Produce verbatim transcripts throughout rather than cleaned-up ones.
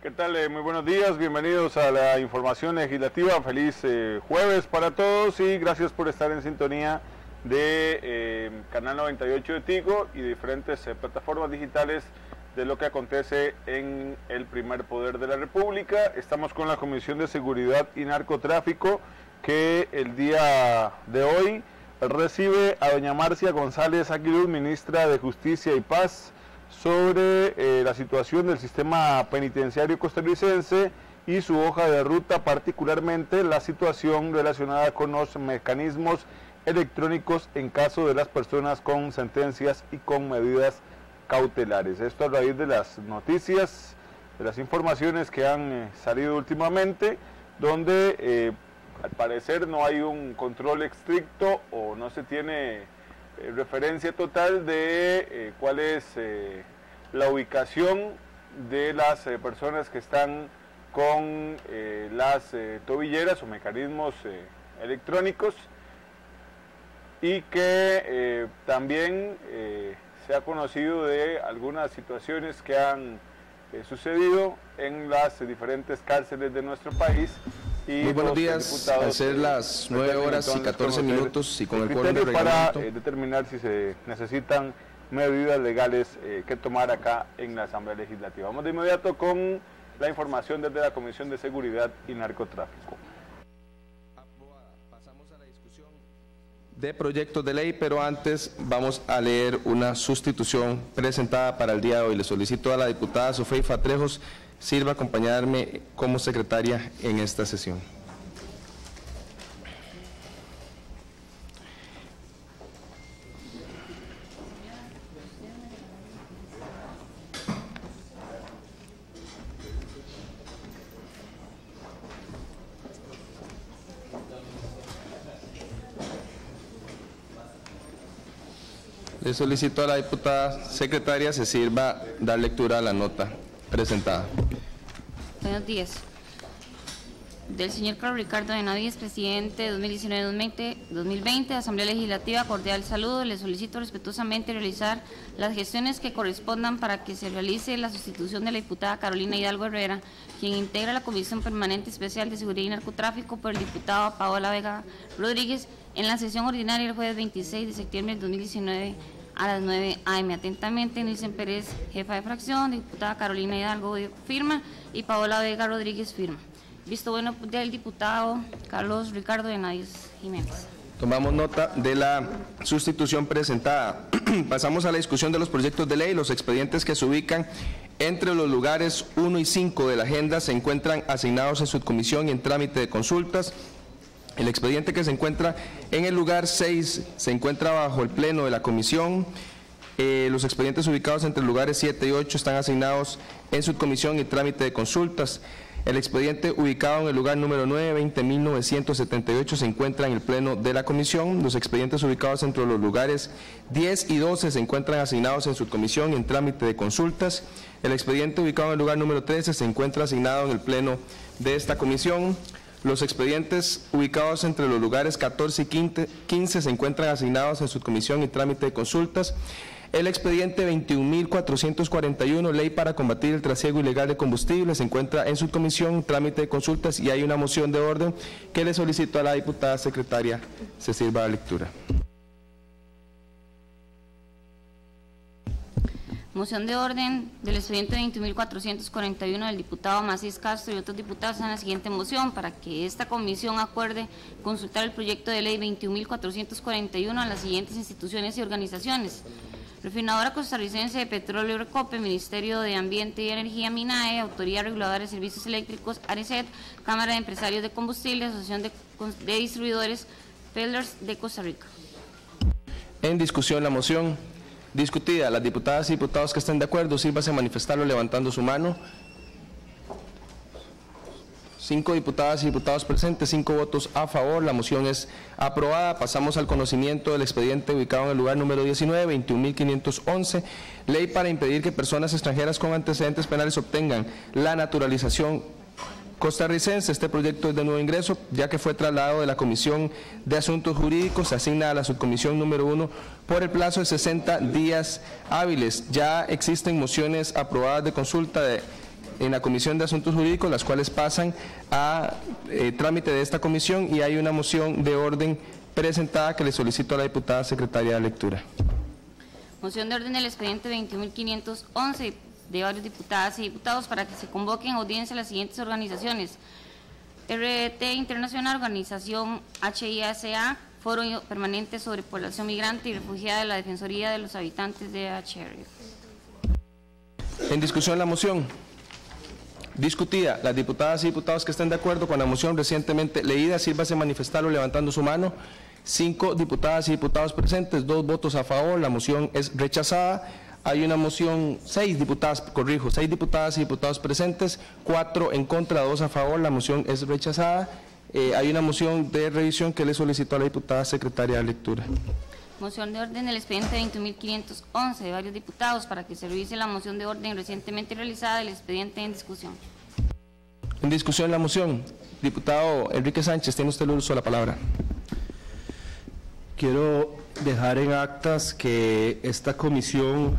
¿Qué tal? Eh, muy buenos días, bienvenidos a la información legislativa, feliz eh, jueves para todos y gracias por estar en sintonía de eh, Canal noventa y ocho de Tigo y diferentes eh, plataformas digitales de lo que acontece en el primer poder de la República. Estamos con la Comisión de Seguridad y Narcotráfico que el día de hoy recibe a doña Marcia González Aguiluz, ministra de Justicia y Paz, sobre eh, la situación del sistema penitenciario costarricense y su hoja de ruta, particularmente la situación relacionada con los mecanismos electrónicos en caso de las personas con sentencias y con medidas cautelares. Esto a raíz de las noticias, de las informaciones que han eh, salido últimamente, donde eh, al parecer no hay un control estricto o no se tiene Eh, referencia total de eh, cuál es eh, la ubicación de las eh, personas que están con eh, las eh, tobilleras o mecanismos eh, electrónicos, y que eh, también eh, se ha conocido de algunas situaciones que han eh, sucedido en las eh, diferentes cárceles de nuestro país. Y muy buenos días, al ser las nueve horas y catorce minutos y con el quórum de reglamento, para eh, determinar si se necesitan medidas legales eh, que tomar acá en la Asamblea Legislativa. Vamos de inmediato con la información desde la Comisión de Seguridad y Narcotráfico. Pasamos a la discusión de proyectos de ley, pero antes vamos a leer una sustitución presentada para el día de hoy. Le solicito a la diputada Sofeifa Trejos sirva a acompañarme como secretaria en esta sesión. Le solicito a la diputada secretaria se sirva dar lectura a la nota presentada. Buenos días. Del señor Carlos Ricardo Benavides, presidente dos mil diecinueve a dos mil veinte, Asamblea Legislativa, cordial saludo. Le solicito respetuosamente realizar las gestiones que correspondan para que se realice la sustitución de la diputada Carolina Hidalgo Herrera, quien integra la Comisión Permanente Especial de Seguridad y Narcotráfico, por el diputado Paola Vega Rodríguez en la sesión ordinaria el jueves veintiséis de septiembre de dos mil diecinueve a las nueve a eme Atentamente, Nilsen Pérez, jefa de fracción, diputada Carolina Hidalgo firma y Paola Vega Rodríguez firma. Visto bueno del diputado Carlos Ricardo Benavides Jiménez. Tomamos nota de la sustitución presentada. Pasamos a la discusión de los proyectos de ley. Los expedientes que se ubican entre los lugares uno y cinco de la agenda se encuentran asignados en subcomisión y en trámite de consultas. El expediente que se encuentra en el lugar seis se encuentra bajo el pleno de la comisión. Eh, los expedientes ubicados entre los lugares siete y ocho están asignados en subcomisión y trámite de consultas. El expediente ubicado en el lugar número nueve, veinte mil novecientos setenta y ocho se encuentra en el pleno de la comisión. Los expedientes ubicados entre los lugares diez y doce se encuentran asignados en subcomisión y en trámite de consultas. El expediente ubicado en el lugar número trece se encuentra asignado en el pleno de esta comisión. Los expedientes ubicados entre los lugares catorce y quince se encuentran asignados en subcomisión y trámite de consultas. El expediente veintiún mil cuatrocientos cuarenta y uno, ley para combatir el trasiego ilegal de combustible, se encuentra en subcomisión, trámite de consultas, y hay una moción de orden que le solicito a la diputada secretaria se sirva la lectura. Moción de orden del expediente veintiún mil cuatrocientos cuarenta y uno del diputado Macís Castro y otros diputados en la siguiente moción: para que esta comisión acuerde consultar el proyecto de ley veintiún mil cuatrocientos cuarenta y uno a las siguientes instituciones y organizaciones: Refinadora Costarricense de Petróleo Recope, Ministerio de Ambiente y Energía MINAE, Autoridad Reguladora de Servicios Eléctricos ARECET, Cámara de Empresarios de Combustible, Asociación de, de Distribuidores Peddlers de Costa Rica. En discusión la moción. Discutida. Las diputadas y diputados que estén de acuerdo, sírvase a manifestarlo levantando su mano. Cinco diputadas y diputados presentes, cinco votos a favor. La moción es aprobada. Pasamos al conocimiento del expediente ubicado en el lugar número diecinueve, veintiún mil quinientos once, ley para impedir que personas extranjeras con antecedentes penales obtengan la naturalización costarricense. Este proyecto es de nuevo ingreso, ya que fue trasladado de la Comisión de Asuntos Jurídicos, se asigna a la subcomisión número uno por el plazo de sesenta días hábiles. Ya existen mociones aprobadas de consulta de en la Comisión de Asuntos Jurídicos, las cuales pasan a eh, trámite de esta comisión, y hay una moción de orden presentada que le solicito a la diputada secretaria de lectura. Moción de orden del expediente veintiún mil quinientos once de varios diputadas y diputados para que se convoquen a audiencia las siguientes organizaciones: R T Internacional, Organización H I S A, Foro Permanente sobre Población Migrante y Refugiada de la Defensoría de los Habitantes de H R. En discusión la moción. Discutida. Las diputadas y diputados que estén de acuerdo con la moción recientemente leída, sírvase manifestarlo levantando su mano. Cinco diputadas y diputados presentes, dos votos a favor, la moción es rechazada. Hay una moción, seis diputadas, corrijo, seis diputadas y diputados presentes, cuatro en contra, dos a favor, la moción es rechazada. Eh, hay una moción de revisión que le solicitó a la diputada secretaria de lectura. Moción de orden del expediente veintiún mil quinientos once de varios diputados para que se revise la moción de orden recientemente realizada del expediente en discusión. En discusión la moción. Diputado Enrique Sánchez, tiene usted el uso de la palabra. Quiero dejar en actas que esta comisión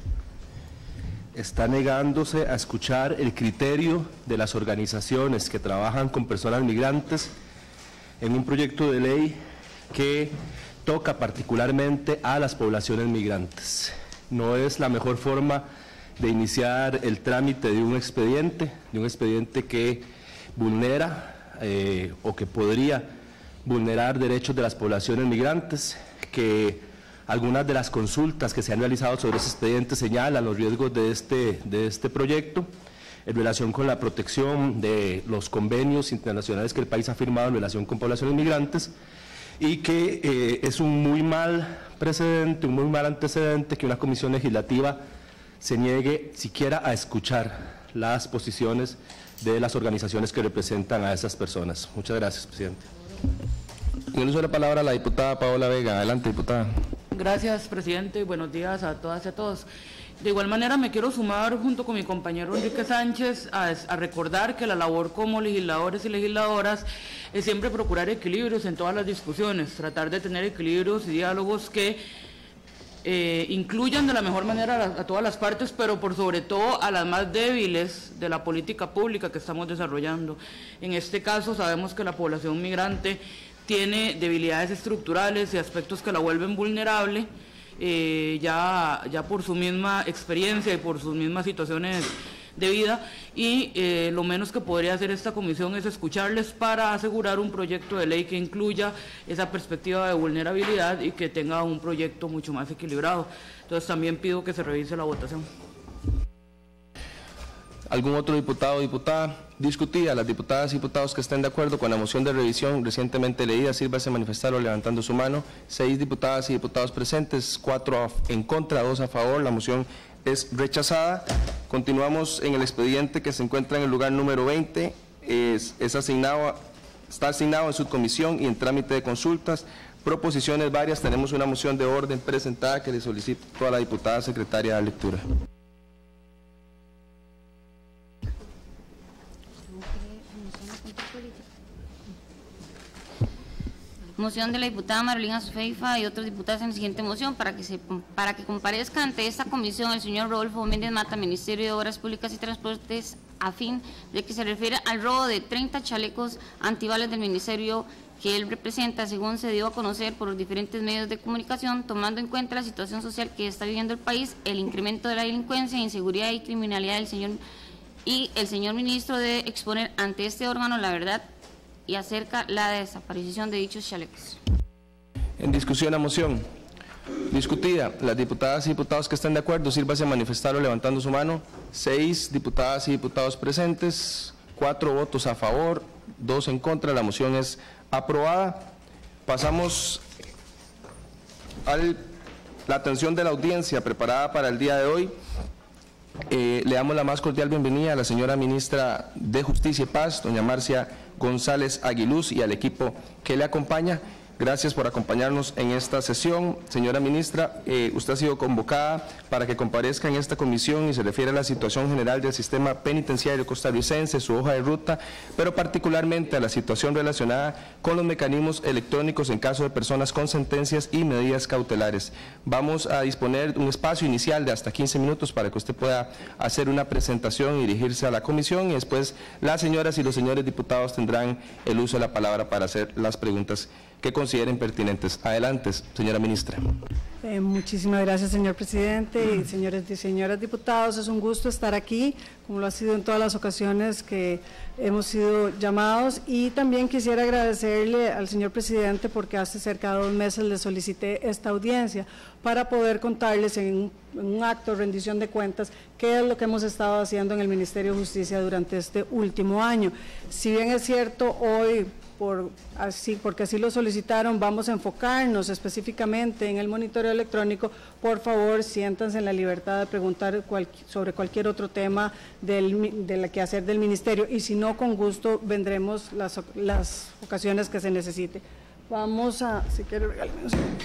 está negándose a escuchar el criterio de las organizaciones que trabajan con personas migrantes en un proyecto de ley que toca particularmente a las poblaciones migrantes. No es la mejor forma de iniciar el trámite de un expediente, de un expediente que vulnera eh, o que podría vulnerar derechos de las poblaciones migrantes, que algunas de las consultas que se han realizado sobre ese expediente señalan los riesgos de este, de este proyecto en relación con la protección de los convenios internacionales que el país ha firmado en relación con poblaciones migrantes, y que eh, es un muy mal precedente, un muy mal antecedente que una comisión legislativa se niegue siquiera a escuchar las posiciones de las organizaciones que representan a esas personas. Muchas gracias, presidente. En el uso de la palabra la diputada Paola Vega. Adelante, diputada. Gracias, presidente. Buenos días a todas y a todos. De igual manera me quiero sumar junto con mi compañero Enrique Sánchez a, a recordar que la labor como legisladores y legisladoras es siempre procurar equilibrios en todas las discusiones, tratar de tener equilibrios y diálogos que eh, incluyan de la mejor manera a, a todas las partes, pero por sobre todo a las más débiles de la política pública que estamos desarrollando. En este caso sabemos que la población migrante tiene debilidades estructurales y aspectos que la vuelven vulnerable, eh, ya, ya por su misma experiencia y por sus mismas situaciones de vida, y eh, lo menos que podría hacer esta comisión es escucharles para asegurar un proyecto de ley que incluya esa perspectiva de vulnerabilidad y que tenga un proyecto mucho más equilibrado. Entonces también pido que se revise la votación. ¿Algún otro diputado o diputada? Discutida. Las diputadas y diputados que estén de acuerdo con la moción de revisión recientemente leída, sírvase manifestarlo levantando su mano. Seis diputadas y diputados presentes, cuatro en contra, dos a favor. La moción es rechazada. Continuamos en el expediente que se encuentra en el lugar número veinte. Es, es asignado, está asignado en subcomisión y en trámite de consultas. Proposiciones varias. Tenemos una moción de orden presentada que le solicito a la diputada secretaria de lectura. Moción de la diputada Marolina Sofeifa y otros diputados en la siguiente moción para que se para que comparezca ante esta comisión el señor Rodolfo Méndez Mata, Ministerio de Obras Públicas y Transportes, a fin de que se refiere al robo de treinta chalecos antibalas del ministerio que él representa, según se dio a conocer por los diferentes medios de comunicación, tomando en cuenta la situación social que está viviendo el país, el incremento de la delincuencia, inseguridad y criminalidad del señor y el señor ministro debe exponer ante este órgano la verdad y acerca la desaparición de dichos chalecos. En discusión la moción. Discutida. Las diputadas y diputados que estén de acuerdo, sírvase a manifestarlo levantando su mano. Seis diputadas y diputados presentes, cuatro votos a favor, dos en contra. La moción es aprobada. Pasamos a la atención de la audiencia preparada para el día de hoy. Eh, le damos la más cordial bienvenida a la señora ministra de Justicia y Paz, doña Marcia González Aguiluz, y al equipo que le acompaña. Gracias por acompañarnos en esta sesión. Señora ministra, eh, usted ha sido convocada para que comparezca en esta comisión y se refiere a la situación general del sistema penitenciario costarricense, su hoja de ruta, pero particularmente a la situación relacionada con los mecanismos electrónicos en caso de personas con sentencias y medidas cautelares. Vamos a disponer de un espacio inicial de hasta quince minutos para que usted pueda hacer una presentación y dirigirse a la comisión, y después las señoras y los señores diputados tendrán el uso de la palabra para hacer las preguntas que consideren pertinentes. Adelante, señora ministra. Eh, muchísimas gracias, señor presidente y señores y señoras diputados. Es un gusto estar aquí, como lo ha sido en todas las ocasiones que hemos sido llamados, y también quisiera agradecerle al señor presidente porque hace cerca de dos meses le solicité esta audiencia para poder contarles en un, en un acto de rendición de cuentas qué es lo que hemos estado haciendo en el Ministerio de Justicia durante este último año. Si bien es cierto, hoy Por así, porque así lo solicitaron, vamos a enfocarnos específicamente en el monitoreo electrónico. Por favor, siéntanse en la libertad de preguntar cual, sobre cualquier otro tema del, de la quehacer del Ministerio, y si no, con gusto vendremos las, las ocasiones que se necesite. Vamos a, si quiere, regálame un segundo,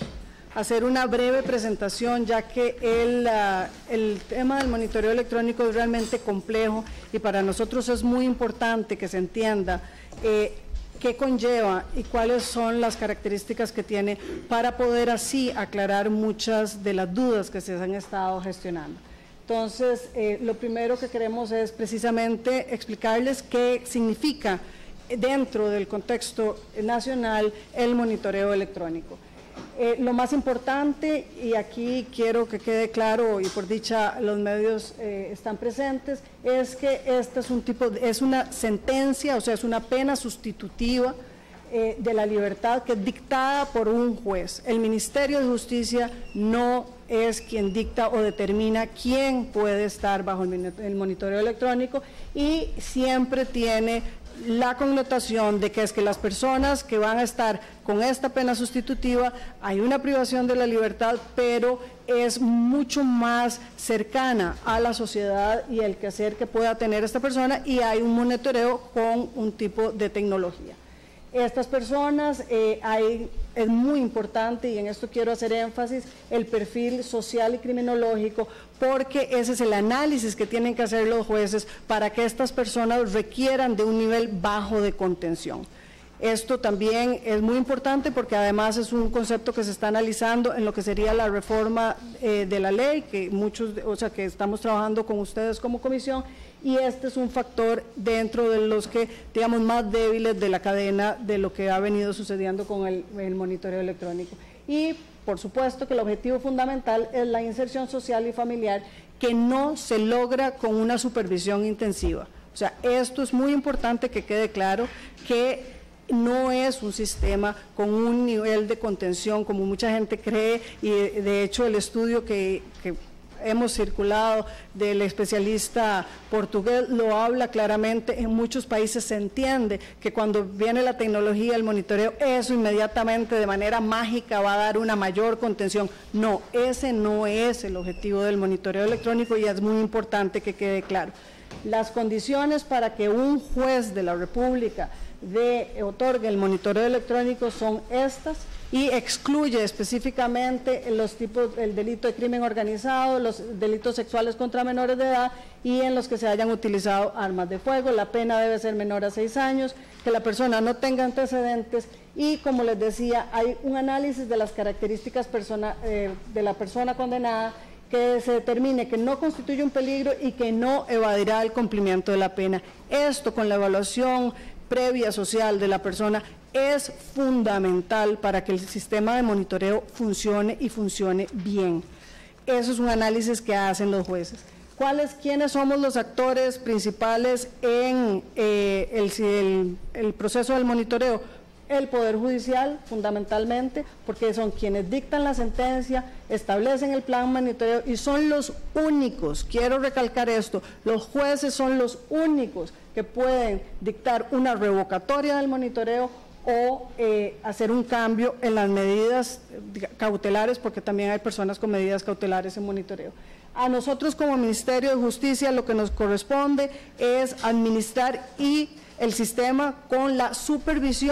hacer una breve presentación, ya que el, uh, el tema del monitoreo electrónico es realmente complejo y para nosotros es muy importante que se entienda eh, qué conlleva y cuáles son las características que tiene para poder así aclarar muchas de las dudas que se han estado gestionando. Entonces, eh, lo primero que queremos es precisamente explicarles qué significa dentro del contexto nacional el monitoreo electrónico. Eh, lo más importante, y aquí quiero que quede claro, y por dicha los medios eh, están presentes, es que este es un tipo, de, es una sentencia, o sea, es una pena sustitutiva eh, de la libertad que es dictada por un juez. El Ministerio de Justicia no es quien dicta o determina quién puede estar bajo el, el monitoreo electrónico, y siempre tiene la connotación de que es que las personas que van a estar con esta pena sustitutiva, hay una privación de la libertad, pero es mucho más cercana a la sociedad y el quehacer que pueda tener esta persona, y hay un monitoreo con un tipo de tecnología. Estas personas, eh, hay, es muy importante, y en esto quiero hacer énfasis, el perfil social y criminológico, porque ese es el análisis que tienen que hacer los jueces para que estas personas requieran de un nivel bajo de contención. Esto también es muy importante porque además es un concepto que se está analizando en lo que sería la reforma eh, de la ley, que muchos, o sea, que estamos trabajando con ustedes como comisión, y este es un factor dentro de los que, digamos, más débiles de la cadena de lo que ha venido sucediendo con el, el monitoreo electrónico. Y, por supuesto, que el objetivo fundamental es la inserción social y familiar, que no se logra con una supervisión intensiva. O sea, esto es muy importante que quede claro, que no es un sistema con un nivel de contención como mucha gente cree, y de hecho el estudio que, que hemos circulado del especialista portugués lo habla claramente. En muchos países se entiende que cuando viene la tecnología, el monitoreo, eso inmediatamente de manera mágica va a dar una mayor contención. No, ese no es el objetivo del monitoreo electrónico, y es muy importante que quede claro. Las condiciones para que un juez de la República de otorgue el monitoreo electrónico son estas, y excluye específicamente los tipos, el delito de crimen organizado, los delitos sexuales contra menores de edad y en los que se hayan utilizado armas de fuego. La pena debe ser menor a seis años, que la persona no tenga antecedentes, y como les decía, hay un análisis de las características persona, eh, de la persona condenada, que se determine que no constituye un peligro y que no evadirá el cumplimiento de la pena. Esto, con la evaluación previa social de la persona, es fundamental para que el sistema de monitoreo funcione y funcione bien. Eso es un análisis que hacen los jueces. ¿Cuáles, quiénes somos los actores principales en eh, el, el, el proceso del monitoreo? El Poder Judicial, fundamentalmente, porque son quienes dictan la sentencia, establecen el plan monitoreo y son los únicos, quiero recalcar esto, los jueces son los únicos que pueden dictar una revocatoria del monitoreo o eh, hacer un cambio en las medidas cautelares, porque también hay personas con medidas cautelares en monitoreo. A nosotros como Ministerio de Justicia lo que nos corresponde es administrar y el sistema con la supervisión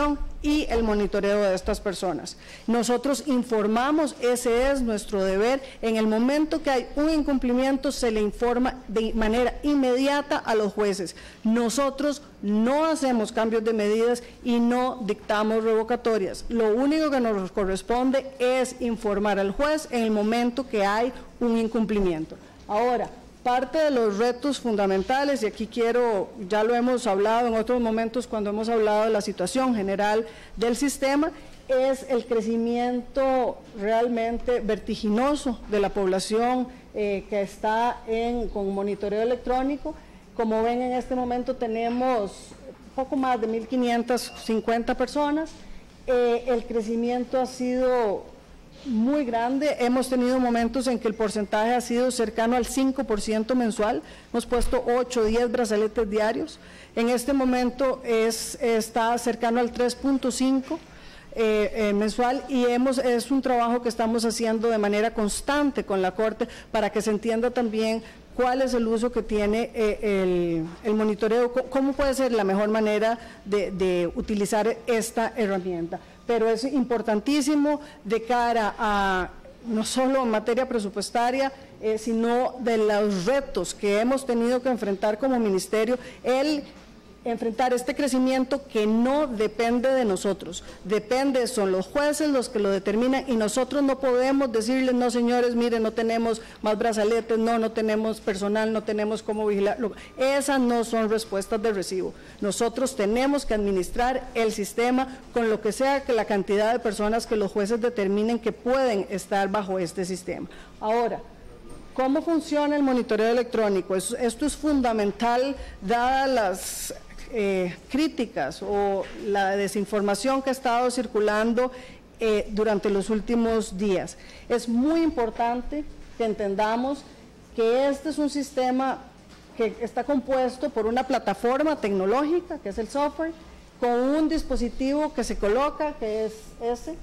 y el monitoreo de estas personas. Nosotros informamos, ese es nuestro deber. En el momento que hay un incumplimiento se le informa de manera inmediata a los jueces. Nosotros no hacemos cambios de medidas y no dictamos revocatorias. Lo único que nos corresponde es informar al juez en el momento que hay un incumplimiento. Ahora, parte de los retos fundamentales, y aquí quiero, ya lo hemos hablado en otros momentos cuando hemos hablado de la situación general del sistema, es el crecimiento realmente vertiginoso de la población eh, que está en, con monitoreo electrónico. Como ven, en este momento tenemos poco más de mil quinientas cincuenta personas. Eh, el crecimiento ha sido muy grande, hemos tenido momentos en que el porcentaje ha sido cercano al cinco por ciento mensual, hemos puesto ocho o diez brazaletes diarios, en este momento es, está cercano al tres punto cinco eh, eh, mensual, y hemos, es un trabajo que estamos haciendo de manera constante con la Corte para que se entienda también cuál es el uso que tiene eh, el, el monitoreo, cómo puede ser la mejor manera de, de utilizar esta herramienta. Pero es importantísimo de cara a no solo en materia presupuestaria, eh, sino de los retos que hemos tenido que enfrentar como ministerio, el enfrentar este crecimiento que no depende de nosotros, depende, son los jueces los que lo determinan, y nosotros no podemos decirles, no señores, miren, no tenemos más brazaletes, no, no tenemos personal, no tenemos cómo vigilarlo. Esas no son respuestas de recibo. Nosotros tenemos que administrar el sistema con lo que sea que la cantidad de personas que los jueces determinen que pueden estar bajo este sistema. Ahora, ¿cómo funciona el monitoreo electrónico? Esto es fundamental, dadas las Eh, críticas o la desinformación que ha estado circulando eh, durante los últimos días. Es muy importante que entendamos que este es un sistema que está compuesto por una plataforma tecnológica, que es el software, con un dispositivo que se coloca, que es ese,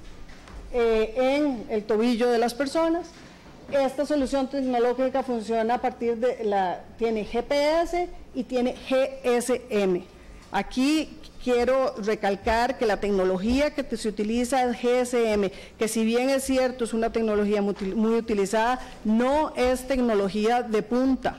eh, en el tobillo de las personas. Esta solución tecnológica funciona a partir de la, tiene G P S y tiene G S M. Aquí quiero recalcar que la tecnología que se utiliza es G S M, que si bien es cierto es una tecnología muy, muy utilizada, no es tecnología de punta.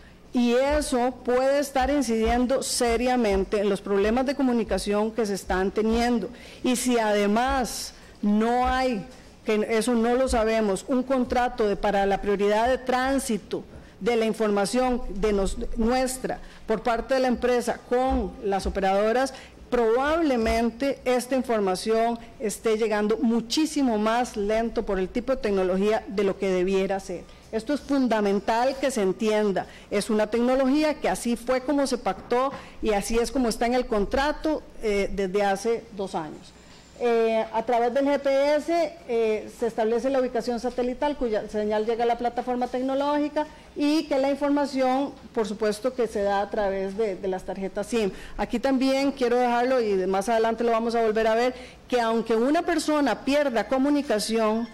Y eso puede estar incidiendo seriamente en los problemas de comunicación que se están teniendo. Y si además no hay, que eso no lo sabemos, un contrato de, para la prioridad de tránsito de la información de nos, nuestra por parte de la empresa con las operadoras, probablemente esta información esté llegando muchísimo más lento por el tipo de tecnología de lo que debiera ser. Esto es fundamental que se entienda, es una tecnología que así fue como se pactó y así es como está en el contrato eh, desde hace dos años. Eh, a través del G P S eh, se establece la ubicación satelital cuya señal llega a la plataforma tecnológica y que la información, por supuesto, que se da a través de, de las tarjetas SIM. Aquí también quiero dejarlo, y más adelante lo vamos a volver a ver, que aunque una persona pierda comunicación,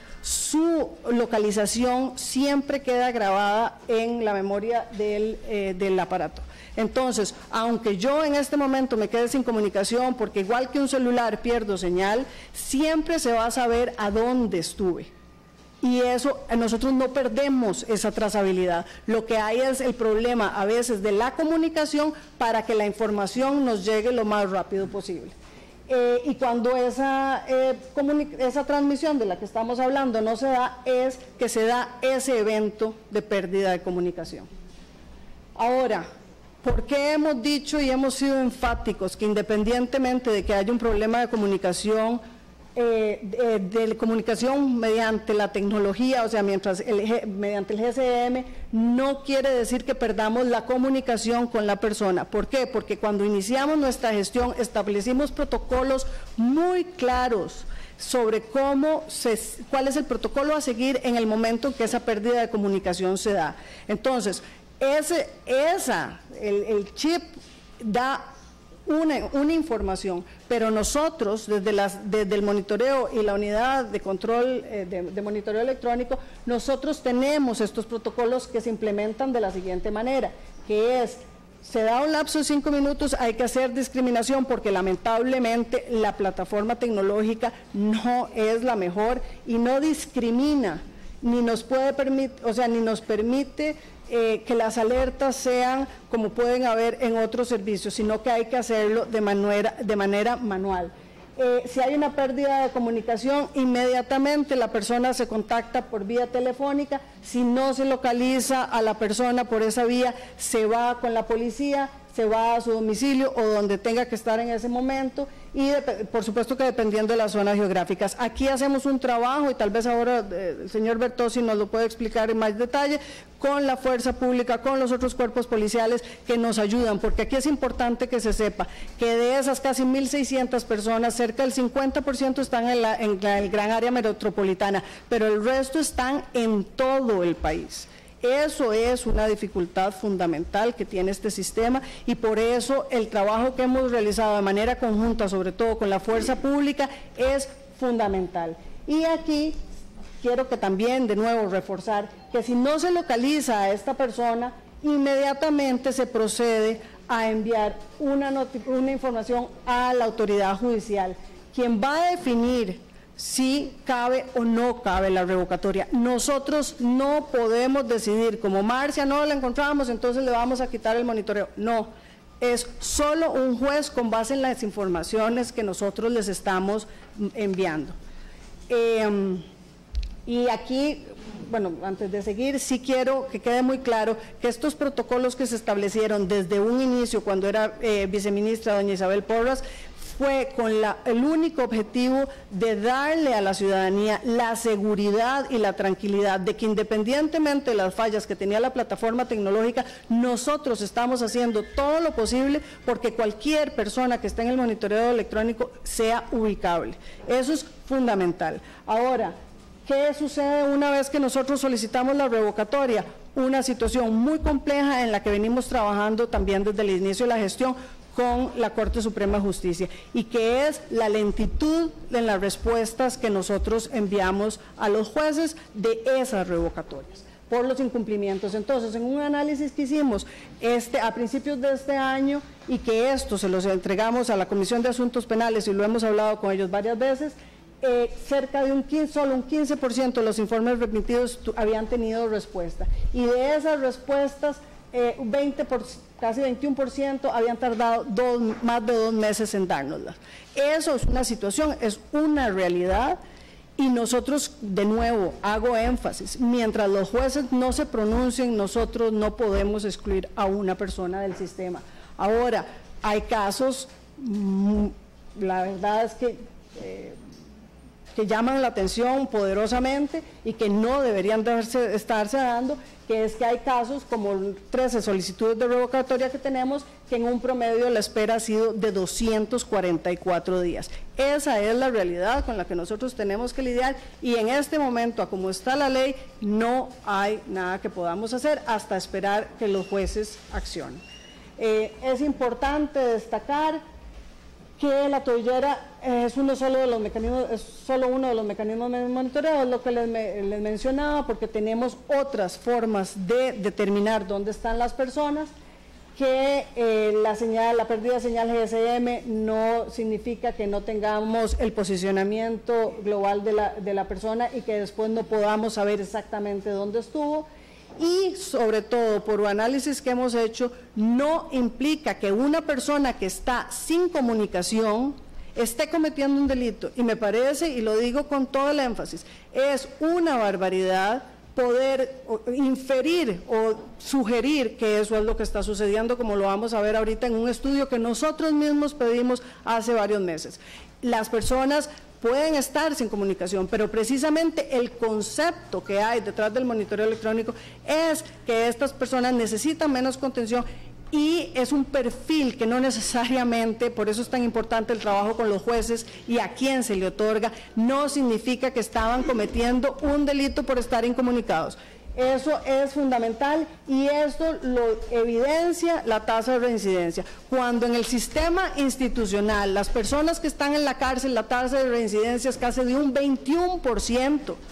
su localización siempre queda grabada en la memoria del, eh, del aparato. Entonces, aunque yo en este momento me quede sin comunicación, porque igual que un celular pierdo señal, siempre se va a saber a dónde estuve. Y eso, nosotros no perdemos esa trazabilidad. Lo que hay es el problema a veces de la comunicación para que la información nos llegue lo más rápido posible. Eh, y cuando esa, eh, esa transmisión de la que estamos hablando no se da, es que se da ese evento de pérdida de comunicación. Ahora, ¿por qué hemos dicho y hemos sido enfáticos que independientemente de que haya un problema de comunicación, eh, de, de comunicación mediante la tecnología, o sea, mientras el, mediante el G S M, no quiere decir que perdamos la comunicación con la persona? ¿Por qué? Porque cuando iniciamos nuestra gestión establecimos protocolos muy claros sobre cómo se, cuál es el protocolo a seguir en el momento en que esa pérdida de comunicación se da. Entonces, ese, esa, el, el chip da una, una información, pero nosotros desde, las, desde el monitoreo y la unidad de control eh, de, de monitoreo electrónico, nosotros tenemos estos protocolos que se implementan de la siguiente manera, que es se da un lapso de cinco minutos, hay que hacer discriminación porque lamentablemente la plataforma tecnológica no es la mejor y no discrimina, ni nos puede permitir, o sea, ni nos permite eh, que las alertas sean como pueden haber en otros servicios, sino que hay que hacerlo de manera, de manera manual. Eh, si hay una pérdida de comunicación, inmediatamente la persona se contacta por vía telefónica. Si no se localiza a la persona por esa vía, se va con la policía, se va a su domicilio o donde tenga que estar en ese momento y de, por supuesto que dependiendo de las zonas geográficas. Aquí hacemos un trabajo y tal vez ahora eh, el señor Bertozzi nos lo puede explicar en más detalle, con la fuerza pública, con los otros cuerpos policiales que nos ayudan, porque aquí es importante que se sepa que de esas casi mil seiscientas personas, cerca del cincuenta por ciento están en la, en la el gran área metropolitana, pero el resto están en todo el país. Eso es una dificultad fundamental que tiene este sistema y por eso el trabajo que hemos realizado de manera conjunta, sobre todo con la fuerza pública, es fundamental. Y aquí quiero que también de nuevo reforzar que si no se localiza a esta persona, inmediatamente se procede a enviar una, una información a la autoridad judicial, quien va a definir si cabe o no cabe la revocatoria. Nosotros no podemos decidir, como Marcia no la encontramos, entonces le vamos a quitar el monitoreo. No, es solo un juez con base en las informaciones que nosotros les estamos enviando. Eh, y aquí, bueno, antes de seguir, sí quiero que quede muy claro que estos protocolos que se establecieron desde un inicio, cuando era eh, viceministra doña Isabel Porras, fue con la, el único objetivo de darle a la ciudadanía la seguridad y la tranquilidad de que independientemente de las fallas que tenía la plataforma tecnológica, nosotros estamos haciendo todo lo posible porque cualquier persona que esté en el monitoreo electrónico sea ubicable. Eso es fundamental. Ahora, ¿qué sucede una vez que nosotros solicitamos la revocatoria? Una situación muy compleja en la que venimos trabajando también desde el inicio de la gestión con la Corte Suprema de Justicia, y que es la lentitud en las respuestas que nosotros enviamos a los jueces de esas revocatorias por los incumplimientos. Entonces, en un análisis que hicimos este, a principios de este año, y que esto se los entregamos a la Comisión de Asuntos Penales y lo hemos hablado con ellos varias veces, Eh, cerca de un quince, solo un quince por ciento de los informes remitidos habían tenido respuesta, y de esas respuestas eh, veinte por, casi veintiuno por ciento habían tardado dos, más de dos meses en dárnoslas. Eso es una situación, es una realidad, y nosotros, de nuevo, hago énfasis, mientras los jueces no se pronuncien, nosotros no podemos excluir a una persona del sistema. Ahora, hay casos, mmm, la verdad es que eh, que llaman la atención poderosamente y que no deberían darse, estarse dando, que es que hay casos como trece solicitudes de revocatoria que tenemos, que en un promedio la espera ha sido de doscientos cuarenta y cuatro días. Esa es la realidad con la que nosotros tenemos que lidiar, y en este momento, a como está la ley, no hay nada que podamos hacer hasta esperar que los jueces accionen. Eh, es importante destacar que la tobillera es uno solo de los mecanismos, es solo uno de los mecanismos de monitoreo, es lo que les, les mencionaba, porque tenemos otras formas de determinar dónde están las personas, que eh, la señal, la pérdida de señal G S M no significa que no tengamos el posicionamiento global de la, de la persona y que después no podamos saber exactamente dónde estuvo. Y sobre todo, por análisis que hemos hecho, no implica que una persona que está sin comunicación esté cometiendo un delito. Y me parece, y lo digo con todo el énfasis, es una barbaridad poder inferir o sugerir que eso es lo que está sucediendo, como lo vamos a ver ahorita en un estudio que nosotros mismos pedimos hace varios meses. Las personas pueden estar sin comunicación, pero precisamente el concepto que hay detrás del monitoreo electrónico es que estas personas necesitan menos contención, y es un perfil que no necesariamente, por eso es tan importante el trabajo con los jueces y a quién se le otorga, no significa que estaban cometiendo un delito por estar incomunicados. Eso es fundamental, y esto lo evidencia la tasa de reincidencia. Cuando en el sistema institucional las personas que están en la cárcel, la tasa de reincidencia es casi de un veintiuno por ciento.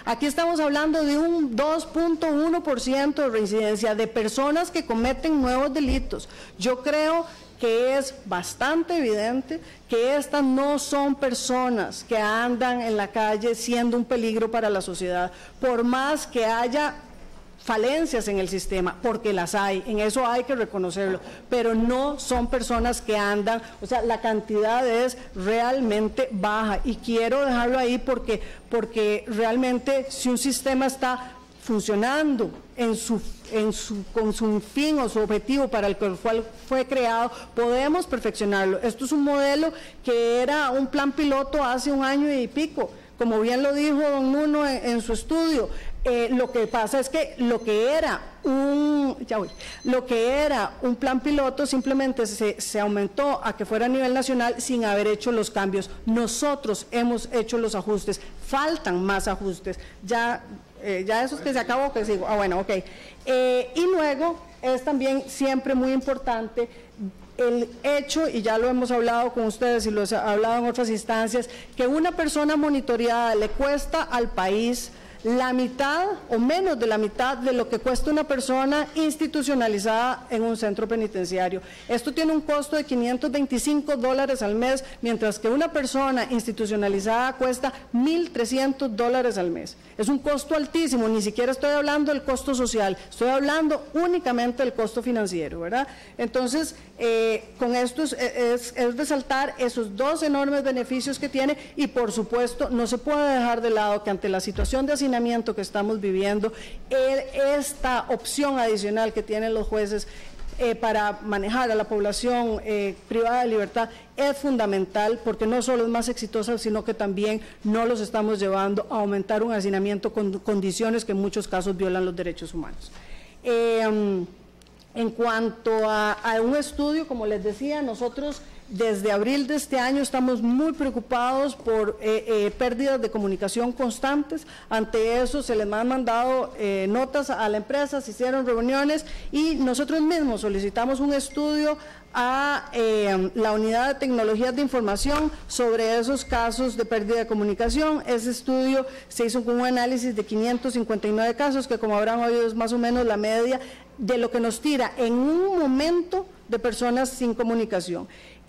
Aquí estamos hablando de un dos punto uno por ciento de reincidencia de personas que cometen nuevos delitos. Yo creo que es bastante evidente que estas no son personas que andan en la calle siendo un peligro para la sociedad, por más que haya falencias en el sistema, porque las hay, en eso hay que reconocerlo, pero no son personas que andan, o sea, la cantidad es realmente baja, y quiero dejarlo ahí porque, porque realmente si un sistema está funcionando en su, en su, con su fin o su objetivo para el cual fue creado, podemos perfeccionarlo. Esto es un modelo que era un plan piloto hace un año y pico, como bien lo dijo don Nuno en, en su estudio. Eh, lo que pasa es que lo que era un ya voy, lo que era un plan piloto simplemente se, se aumentó a que fuera a nivel nacional sin haber hecho los cambios. Nosotros hemos hecho los ajustes, faltan más ajustes. Ya, eh, ya eso es que se acabó, que sigo. Ah, bueno, ok. Eh, y luego es también siempre muy importante el hecho, y ya lo hemos hablado con ustedes y lo he hablado en otras instancias, que una persona monitoreada le cuesta al país la mitad o menos de la mitad de lo que cuesta una persona institucionalizada en un centro penitenciario. Esto tiene un costo de quinientos veinticinco dólares al mes, mientras que una persona institucionalizada cuesta mil trescientos dólares al mes. Es un costo altísimo, ni siquiera estoy hablando del costo social, estoy hablando únicamente del costo financiero, ¿verdad? Entonces, eh, con esto es, es, es resaltar esos dos enormes beneficios que tiene, y por supuesto no se puede dejar de lado que ante la situación de hacinamiento que estamos viviendo, el, esta opción adicional que tienen los jueces eh, para manejar a la población eh, privada de libertad es fundamental, porque no solo es más exitosa, sino que también no los estamos llevando a aumentar un hacinamiento con condiciones que en muchos casos violan los derechos humanos. Eh, en cuanto a, a un estudio, como les decía, nosotros desde abril de este año estamos muy preocupados por eh, eh, pérdidas de comunicación constantes. Ante eso se les han mandado eh, notas a la empresa, se hicieron reuniones y nosotros mismos solicitamos un estudio a eh, la unidad de tecnologías de información sobre esos casos de pérdida de comunicación. Ese estudio se hizo con un análisis de quinientos cincuenta y nueve casos, que como habrán oído es más o menos la media de lo que nos tira en un momento de personas sin comunicación.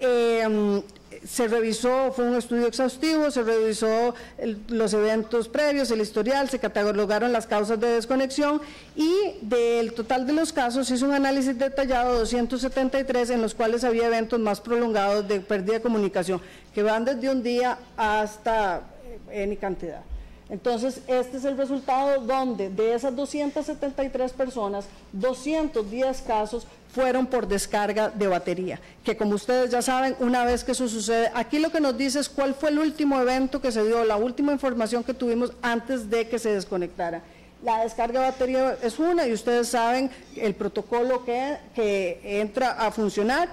Eh, se revisó, fue un estudio exhaustivo, se revisó el, los eventos previos, el historial, se catalogaron las causas de desconexión, y del total de los casos hizo un análisis detallado de doscientos setenta y tres, en los cuales había eventos más prolongados de pérdida de comunicación, que van desde un día hasta eh, N cantidad. Entonces, este es el resultado donde de esas doscientas setenta y tres personas, doscientos diez casos fueron por descarga de batería, que como ustedes ya saben, una vez que eso sucede, aquí lo que nos dice es cuál fue el último evento que se dio, la última información que tuvimos antes de que se desconectara. La descarga de batería es una, y ustedes saben el protocolo que, que entra a funcionar.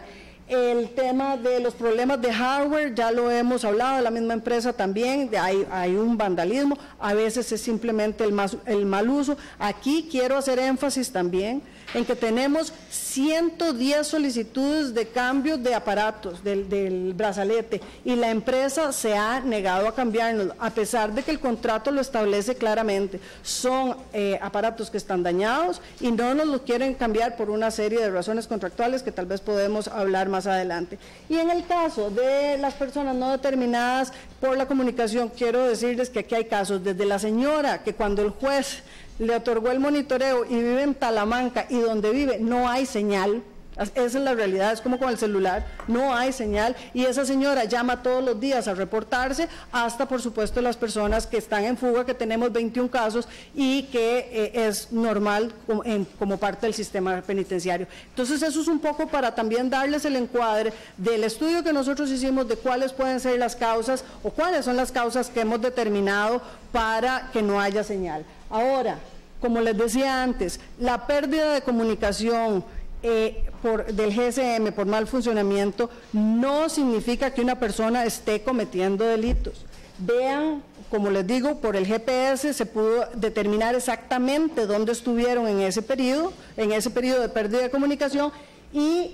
El tema de los problemas de hardware, ya lo hemos hablado, de la misma empresa también, de hay, hay un vandalismo, a veces es simplemente el, más, el mal uso. Aquí quiero hacer énfasis también en que tenemos ciento diez solicitudes de cambio de aparatos del, del brazalete, y la empresa se ha negado a cambiarnos, a pesar de que el contrato lo establece claramente. Son eh, aparatos que están dañados y no nos los quieren cambiar por una serie de razones contractuales que tal vez podemos hablar más adelante. Y en el caso de las personas no determinadas por la comunicación, quiero decirles que aquí hay casos, desde la señora que cuando el juez le otorgó el monitoreo y vive en Talamanca, y donde vive no hay señal, esa es la realidad, es como con el celular, no hay señal, y esa señora llama todos los días a reportarse, hasta por supuesto las personas que están en fuga, que tenemos veintiún casos y que eh, es normal como, en, como parte del sistema penitenciario. Entonces eso es un poco para también darles el encuadre del estudio que nosotros hicimos de cuáles pueden ser las causas, o cuáles son las causas que hemos determinado para que no haya señal. Ahora, como les decía antes, la pérdida de comunicación eh, por, del G S M por mal funcionamiento no significa que una persona esté cometiendo delitos. Vean, como les digo, por el G P S se pudo determinar exactamente dónde estuvieron en ese periodo, en ese periodo de pérdida de comunicación, y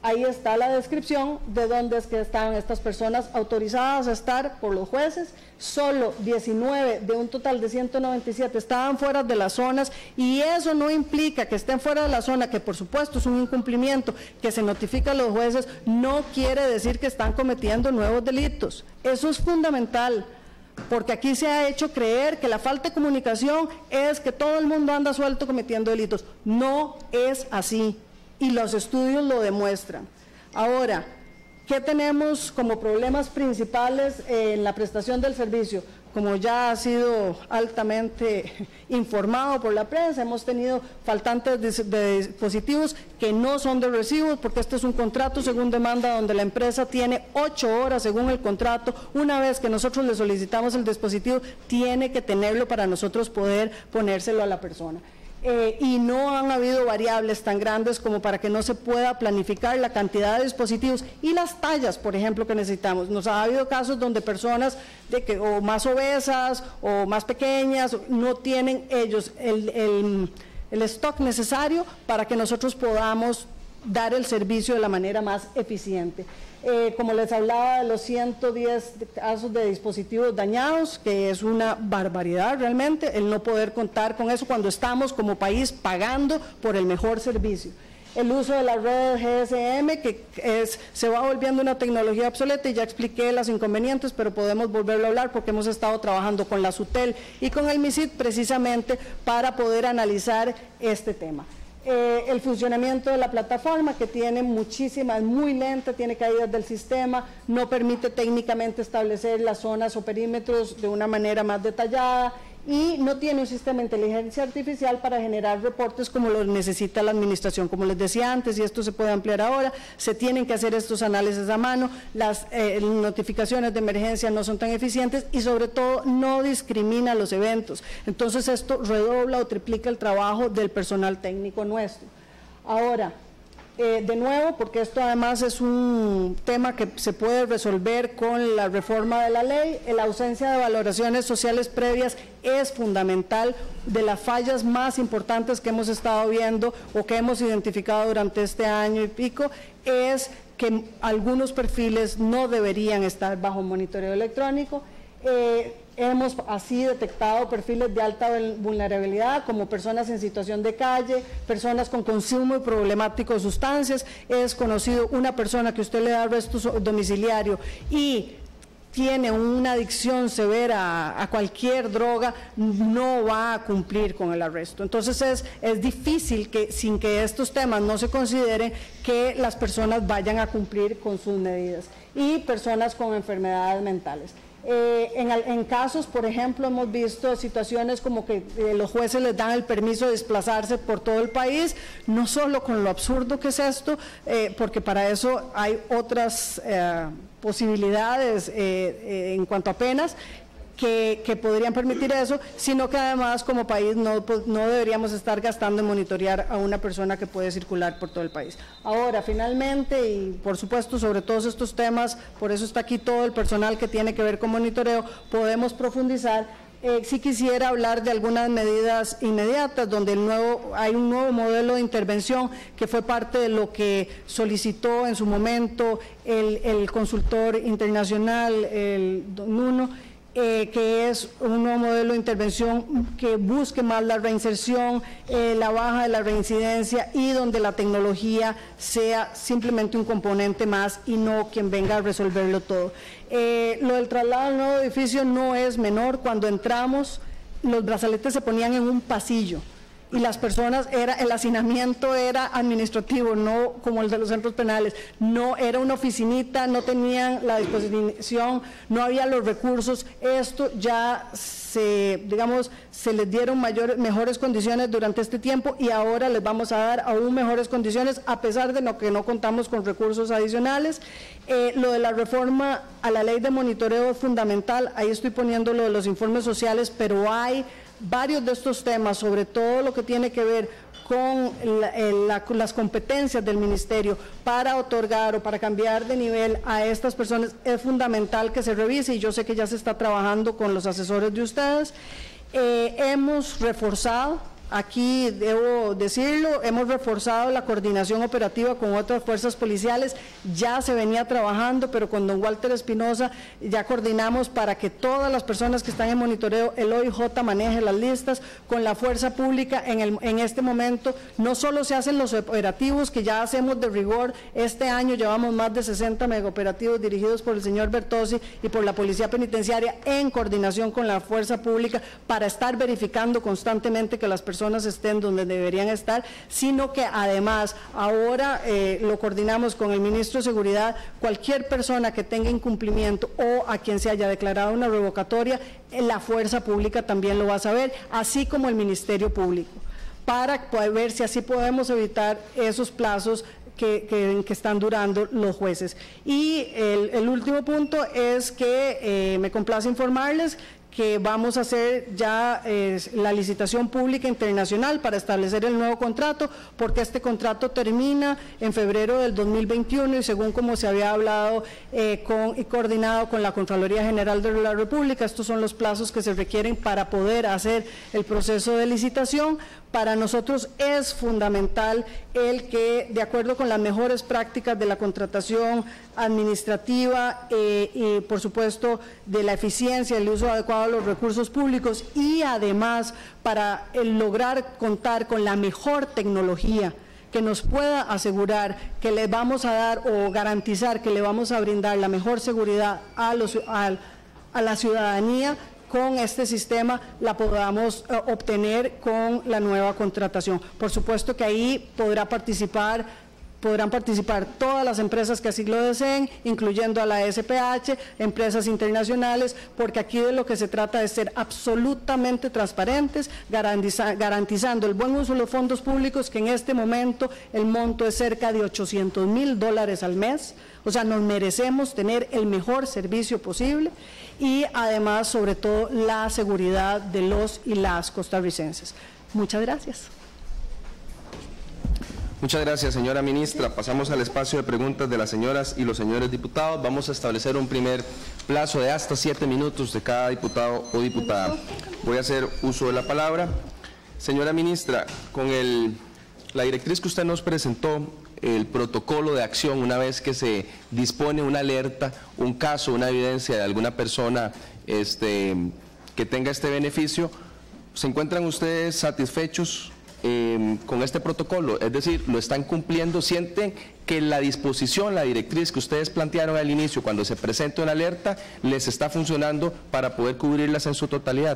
ahí está la descripción de dónde es que están estas personas autorizadas a estar por los jueces. Solo diecinueve de un total de ciento noventa y siete estaban fuera de las zonas, y eso no implica que estén fuera de la zona, que por supuesto es un incumplimiento que se notifica a los jueces, no quiere decir que están cometiendo nuevos delitos. Eso es fundamental, porque aquí se ha hecho creer que la falta de comunicación es que todo el mundo anda suelto cometiendo delitos. No es así, y los estudios lo demuestran. Ahora, ¿qué tenemos como problemas principales en la prestación del servicio? Como ya ha sido altamente informado por la prensa, hemos tenido faltantes de dispositivos que no son de recibos, porque este es un contrato según demanda donde la empresa tiene ocho horas según el contrato. Una vez que nosotros le solicitamos el dispositivo, tiene que tenerlo para nosotros poder ponérselo a la persona. Eh, y no han habido variables tan grandes como para que no se pueda planificar la cantidad de dispositivos y las tallas, por ejemplo, que necesitamos. Nos ha habido casos donde personas de que, o más obesas o más pequeñas no tienen ellos el, el, el stock necesario para que nosotros podamos dar el servicio de la manera más eficiente. Eh, como les hablaba de los ciento diez casos de dispositivos dañados, que es una barbaridad realmente, el no poder contar con eso cuando estamos como país pagando por el mejor servicio. El uso de la red G S M, que es, se va volviendo una tecnología obsoleta, y ya expliqué los inconvenientes, pero podemos volverlo a hablar porque hemos estado trabajando con la SUTEL y con el MISID precisamente para poder analizar este tema. Eh, el funcionamiento de la plataforma, que tiene muchísimas, muy lenta, tiene caídas del sistema, no permite técnicamente establecer las zonas o perímetros de una manera más detallada, y no tiene un sistema de inteligencia artificial para generar reportes como lo necesita la administración. Como les decía antes, y esto se puede ampliar ahora, se tienen que hacer estos análisis a mano, las eh, notificaciones de emergencia no son tan eficientes, y sobre todo no discrimina los eventos. Entonces esto redobla o triplica el trabajo del personal técnico nuestro. Ahora, Eh, de nuevo, porque esto además es un tema que se puede resolver con la reforma de la ley, la ausencia de valoraciones sociales previas es fundamental. De las fallas más importantes que hemos estado viendo o que hemos identificado durante este año y pico es que algunos perfiles no deberían estar bajo monitoreo electrónico. Eh, Hemos así detectado perfiles de alta vulnerabilidad, como personas en situación de calle, personas con consumo y problemático de sustancias. Es conocido una persona que usted le da arresto domiciliario y tiene una adicción severa a, a cualquier droga, no va a cumplir con el arresto. Entonces es, es difícil que, sin que estos temas no se consideren, que las personas vayan a cumplir con sus medidas. Y personas con enfermedades mentales. Eh, en, en casos, por ejemplo, hemos visto situaciones como que eh, los jueces les dan el permiso de desplazarse por todo el país, no solo con lo absurdo que es esto, eh, porque para eso hay otras eh, posibilidades eh, eh, en cuanto a penas, Que, que podrían permitir eso, sino que además como país no, pues, no deberíamos estar gastando en monitorear a una persona que puede circular por todo el país. Ahora, finalmente, y por supuesto sobre todos estos temas, por eso está aquí todo el personal que tiene que ver con monitoreo, podemos profundizar. Eh, sí quisiera hablar de algunas medidas inmediatas, donde el nuevo, hay un nuevo modelo de intervención que fue parte de lo que solicitó en su momento el, el consultor internacional, el Don Nuno, Eh, que es un nuevo modelo de intervención que busque más la reinserción, eh, la baja de la reincidencia, y donde la tecnología sea simplemente un componente más y no quien venga a resolverlo todo. Eh, lo del traslado al nuevo edificio no es menor. Cuando entramos, los brazaletes se ponían en un pasillo, y las personas, era el hacinamiento era administrativo, no como el de los centros penales, no era una oficinita, no tenían la disposición, no había los recursos. Esto ya se, digamos, se les dieron mayores, mejores condiciones durante este tiempo, y ahora les vamos a dar aún mejores condiciones, a pesar de no, que no contamos con recursos adicionales. Eh, lo de la reforma a la ley de monitoreo es fundamental. Ahí estoy poniendo lo de los informes sociales, pero hay varios de estos temas, sobre todo lo que tiene que ver con la, la, las competencias del Ministerio para otorgar o para cambiar de nivel a estas personas, es fundamental que se revise, y yo sé que ya se está trabajando con los asesores de ustedes. Eh, hemos reforzado aquí debo decirlo, hemos reforzado la coordinación operativa con otras fuerzas policiales, ya se venía trabajando, pero con don Walter Espinosa ya coordinamos para que todas las personas que están en monitoreo, el O I J maneje las listas, con la fuerza pública en, el, en este momento, no solo se hacen los operativos que ya hacemos de rigor, este año llevamos más de sesenta megaoperativos dirigidos por el señor Bertozzi y por la Policía Penitenciaria en coordinación con la fuerza pública para estar verificando constantemente que las personas estén donde deberían estar, sino que además ahora eh, lo coordinamos con el ministro de Seguridad, cualquier persona que tenga incumplimiento o a quien se haya declarado una revocatoria, la fuerza pública también lo va a saber, así como el Ministerio Público, para poder ver si así podemos evitar esos plazos Que, que, que están durando los jueces. Y el, el último punto es que eh, me complace informarles que vamos a hacer ya eh, la licitación pública internacional para establecer el nuevo contrato, porque este contrato termina en febrero del dos mil veintiuno y según como se había hablado eh, con, y coordinado con la Contraloría General de la República, estos son los plazos que se requieren para poder hacer el proceso de licitación. Para nosotros es fundamental el que, de acuerdo con las mejores prácticas de la contratación administrativa eh, y, por supuesto, de la eficiencia, el uso adecuado de los recursos públicos y, además, para el lograr contar con la mejor tecnología que nos pueda asegurar que le vamos a dar o garantizar que le vamos a brindar la mejor seguridad a, los, a, a la ciudadanía, con este sistema la podamos eh, obtener con la nueva contratación. Por supuesto que ahí podrá participar, podrán participar todas las empresas que así lo deseen, incluyendo a la S P H, empresas internacionales, porque aquí de lo que se trata es ser absolutamente transparentes, garantiza, garantizando el buen uso de los fondos públicos, que en este momento el monto es cerca de ochocientos mil dólares al mes, o sea, nos merecemos tener el mejor servicio posible y además, sobre todo, la seguridad de los y las costarricenses. Muchas gracias. Muchas gracias, señora ministra. Pasamos al espacio de preguntas de las señoras y los señores diputados. Vamos a establecer un primer plazo de hasta siete minutos de cada diputado o diputada. Voy a hacer uso de la palabra. Señora ministra, con el, la directriz que usted nos presentó, el protocolo de acción, una vez que se dispone una alerta, un caso, una evidencia de alguna persona este, que tenga este beneficio, ¿se encuentran ustedes satisfechos eh, con este protocolo? Es decir, ¿lo están cumpliendo? ¿Sienten que la disposición, la directriz que ustedes plantearon al inicio, cuando se presenta una alerta, les está funcionando para poder cubrirlas en su totalidad?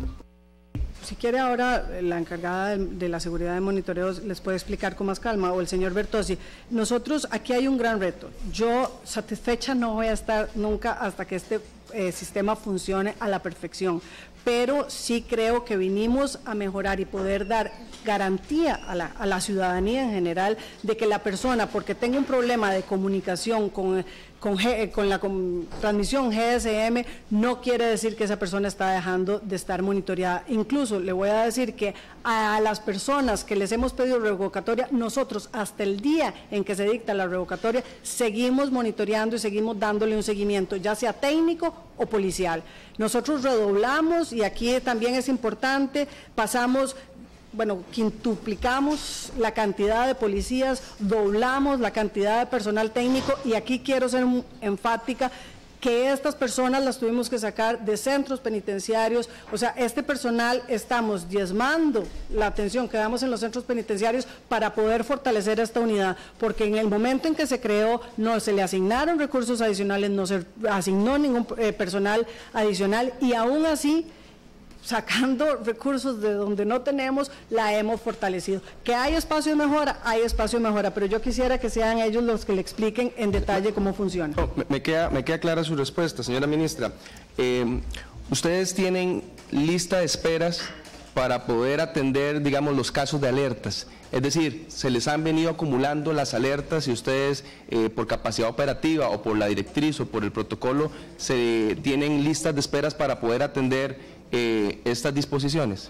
Si quiere ahora la encargada de, de la seguridad de monitoreos les puede explicar con más calma, o el señor Bertozzi. Nosotros, aquí hay un gran reto. Yo satisfecha no voy a estar nunca hasta que este eh, sistema funcione a la perfección, pero sí creo que vinimos a mejorar y poder dar garantía a la, a la ciudadanía en general de que la persona, porque tenga un problema de comunicación con, con, G, con la con, transmisión G S M, no quiere decir que esa persona está dejando de estar monitoreada. Incluso le voy a decir que a las personas que les hemos pedido revocatoria, nosotros hasta el día en que se dicta la revocatoria, seguimos monitoreando y seguimos dándole un seguimiento, ya sea técnico o policial. Nosotros redoblamos, y aquí también es importante, pasamos, bueno, quintuplicamos la cantidad de policías, doblamos la cantidad de personal técnico, y aquí quiero ser enfática que estas personas las tuvimos que sacar de centros penitenciarios. O sea, este personal estamos diezmando la atención que damos en los centros penitenciarios para poder fortalecer esta unidad, porque en el momento en que se creó no se le asignaron recursos adicionales, no se asignó ningún eh, personal adicional, y aún así, sacando recursos de donde no tenemos, la hemos fortalecido. ¿Que hay espacio de mejora? Hay espacio de mejora, pero yo quisiera que sean ellos los que le expliquen en detalle cómo funciona. No, me, me, queda, me queda clara su respuesta, señora ministra. Eh, ¿Ustedes tienen lista de esperas para poder atender, digamos, los casos de alertas? Es decir, se les han venido acumulando las alertas y ustedes, eh, por capacidad operativa o por la directriz o por el protocolo, se tienen listas de esperas para poder atender Eh, estas disposiciones.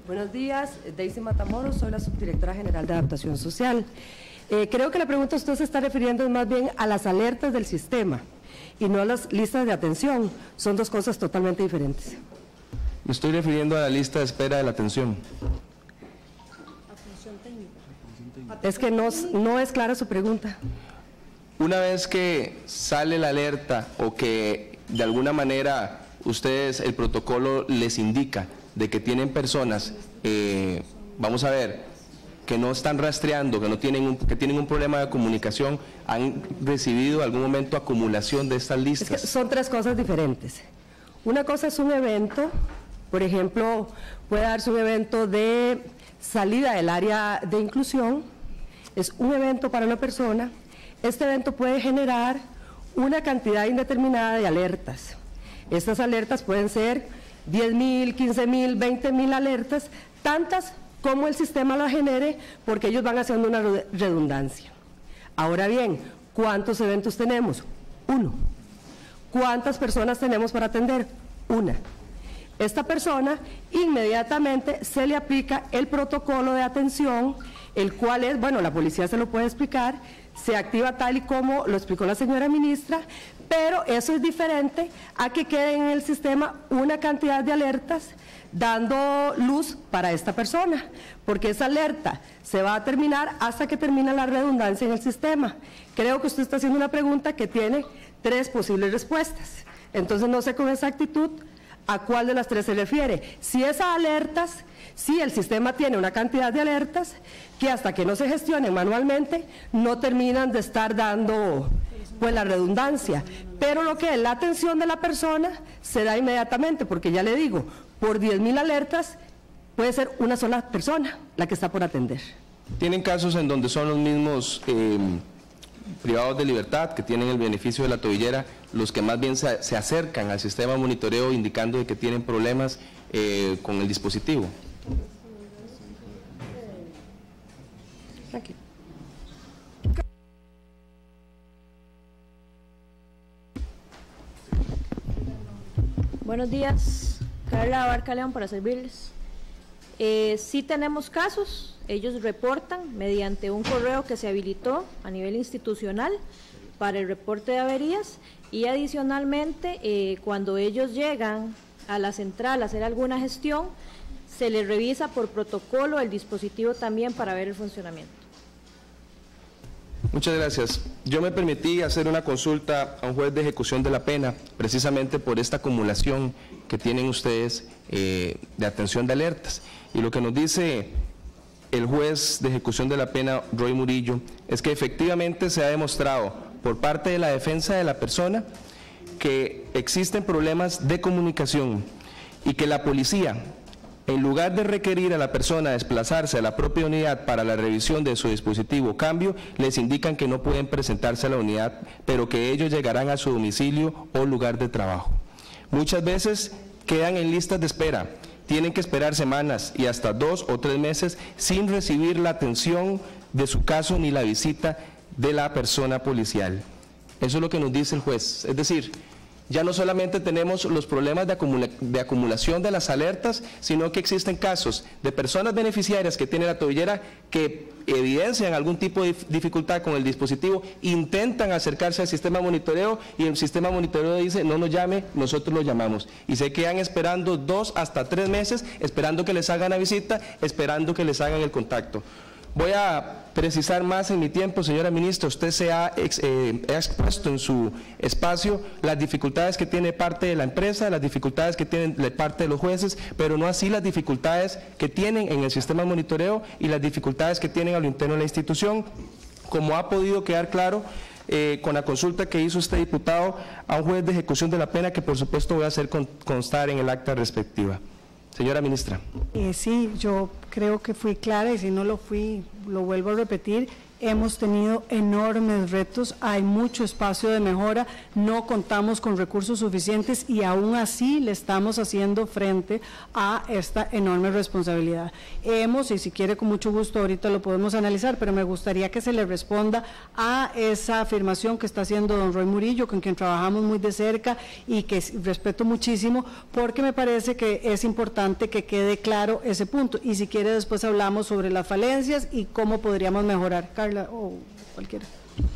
Buenos días, Daisy Matamoros, soy la subdirectora general de Adaptación Social. Eh, creo que la pregunta usted se está refiriendo más bien a las alertas del sistema y no a las listas de atención. Son dos cosas totalmente diferentes. Me estoy refiriendo a la lista de espera de la atención. Es que no, no es clara su pregunta. Una vez que sale la alerta o que de alguna manera ustedes, el protocolo les indica de que tienen personas, eh, vamos a ver, que no están rastreando, que no tienen un, que tienen un problema de comunicación, ¿han recibido algún momento acumulación de estas listas? Es que son tres cosas diferentes. Una cosa es un evento, por ejemplo, puede darse un evento de salida del área de inclusión, es un evento para una persona. Este evento puede generar una cantidad indeterminada de alertas. Estas alertas pueden ser diez mil, quince mil, veinte mil alertas, tantas como el sistema las genere, porque ellos van haciendo una redundancia. Ahora bien, ¿cuántos eventos tenemos? Uno. ¿Cuántas personas tenemos para atender? Una. Esta persona inmediatamente se le aplica el protocolo de atención, el cual es, bueno, la policía se lo puede explicar, se activa tal y como lo explicó la señora ministra, pero eso es diferente a que quede en el sistema una cantidad de alertas dando luz para esta persona, porque esa alerta se va a terminar hasta que termina la redundancia en el sistema. Creo que usted está haciendo una pregunta que tiene tres posibles respuestas, entonces no sé con exactitud a cuál de las tres se refiere. Si esas alertas, si el sistema tiene una cantidad de alertas que hasta que no se gestionen manualmente no terminan de estar dando pues la redundancia, pero lo que es la atención de la persona se da inmediatamente, porque ya le digo, por diez mil alertas puede ser una sola persona la que está por atender. ¿Tienen casos en donde son los mismos eh, privados de libertad que tienen el beneficio de la tobillera los que más bien se, se acercan al sistema de monitoreo indicando de que tienen problemas eh, con el dispositivo? Aquí. Buenos días, Carla Abarca León para servirles. Eh, sí tenemos casos, ellos reportan mediante un correo que se habilitó a nivel institucional para el reporte de averías y adicionalmente eh, cuando ellos llegan a la central a hacer alguna gestión, se les revisa por protocolo el dispositivo también para ver el funcionamiento. Muchas gracias. Yo me permití hacer una consulta a un juez de ejecución de la pena, precisamente por esta acumulación que tienen ustedes eh, de atención de alertas. Y lo que nos dice el juez de ejecución de la pena, Roy Murillo, es que efectivamente se ha demostrado por parte de la defensa de la persona que existen problemas de comunicación y que la policía, en lugar de requerir a la persona desplazarse a la propia unidad para la revisión de su dispositivo o cambio, les indican que no pueden presentarse a la unidad, pero que ellos llegarán a su domicilio o lugar de trabajo. Muchas veces quedan en listas de espera, tienen que esperar semanas y hasta dos o tres meses sin recibir la atención de su caso ni la visita de la persona policial. Eso es lo que nos dice el juez, es decir, ya no solamente tenemos los problemas de, acumula de acumulación de las alertas, sino que existen casos de personas beneficiarias que tienen la tobillera que evidencian algún tipo de dificultad con el dispositivo, intentan acercarse al sistema de monitoreo y el sistema de monitoreo dice no nos llame, nosotros lo llamamos. Y se quedan esperando dos hasta tres meses, esperando que les hagan la visita, esperando que les hagan el contacto. Voy a precisar más en mi tiempo, señora ministra. Usted se ha ex, eh, expuesto en su espacio las dificultades que tiene parte de la empresa, las dificultades que tienen de parte de los jueces, pero no así las dificultades que tienen en el sistema de monitoreo y las dificultades que tienen a lo interno de la institución, como ha podido quedar claro eh, con la consulta que hizo este diputado a un juez de ejecución de la pena, que por supuesto voy a hacer con, constar en el acta respectiva. Señora ministra. Eh, sí, yo creo que fui clara y si no lo fui, lo vuelvo a repetir. hemos tenido enormes retos, hay mucho espacio de mejora, no contamos con recursos suficientes y aún así le estamos haciendo frente a esta enorme responsabilidad. Hemos, y si quiere con mucho gusto ahorita lo podemos analizar, pero me gustaría que se le responda a esa afirmación que está haciendo don Roy Murillo, con quien trabajamos muy de cerca y que respeto muchísimo, porque me parece que es importante que quede claro ese punto, y si quiere después hablamos sobre las falencias y cómo podríamos mejorar. Carla o cualquiera.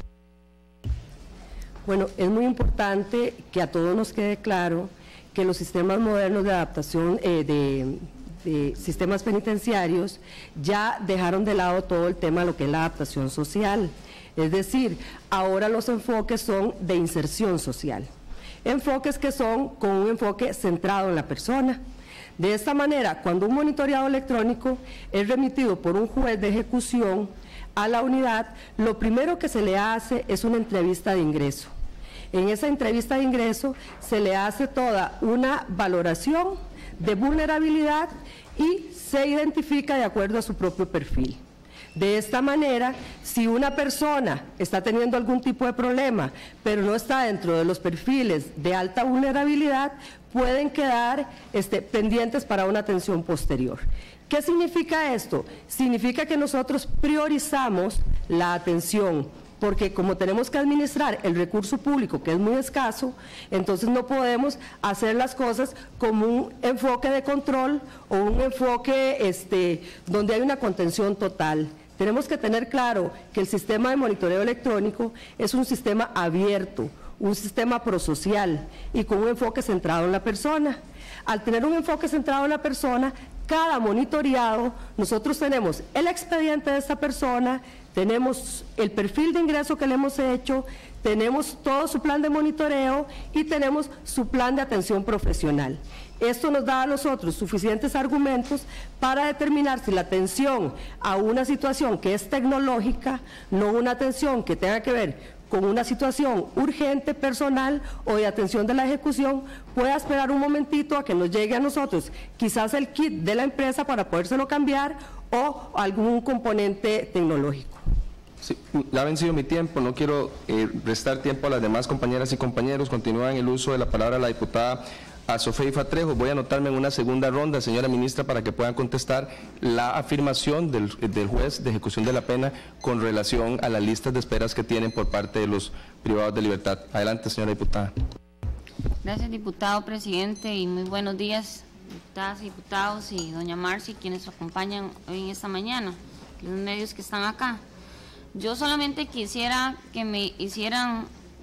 Bueno, es muy importante que a todos nos quede claro que los sistemas modernos de adaptación eh, de, de sistemas penitenciarios ya dejaron de lado todo el tema de lo que es la adaptación social. Es decir, ahora los enfoques son de inserción social, enfoques que son con un enfoque centrado en la persona. De esta manera, cuando un monitoreado electrónico es remitido por un juez de ejecución a la unidad, lo primero que se le hace es una entrevista de ingreso. En esa entrevista de ingreso se le hace toda una valoración de vulnerabilidad y se identifica de acuerdo a su propio perfil. De esta manera, si una persona está teniendo algún tipo de problema, pero no está dentro de los perfiles de alta vulnerabilidad, pueden quedar este, pendientes para una atención posterior. ¿Qué significa esto? Significa que nosotros priorizamos la atención, porque como tenemos que administrar el recurso público, que es muy escaso, entonces no podemos hacer las cosas como un enfoque de control o un enfoque este, donde hay una contención total. Tenemos que tener claro que el sistema de monitoreo electrónico es un sistema abierto, un sistema prosocial y con un enfoque centrado en la persona. Al tener un enfoque centrado en la persona, cada monitoreado, nosotros tenemos el expediente de esta persona, tenemos el perfil de ingreso que le hemos hecho, tenemos todo su plan de monitoreo y tenemos su plan de atención profesional. Esto nos da a nosotros suficientes argumentos para determinar si la atención a una situación que es tecnológica, no una atención que tenga que ver con una situación urgente, personal o de atención de la ejecución, pueda esperar un momentito a que nos llegue a nosotros quizás el kit de la empresa para podérselo cambiar o algún componente tecnológico. Sí, ya ha vencido mi tiempo, no quiero eh, restar tiempo a las demás compañeras y compañeros. Continúa en el uso de la palabra la diputada a Sofeifa Trejo. Voy a anotarme en una segunda ronda, señora ministra, para que puedan contestar la afirmación del, del juez de ejecución de la pena con relación a las listas de esperas que tienen por parte de los privados de libertad. Adelante, señora diputada. Gracias, diputado presidente, y muy buenos días, diputadas y diputados, y doña Marci, quienes nos acompañan hoy en esta mañana, los medios que están acá. Yo solamente quisiera que me hicieran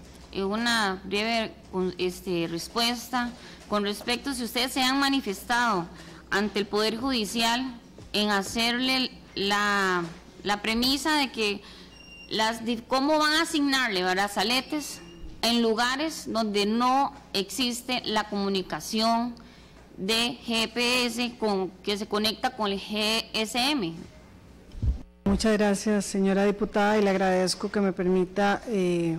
una breve este, respuesta con respecto a si ustedes se han manifestado ante el Poder Judicial en hacerle la, la premisa de que las cómo van a asignarle brazaletes en lugares donde no existe la comunicación de G P S con, que se conecta con el G S M. Muchas gracias, señora diputada, y le agradezco que me permita eh,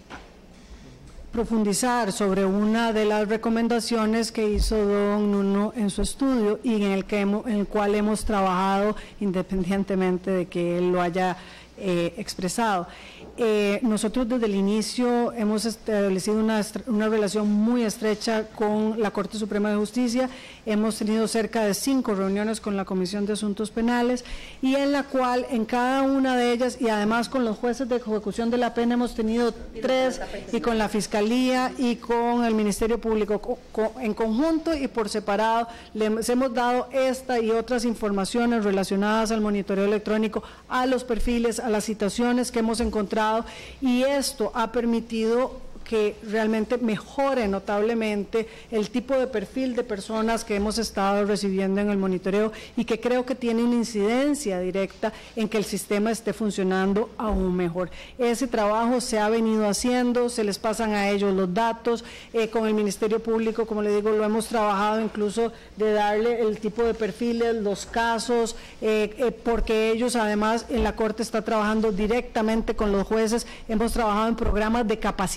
profundizar sobre una de las recomendaciones que hizo don Nuno en su estudio y en el, que hemos, en el cual hemos trabajado independientemente de que él lo haya eh, expresado. Eh, nosotros desde el inicio hemos establecido una, una relación muy estrecha con la Corte Suprema de Justicia, hemos tenido cerca de cinco reuniones con la Comisión de Asuntos Penales y en la cual en cada una de ellas y además con los jueces de ejecución de la pena hemos tenido tres y con la Fiscalía y con el Ministerio Público co co en conjunto y por separado les hemos dado esta y otras informaciones relacionadas al monitoreo electrónico, a los perfiles, a las citaciones que hemos encontrado, y esto ha permitido que realmente mejore notablemente el tipo de perfil de personas que hemos estado recibiendo en el monitoreo y que creo que tiene una incidencia directa en que el sistema esté funcionando aún mejor. Ese trabajo se ha venido haciendo, se les pasan a ellos los datos, eh, con el Ministerio Público, como le digo, lo hemos trabajado incluso de darle el tipo de perfiles, los casos, eh, eh, porque ellos además en la Corte está trabajando directamente con los jueces, hemos trabajado en programas de capacitación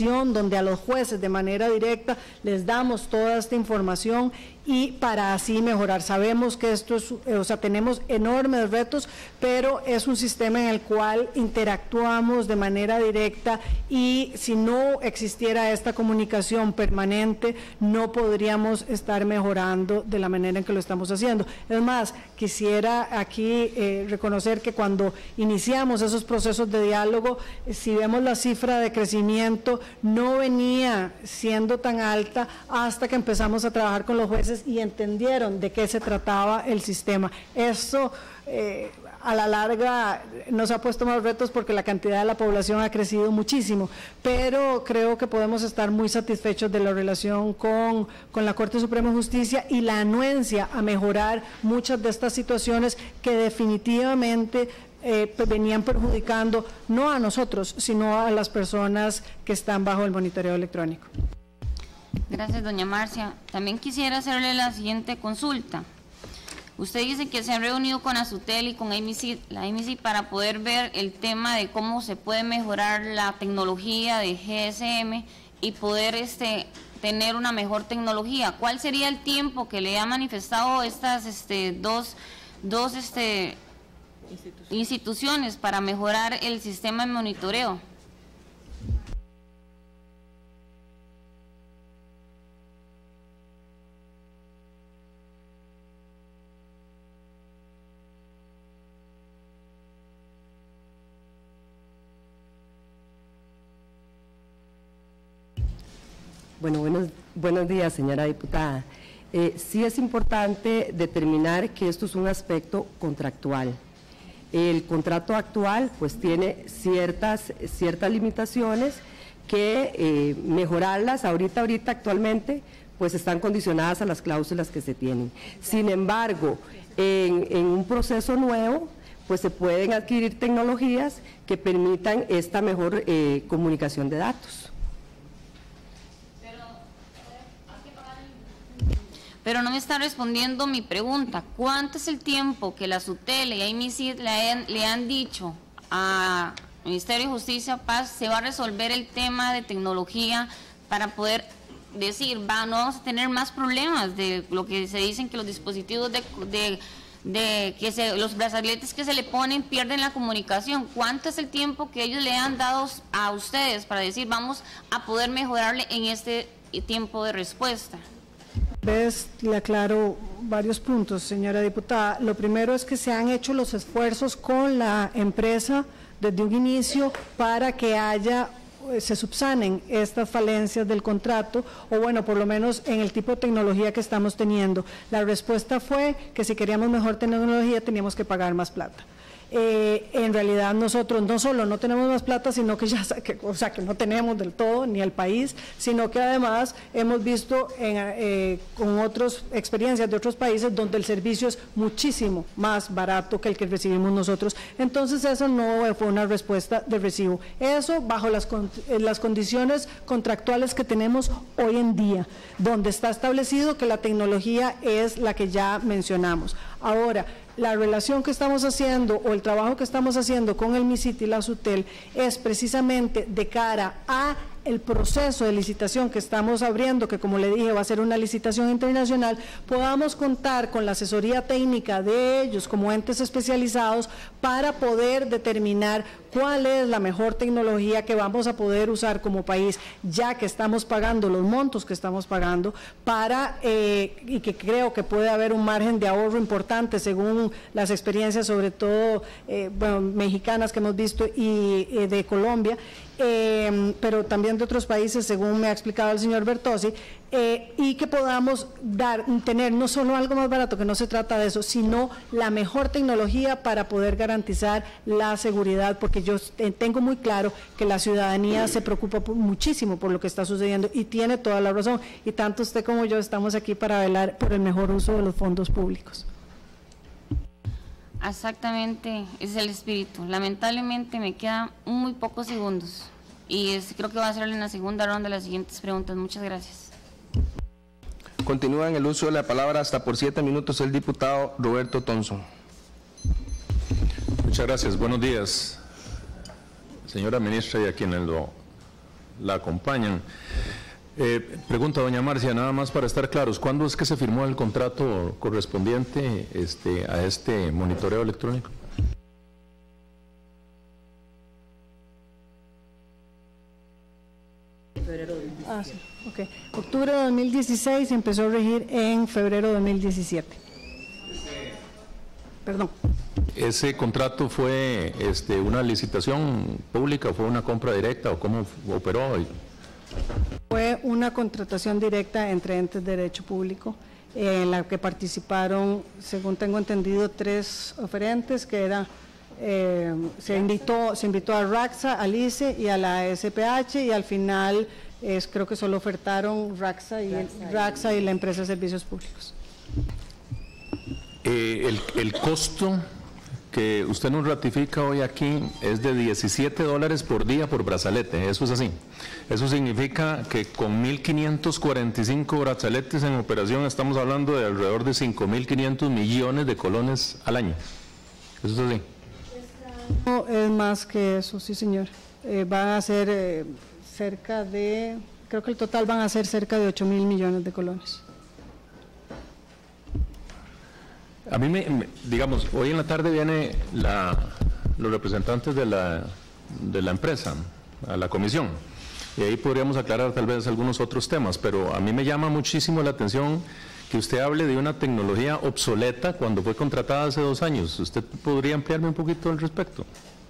licitación, donde a los jueces de manera directa les damos toda esta información y para así mejorar. Sabemos que esto es, o sea, tenemos enormes retos, pero es un sistema en el cual interactuamos de manera directa y si no existiera esta comunicación permanente, no podríamos estar mejorando de la manera en que lo estamos haciendo. Es más, quisiera aquí eh, reconocer que cuando iniciamos esos procesos de diálogo, eh, si vemos la cifra de crecimiento, no venía siendo tan alta hasta que empezamos a trabajar con los jueces y entendieron de qué se trataba el sistema. Eso eh, a la larga nos ha puesto más retos porque la cantidad de la población ha crecido muchísimo, pero creo que podemos estar muy satisfechos de la relación con, con la Corte Suprema de Justicia y la anuencia a mejorar muchas de estas situaciones que definitivamente eh, venían perjudicando no a nosotros, sino a las personas que están bajo el monitoreo electrónico. Gracias, doña Marcia. También quisiera hacerle la siguiente consulta. Usted dice que se han reunido con Azutel y con A M C, la A M C para poder ver el tema de cómo se puede mejorar la tecnología de G S M y poder este, tener una mejor tecnología. ¿Cuál sería el tiempo que le ha manifestado estas este, dos, dos este, instituciones. instituciones para mejorar el sistema de monitoreo? Bueno, buenos, buenos días, señora diputada. Eh, sí es importante determinar que esto es un aspecto contractual. El contrato actual pues tiene ciertas, ciertas limitaciones que eh, mejorarlas ahorita, ahorita actualmente pues están condicionadas a las cláusulas que se tienen. Sin embargo, en, en un proceso nuevo pues se pueden adquirir tecnologías que permitan esta mejor eh, comunicación de datos. Pero no me está respondiendo mi pregunta. ¿Cuánto es el tiempo que la SUTEL y A M C le han, le han dicho al Ministerio de Justicia Paz se va a resolver el tema de tecnología para poder decir, va, no vamos a tener más problemas de lo que se dicen que los dispositivos de, de, de que se, los brazaletes que se le ponen pierden la comunicación? ¿Cuánto es el tiempo que ellos le han dado a ustedes para decir vamos a poder mejorarle en este tiempo de respuesta? Vez le aclaro varios puntos, señora diputada. Lo primero es que se han hecho los esfuerzos con la empresa desde un inicio para que haya, se subsanen estas falencias del contrato, o bueno, por lo menos en el tipo de tecnología que estamos teniendo. La respuesta fue que si queríamos mejor tecnología teníamos que pagar más plata. Eh, en realidad nosotros no solo no tenemos más plata, sino que ya, que, o sea, que no tenemos del todo, ni el país, sino que además hemos visto en, eh, con otras experiencias de otros países donde el servicio es muchísimo más barato que el que recibimos nosotros. Entonces eso no fue una respuesta de recibo. Eso bajo las, las condiciones contractuales que tenemos hoy en día, donde está establecido que la tecnología es la que ya mencionamos. Ahora, la relación que estamos haciendo o el trabajo que estamos haciendo con el MISIT y la SUTEL es precisamente de cara a el proceso de licitación que estamos abriendo, que como le dije va a ser una licitación internacional, podamos contar con la asesoría técnica de ellos como entes especializados para poder determinar cuál es la mejor tecnología que vamos a poder usar como país, ya que estamos pagando los montos que estamos pagando, para eh, y que creo que puede haber un margen de ahorro importante según las experiencias, sobre todo eh, bueno, mexicanas que hemos visto y eh, de Colombia, eh, pero también de otros países, según me ha explicado el señor Bertozzi, eh, y que podamos dar, tener no solo algo más barato, que no se trata de eso, sino la mejor tecnología para poder garantizar la seguridad, porque yo tengo muy claro que la ciudadanía se preocupa por, muchísimo por lo que está sucediendo y tiene toda la razón, y tanto usted como yo estamos aquí para velar por el mejor uso de los fondos públicos. Exactamente, es el espíritu. Lamentablemente me quedan muy pocos segundos y es, creo que va a ser en la segunda ronda las siguientes preguntas. Muchas gracias. Continúa en el uso de la palabra hasta por siete minutos el diputado Roberto Thompson. Muchas gracias. Buenos días, señora ministra y a quienes lo la acompañan. Eh, pregunta, doña Marcia, nada más para estar claros, ¿cuándo es que se firmó el contrato correspondiente este, a este monitoreo electrónico? Ah, sí. Okay. Octubre de dos mil dieciséis y empezó a regir en febrero de dos mil diecisiete. Perdón. ¿Ese contrato fue este, una licitación pública o fue una compra directa o cómo operó? Fue una contratación directa entre entes de derecho público eh, en la que participaron, según tengo entendido, tres oferentes que era eh, se invitó se invitó a RAXA, al I C E y a la S P H y al final es, creo que solo ofertaron RAXA y, RAXA y la empresa de servicios públicos. Eh, el, el costo que usted nos ratifica hoy aquí es de diecisiete dólares por día por brazalete, eso es así. Eso significa que con mil quinientos cuarenta y cinco brazaletes en operación estamos hablando de alrededor de cinco mil quinientos millones de colones al año. Eso es así. No, es más que eso, sí señor. Eh, van a ser eh, cerca de, creo que el total van a ser cerca de ocho mil millones de colones. A mí, me, me, digamos, hoy en la tarde vienen los representantes de la, de la empresa a la comisión y ahí podríamos aclarar tal vez algunos otros temas, pero a mí me llama muchísimo la atención que usted hable de una tecnología obsoleta cuando fue contratada hace dos años. ¿Usted podría ampliarme un poquito al respecto?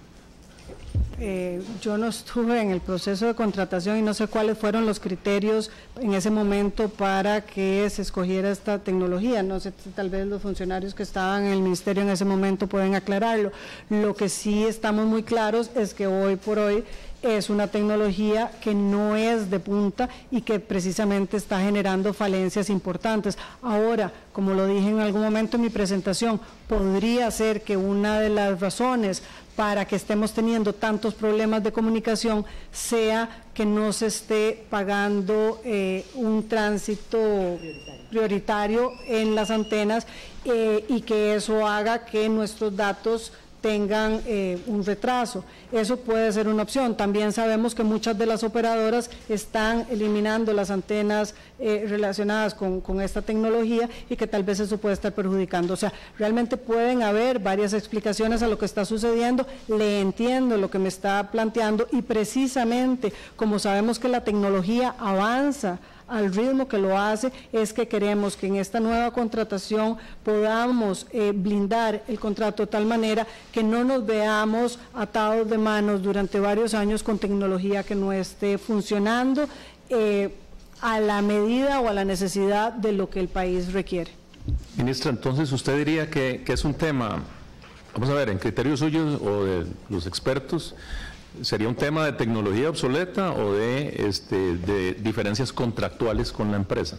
Eh, yo no estuve en el proceso de contratación y no sé cuáles fueron los criterios en ese momento para que se escogiera esta tecnología. No sé, tal vez los funcionarios que estaban en el ministerio en ese momento pueden aclararlo. Lo que sí estamos muy claros es que hoy por hoy es una tecnología que no es de punta y que precisamente está generando falencias importantes. Ahora, como lo dije en algún momento en mi presentación, podría ser que una de las razones para que estemos teniendo tantos problemas de comunicación sea que no se esté pagando eh, un tránsito prioritario. prioritario en las antenas eh, y que eso haga que nuestros datos tengan eh, un retraso. Eso puede ser una opción. También sabemos que muchas de las operadoras están eliminando las antenas eh, relacionadas con, con esta tecnología y que tal vez eso puede estar perjudicando. O sea, realmente pueden haber varias explicaciones a lo que está sucediendo. Le entiendo lo que me está planteando y precisamente como sabemos que la tecnología avanza al ritmo que lo hace, es que queremos que en esta nueva contratación podamos eh, blindar el contrato de tal manera que no nos veamos atados de manos durante varios años con tecnología que no esté funcionando eh, a la medida o a la necesidad de lo que el país requiere. Ministra, entonces usted diría que, que es un tema, vamos a ver, en criterios suyos o de los expertos, ¿sería un tema de tecnología obsoleta o de, este, de diferencias contractuales con la empresa?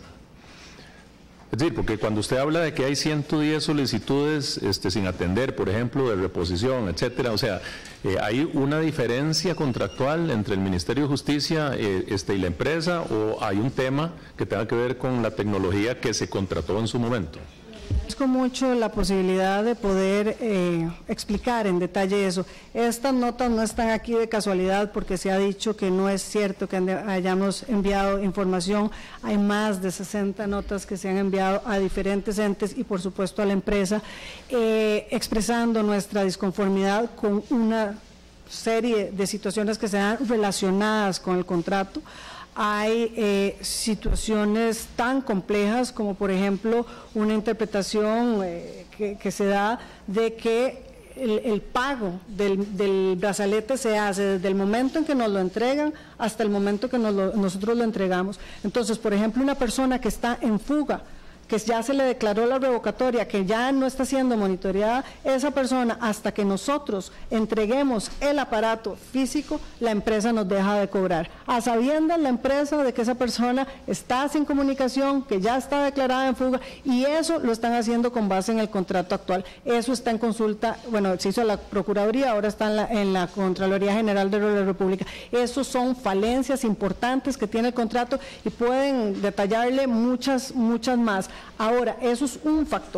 Es decir, porque cuando usted habla de que hay ciento diez solicitudes este, sin atender, por ejemplo, de reposición, etcétera, o sea, eh, ¿hay una diferencia contractual entre el Ministerio de Justicia eh, este, y la empresa o hay un tema que tenga que ver con la tecnología que se contrató en su momento? Agradezco mucho la posibilidad de poder eh, explicar en detalle eso. Estas notas no están aquí de casualidad porque se ha dicho que no es cierto que hayamos enviado información. Hay más de sesenta notas que se han enviado a diferentes entes y por supuesto a la empresa, eh, expresando nuestra disconformidad con una serie de situaciones que se dan relacionadas con el contrato. Hay eh, situaciones tan complejas como por ejemplo una interpretación eh, que, que se da de que el, el pago del, del brazalete se hace desde el momento en que nos lo entregan hasta el momento que nos lo, nosotros lo entregamos. Entonces, por ejemplo, una persona que está en fuga, que ya se le declaró la revocatoria, que ya no está siendo monitoreada, esa persona, hasta que nosotros entreguemos el aparato físico, la empresa nos deja de cobrar. A sabiendas la empresa de que esa persona está sin comunicación, que ya está declarada en fuga, y eso lo están haciendo con base en el contrato actual. Eso está en consulta, bueno, se hizo la Procuraduría, ahora está en la, en la Contraloría General de la República. Esos son falencias importantes que tiene el contrato y pueden detallarle muchas, muchas más. Ahora, eso es un factor.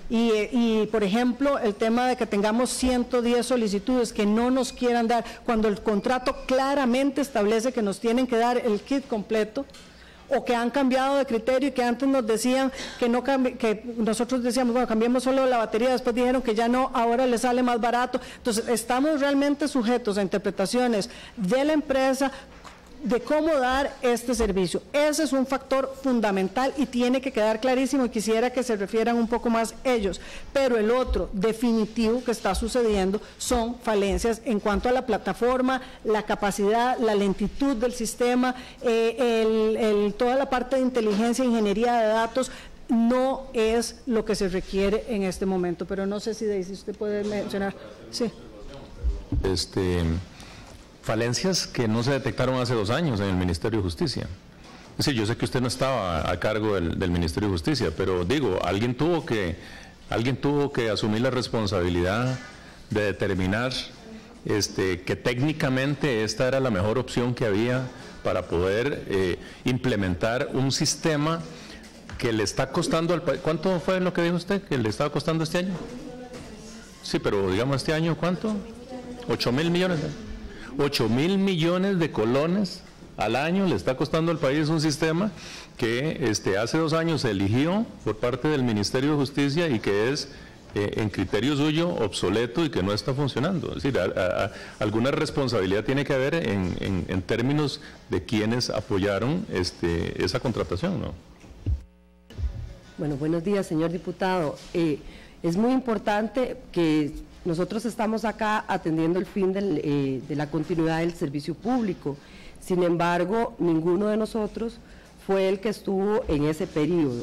Y, y, por ejemplo, el tema de que tengamos ciento diez solicitudes que no nos quieran dar, cuando el contrato claramente establece que nos tienen que dar el kit completo, o que han cambiado de criterio y que antes nos decían que no cambi que nosotros decíamos, bueno, cambiemos solo la batería, después dijeron que ya no, ahora les sale más barato. Entonces, estamos realmente sujetos a interpretaciones de la empresa de cómo dar este servicio. Ese es un factor fundamental y tiene que quedar clarísimo, y quisiera que se refieran un poco más ellos. Pero el otro definitivo que está sucediendo son falencias en cuanto a la plataforma, la capacidad, la lentitud del sistema, eh, el, el, toda la parte de inteligencia e ingeniería de datos. No es lo que se requiere en este momento, pero no sé si Daisy usted puede mencionar. Sí. Este... Falencias que no se detectaron hace dos años en el Ministerio de Justicia. Es decir, yo sé que usted no estaba a cargo del, del Ministerio de Justicia, pero digo, alguien tuvo que, alguien tuvo que asumir la responsabilidad de determinar este, que técnicamente esta era la mejor opción que había para poder eh, implementar un sistema que le está costando al país. ¿Cuánto fue lo que dijo usted que le estaba costando este año? Sí, pero digamos este año, ¿cuánto? Ocho mil millones de ocho mil millones de colones al año le está costando al país un sistema que este, hace dos años se eligió por parte del Ministerio de Justicia y que es, eh, en criterio suyo, obsoleto y que no está funcionando. Es decir, a, a, a, alguna responsabilidad tiene que haber en, en, en términos de quienes apoyaron este, esa contratación, ¿no? Bueno, buenos días, señor diputado. Eh, es muy importante que nosotros estamos acá atendiendo el fin del, eh, de la continuidad del servicio público. Sin embargo, ninguno de nosotros fue el que estuvo en ese periodo.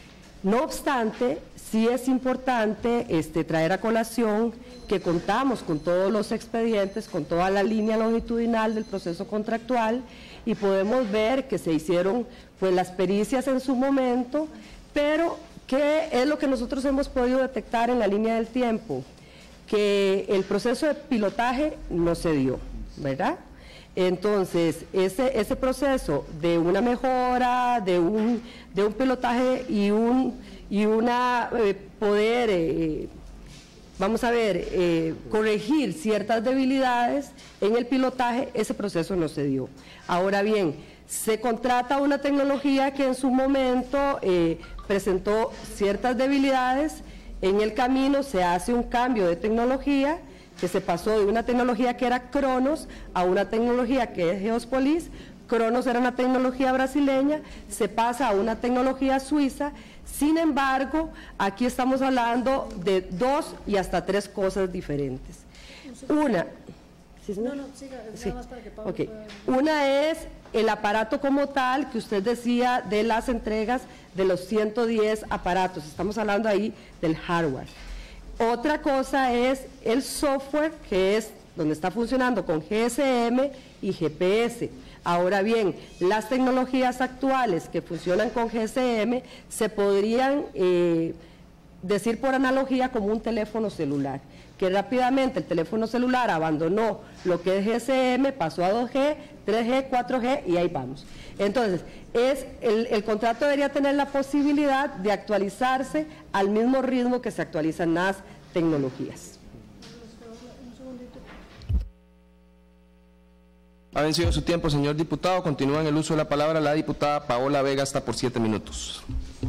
No obstante, sí es importante este, traer a colación que contamos con todos los expedientes, con toda la línea longitudinal del proceso contractual, y podemos ver que se hicieron pues, las pericias en su momento, pero ¿qué es lo que nosotros hemos podido detectar en la línea del tiempo? Que el proceso de pilotaje no se dio, ¿verdad? Entonces, ese, ese proceso de una mejora, de un, de un pilotaje y un y una eh, poder, eh, vamos a ver, eh, corregir ciertas debilidades en el pilotaje, ese proceso no se dio. Ahora bien, se contrata una tecnología que en su momento eh, presentó ciertas debilidades. En el camino se hace un cambio de tecnología, que se pasó de una tecnología que era Cronos a una tecnología que es Geospolis. Cronos era una tecnología brasileña, se pasa a una tecnología suiza. Sin embargo, aquí estamos hablando de dos y hasta tres cosas diferentes. Una, ¿sí, no, no, siga, sí. Nada más para que Pablo okay. pueda... Una es el aparato como tal, que usted decía de las entregas de los ciento diez aparatos, estamos hablando ahí del hardware. Otra cosa es el software, que es donde está funcionando con G S M y G P S. Ahora bien, las tecnologías actuales que funcionan con G S M se podrían eh, decir por analogía como un teléfono celular, que rápidamente el teléfono celular abandonó lo que es G S M, pasó a dos G, tres G, cuatro G y ahí vamos. Entonces, es el, el contrato debería tener la posibilidad de actualizarse al mismo ritmo que se actualizan las tecnologías. Ha vencido su tiempo, señor diputado. Continúa en el uso de la palabra la diputada Paola Vega, hasta por siete minutos.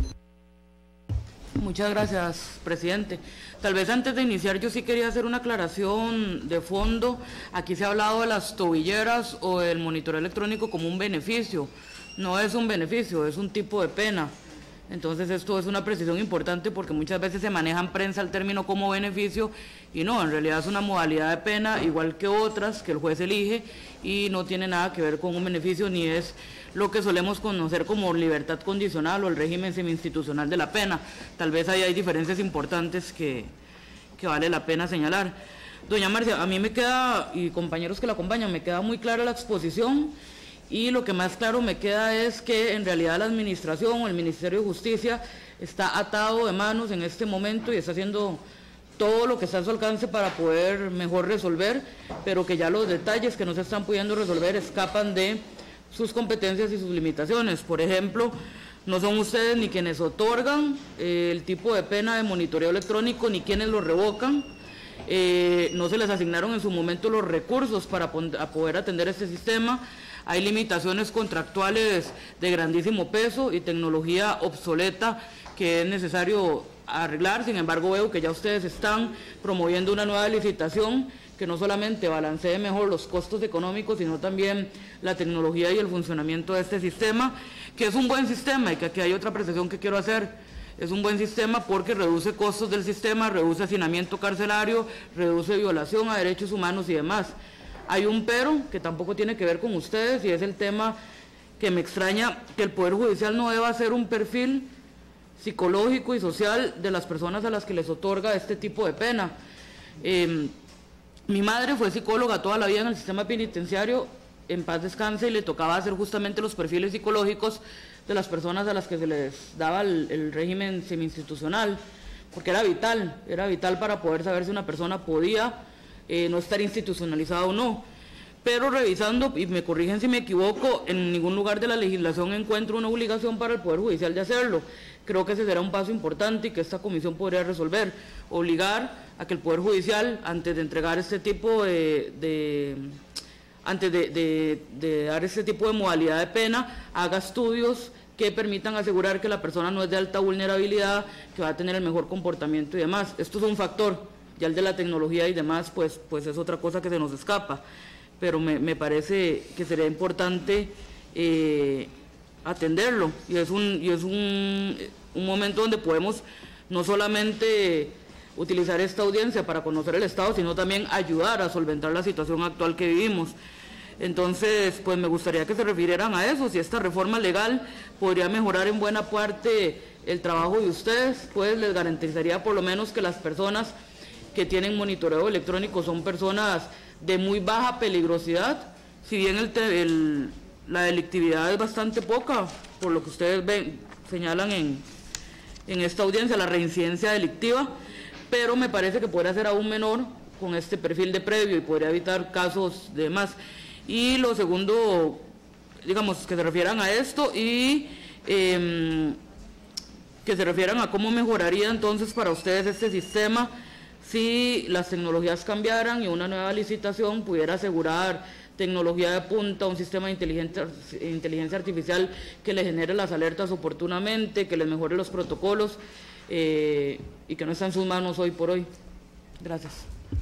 Muchas gracias, presidente. Tal vez antes de iniciar yo sí quería hacer una aclaración de fondo. Aquí se ha hablado de las tobilleras o del monitoreo electrónico como un beneficio. No es un beneficio, es un tipo de pena. Entonces esto es una precisión importante porque muchas veces se maneja en prensa el término como beneficio y no, en realidad es una modalidad de pena igual que otras que el juez elige y no tiene nada que ver con un beneficio ni es lo que solemos conocer como libertad condicional o el régimen semi-institucional de la pena. Tal vez ahí hay diferencias importantes que, que vale la pena señalar. Doña Marcia, a mí me queda, y compañeros que la acompañan, me queda muy clara la exposición. Y lo que más claro me queda es que en realidad la administración o el Ministerio de Justicia está atado de manos en este momento y está haciendo todo lo que está a su alcance para poder mejor resolver, pero que ya los detalles que no se están pudiendo resolver escapan de sus competencias y sus limitaciones. Por ejemplo, No son ustedes ni quienes otorgan eh, el tipo de pena de monitoreo electrónico, ni quienes lo revocan. Eh, no se les asignaron en su momento los recursos para a poder atender este sistema. Hay limitaciones contractuales de grandísimo peso y tecnología obsoleta que es necesario arreglar. Sin embargo, veo que ya ustedes están promoviendo una nueva licitación que no solamente balancee mejor los costos económicos, sino también la tecnología y el funcionamiento de este sistema, que es un buen sistema, y que aquí hay otra apreciación que quiero hacer. Es un buen sistema porque reduce costos del sistema, reduce hacinamiento carcelario, reduce violación a derechos humanos y demás. Hay un pero que tampoco tiene que ver con ustedes, y es el tema que me extraña, que el Poder Judicial no deba hacer un perfil psicológico y social de las personas a las que les otorga este tipo de pena. Eh, mi madre fue psicóloga toda la vida en el sistema penitenciario, en paz descanse, y le tocaba hacer justamente los perfiles psicológicos de las personas a las que se les daba el, el régimen semi-institucional, porque era vital, era vital para poder saber si una persona podía eh, no estar institucionalizada o no. Pero revisando, y me corrigen si me equivoco, en ningún lugar de la legislación encuentro una obligación para el Poder Judicial de hacerlo. Creo que ese será un paso importante y que esta comisión podría resolver, obligar a que el Poder Judicial, antes de entregar este tipo de, de antes de, de, de dar este tipo de modalidad de pena, haga estudios que permitan asegurar que la persona no es de alta vulnerabilidad, que va a tener el mejor comportamiento y demás. Esto es un factor, ya el de la tecnología y demás, pues, pues es otra cosa que se nos escapa, pero me, me parece que sería importante eh, atenderlo, y es, un, y es un, un momento donde podemos no solamente utilizar esta audiencia para conocer el Estado, sino también ayudar a solventar la situación actual que vivimos. Entonces, pues me gustaría que se refirieran a eso, si esta reforma legal podría mejorar en buena parte el trabajo de ustedes, pues les garantizaría por lo menos que las personas que tienen monitoreo electrónico son personas de muy baja peligrosidad, si bien el, el, la delictividad es bastante poca, por lo que ustedes ven, señalan en, en esta audiencia, la reincidencia delictiva, pero me parece que podría ser aún menor con este perfil de previo y podría evitar casos de más. Y lo segundo, digamos, que se refieran a esto y eh, que se refieran a cómo mejoraría entonces para ustedes este sistema si las tecnologías cambiaran y una nueva licitación pudiera asegurar tecnología de punta, un sistema de inteligencia, inteligencia artificial que le genere las alertas oportunamente, que les mejore los protocolos, eh, y que no está en sus manos hoy por hoy. Gracias.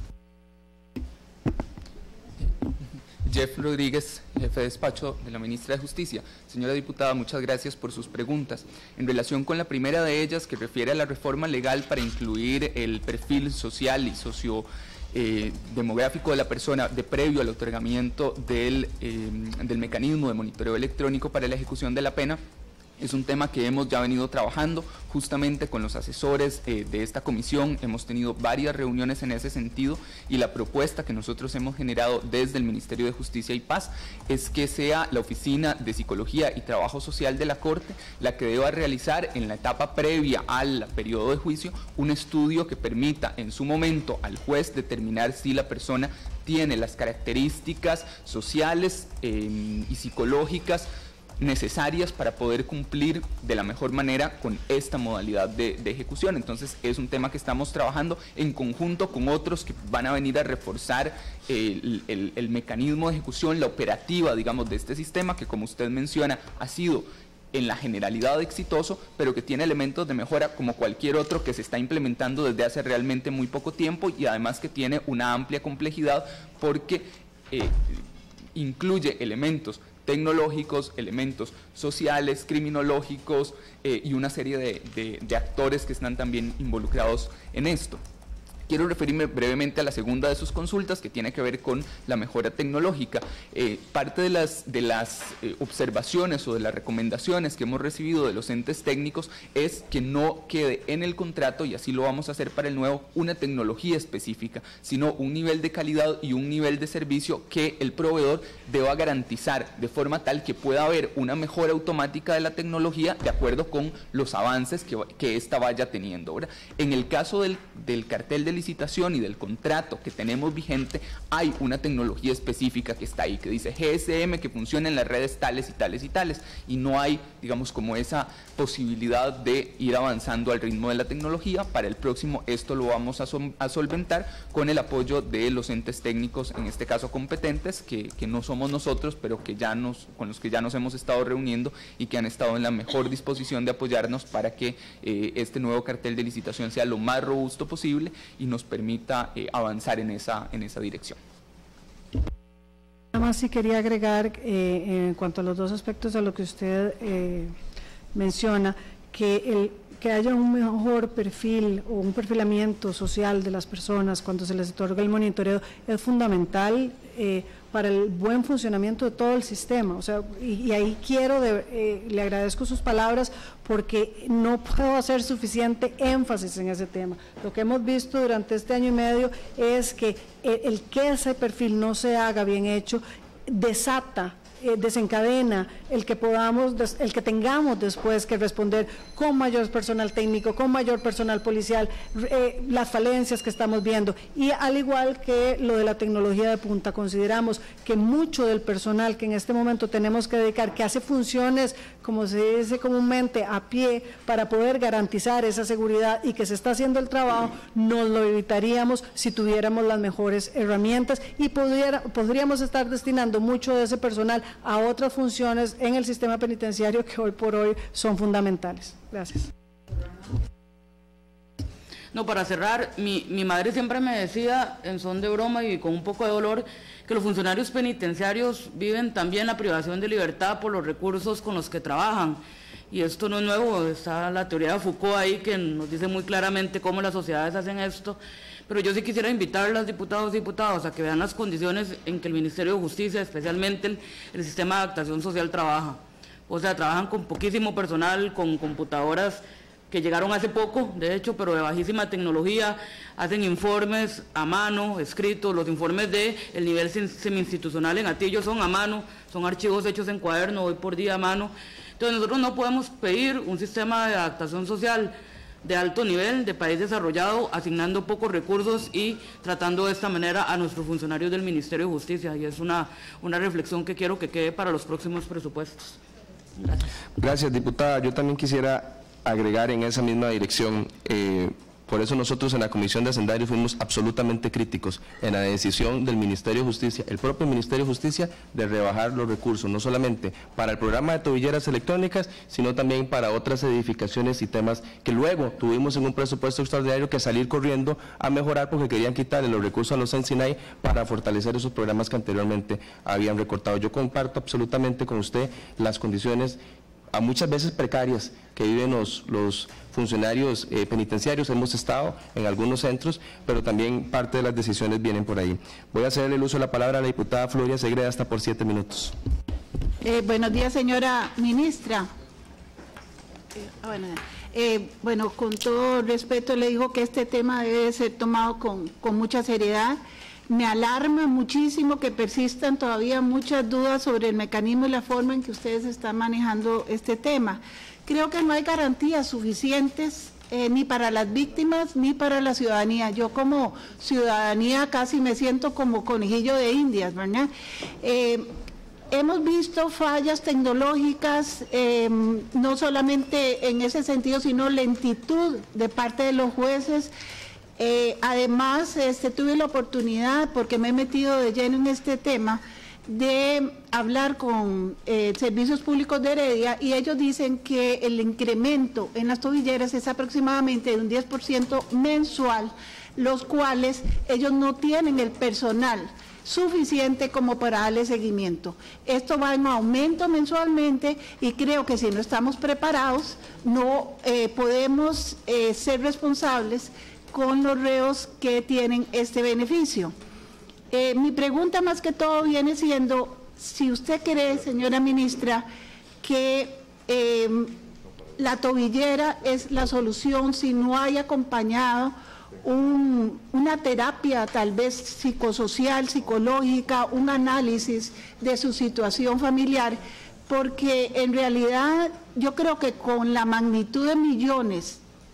Jeff Rodríguez, jefe de despacho de la ministra de Justicia. Señora diputada, muchas gracias por sus preguntas. En relación con la primera de ellas, que refiere a la reforma legal para incluir el perfil social y socio eh, demográfico de la persona de previo al otorgamiento del, eh, del mecanismo de monitoreo electrónico para la ejecución de la pena, es un tema que hemos ya venido trabajando justamente con los asesores eh, de esta comisión. Hemos tenido varias reuniones en ese sentido, y la propuesta que nosotros hemos generado desde el Ministerio de Justicia y Paz es que sea la Oficina de Psicología y Trabajo Social de la Corte la que deba realizar en la etapa previa al periodo de juicio un estudio que permita en su momento al juez determinar si la persona tiene las características sociales eh, y psicológicas necesarias para poder cumplir de la mejor manera con esta modalidad de, de ejecución. Entonces es un tema que estamos trabajando en conjunto con otros que van a venir a reforzar el, el, el mecanismo de ejecución, la operativa, digamos, de este sistema, que como usted menciona ha sido en la generalidad exitoso, pero que tiene elementos de mejora como cualquier otro que se está implementando desde hace realmente muy poco tiempo, y además que tiene una amplia complejidad porque eh, incluye elementos tecnológicos, elementos sociales, criminológicos eh, y una serie de, de, de actores que están también involucrados en esto. Quiero referirme brevemente a la segunda de sus consultas, que tiene que ver con la mejora tecnológica. Eh, parte de las, de las eh, observaciones o de las recomendaciones que hemos recibido de los entes técnicos es que no quede en el contrato, y así lo vamos a hacer para el nuevo, una tecnología específica, sino un nivel de calidad y un nivel de servicio que el proveedor deba garantizar de forma tal que pueda haber una mejora automática de la tecnología de acuerdo con los avances que, que ésta vaya teniendo. ¿verdad? En el caso del, del cartel de de licitación y del contrato que tenemos vigente hay una tecnología específica que está ahí, que dice G S M, que funciona en las redes tales y tales y tales, y no hay, digamos, como esa posibilidad de ir avanzando al ritmo de la tecnología. Para el próximo esto lo vamos a, sol a solventar con el apoyo de los entes técnicos, en este caso competentes, que, que no somos nosotros, pero que ya nos, con los que ya nos hemos estado reuniendo y que han estado en la mejor disposición de apoyarnos para que eh, este nuevo cartel de licitación sea lo más robusto posible y nos permita eh, avanzar en esa, en esa dirección. Nada más sí quería agregar eh, en cuanto a los dos aspectos a lo que usted eh, menciona, que el que haya un mejor perfil o un perfilamiento social de las personas cuando se les otorga el monitoreo es fundamental eh, para el buen funcionamiento de todo el sistema. O sea, y, y ahí quiero, de, eh, le agradezco sus palabras porque no puedo hacer suficiente énfasis en ese tema. Lo que hemos visto durante este año y medio es que el, el que ese perfil no se haga bien hecho desata, Eh, desencadena el que podamos, el que tengamos después que responder con mayor personal técnico, con mayor personal policial, eh, las falencias que estamos viendo. Y al igual que lo de la tecnología de punta, consideramos que mucho del personal que en este momento tenemos que dedicar, que hace funciones, como se dice comúnmente, a pie, para poder garantizar esa seguridad y que se está haciendo el trabajo, nos lo evitaríamos si tuviéramos las mejores herramientas y pudiera, podríamos estar destinando mucho de ese personal a otras funciones en el sistema penitenciario que hoy por hoy son fundamentales. Gracias. No, para cerrar, mi, mi madre siempre me decía, en son de broma y con un poco de dolor, que los funcionarios penitenciarios viven también la privación de libertad por los recursos con los que trabajan. Y esto no es nuevo, está la teoría de Foucault ahí que nos dice muy claramente cómo las sociedades hacen esto. Pero yo sí quisiera invitar a los diputados y diputadas a que vean las condiciones en que el Ministerio de Justicia, especialmente el, el sistema de adaptación social, trabaja. O sea, trabajan con poquísimo personal, con computadoras que llegaron hace poco, de hecho, pero de bajísima tecnología, hacen informes a mano, escritos, los informes de el nivel semi-institucional en Atillo son a mano, son archivos hechos en cuaderno, hoy por día a mano. Entonces nosotros no podemos pedir un sistema de adaptación social de alto nivel, de país desarrollado, asignando pocos recursos y tratando de esta manera a nuestros funcionarios del Ministerio de Justicia, y es una, una reflexión que quiero que quede para los próximos presupuestos. Gracias. Gracias, diputada. Yo también quisiera agregar en esa misma dirección, eh, por eso nosotros en la Comisión de Hacendario fuimos absolutamente críticos en la decisión del Ministerio de Justicia, el propio Ministerio de Justicia, de rebajar los recursos, no solamente para el programa de tobilleras electrónicas, sino también para otras edificaciones y temas que luego tuvimos en un presupuesto extraordinario que salir corriendo a mejorar porque querían quitarle los recursos a los Ensinay para fortalecer esos programas que anteriormente habían recortado. Yo comparto absolutamente con usted las condiciones a muchas veces precarias que viven los, los funcionarios eh, penitenciarios. Hemos estado en algunos centros, pero también parte de las decisiones vienen por ahí. Voy a hacerle el uso de la palabra a la diputada Floria Segreda, hasta por siete minutos. Eh, buenos días, señora ministra. Eh, bueno, eh, bueno, con todo respeto le digo que este tema debe ser tomado con, con mucha seriedad. Me alarma muchísimo que persistan todavía muchas dudas sobre el mecanismo y la forma en que ustedes están manejando este tema. Creo que no hay garantías suficientes eh, ni para las víctimas ni para la ciudadanía. Yo como ciudadanía casi me siento como conejillo de indias, ¿verdad? Eh, hemos visto fallas tecnológicas, eh, no solamente en ese sentido, sino lentitud de parte de los jueces. Eh, además, este, tuve la oportunidad, porque me he metido de lleno en este tema, de hablar con eh, Servicios Públicos de Heredia, y ellos dicen que el incremento en las tobilleras es aproximadamente de un diez por ciento mensual, los cuales ellos no tienen el personal suficiente como para darle seguimiento. Esto va en aumento mensualmente y creo que si no estamos preparados no eh, podemos eh, ser responsables con los reos que tienen este beneficio. Eh, mi pregunta más que todo viene siendo, si usted cree, señora ministra, que eh, la tobillera es la solución si no hay acompañado un, una terapia tal vez psicosocial, psicológica, un análisis de su situación familiar, porque en realidad yo creo que con la magnitud de millones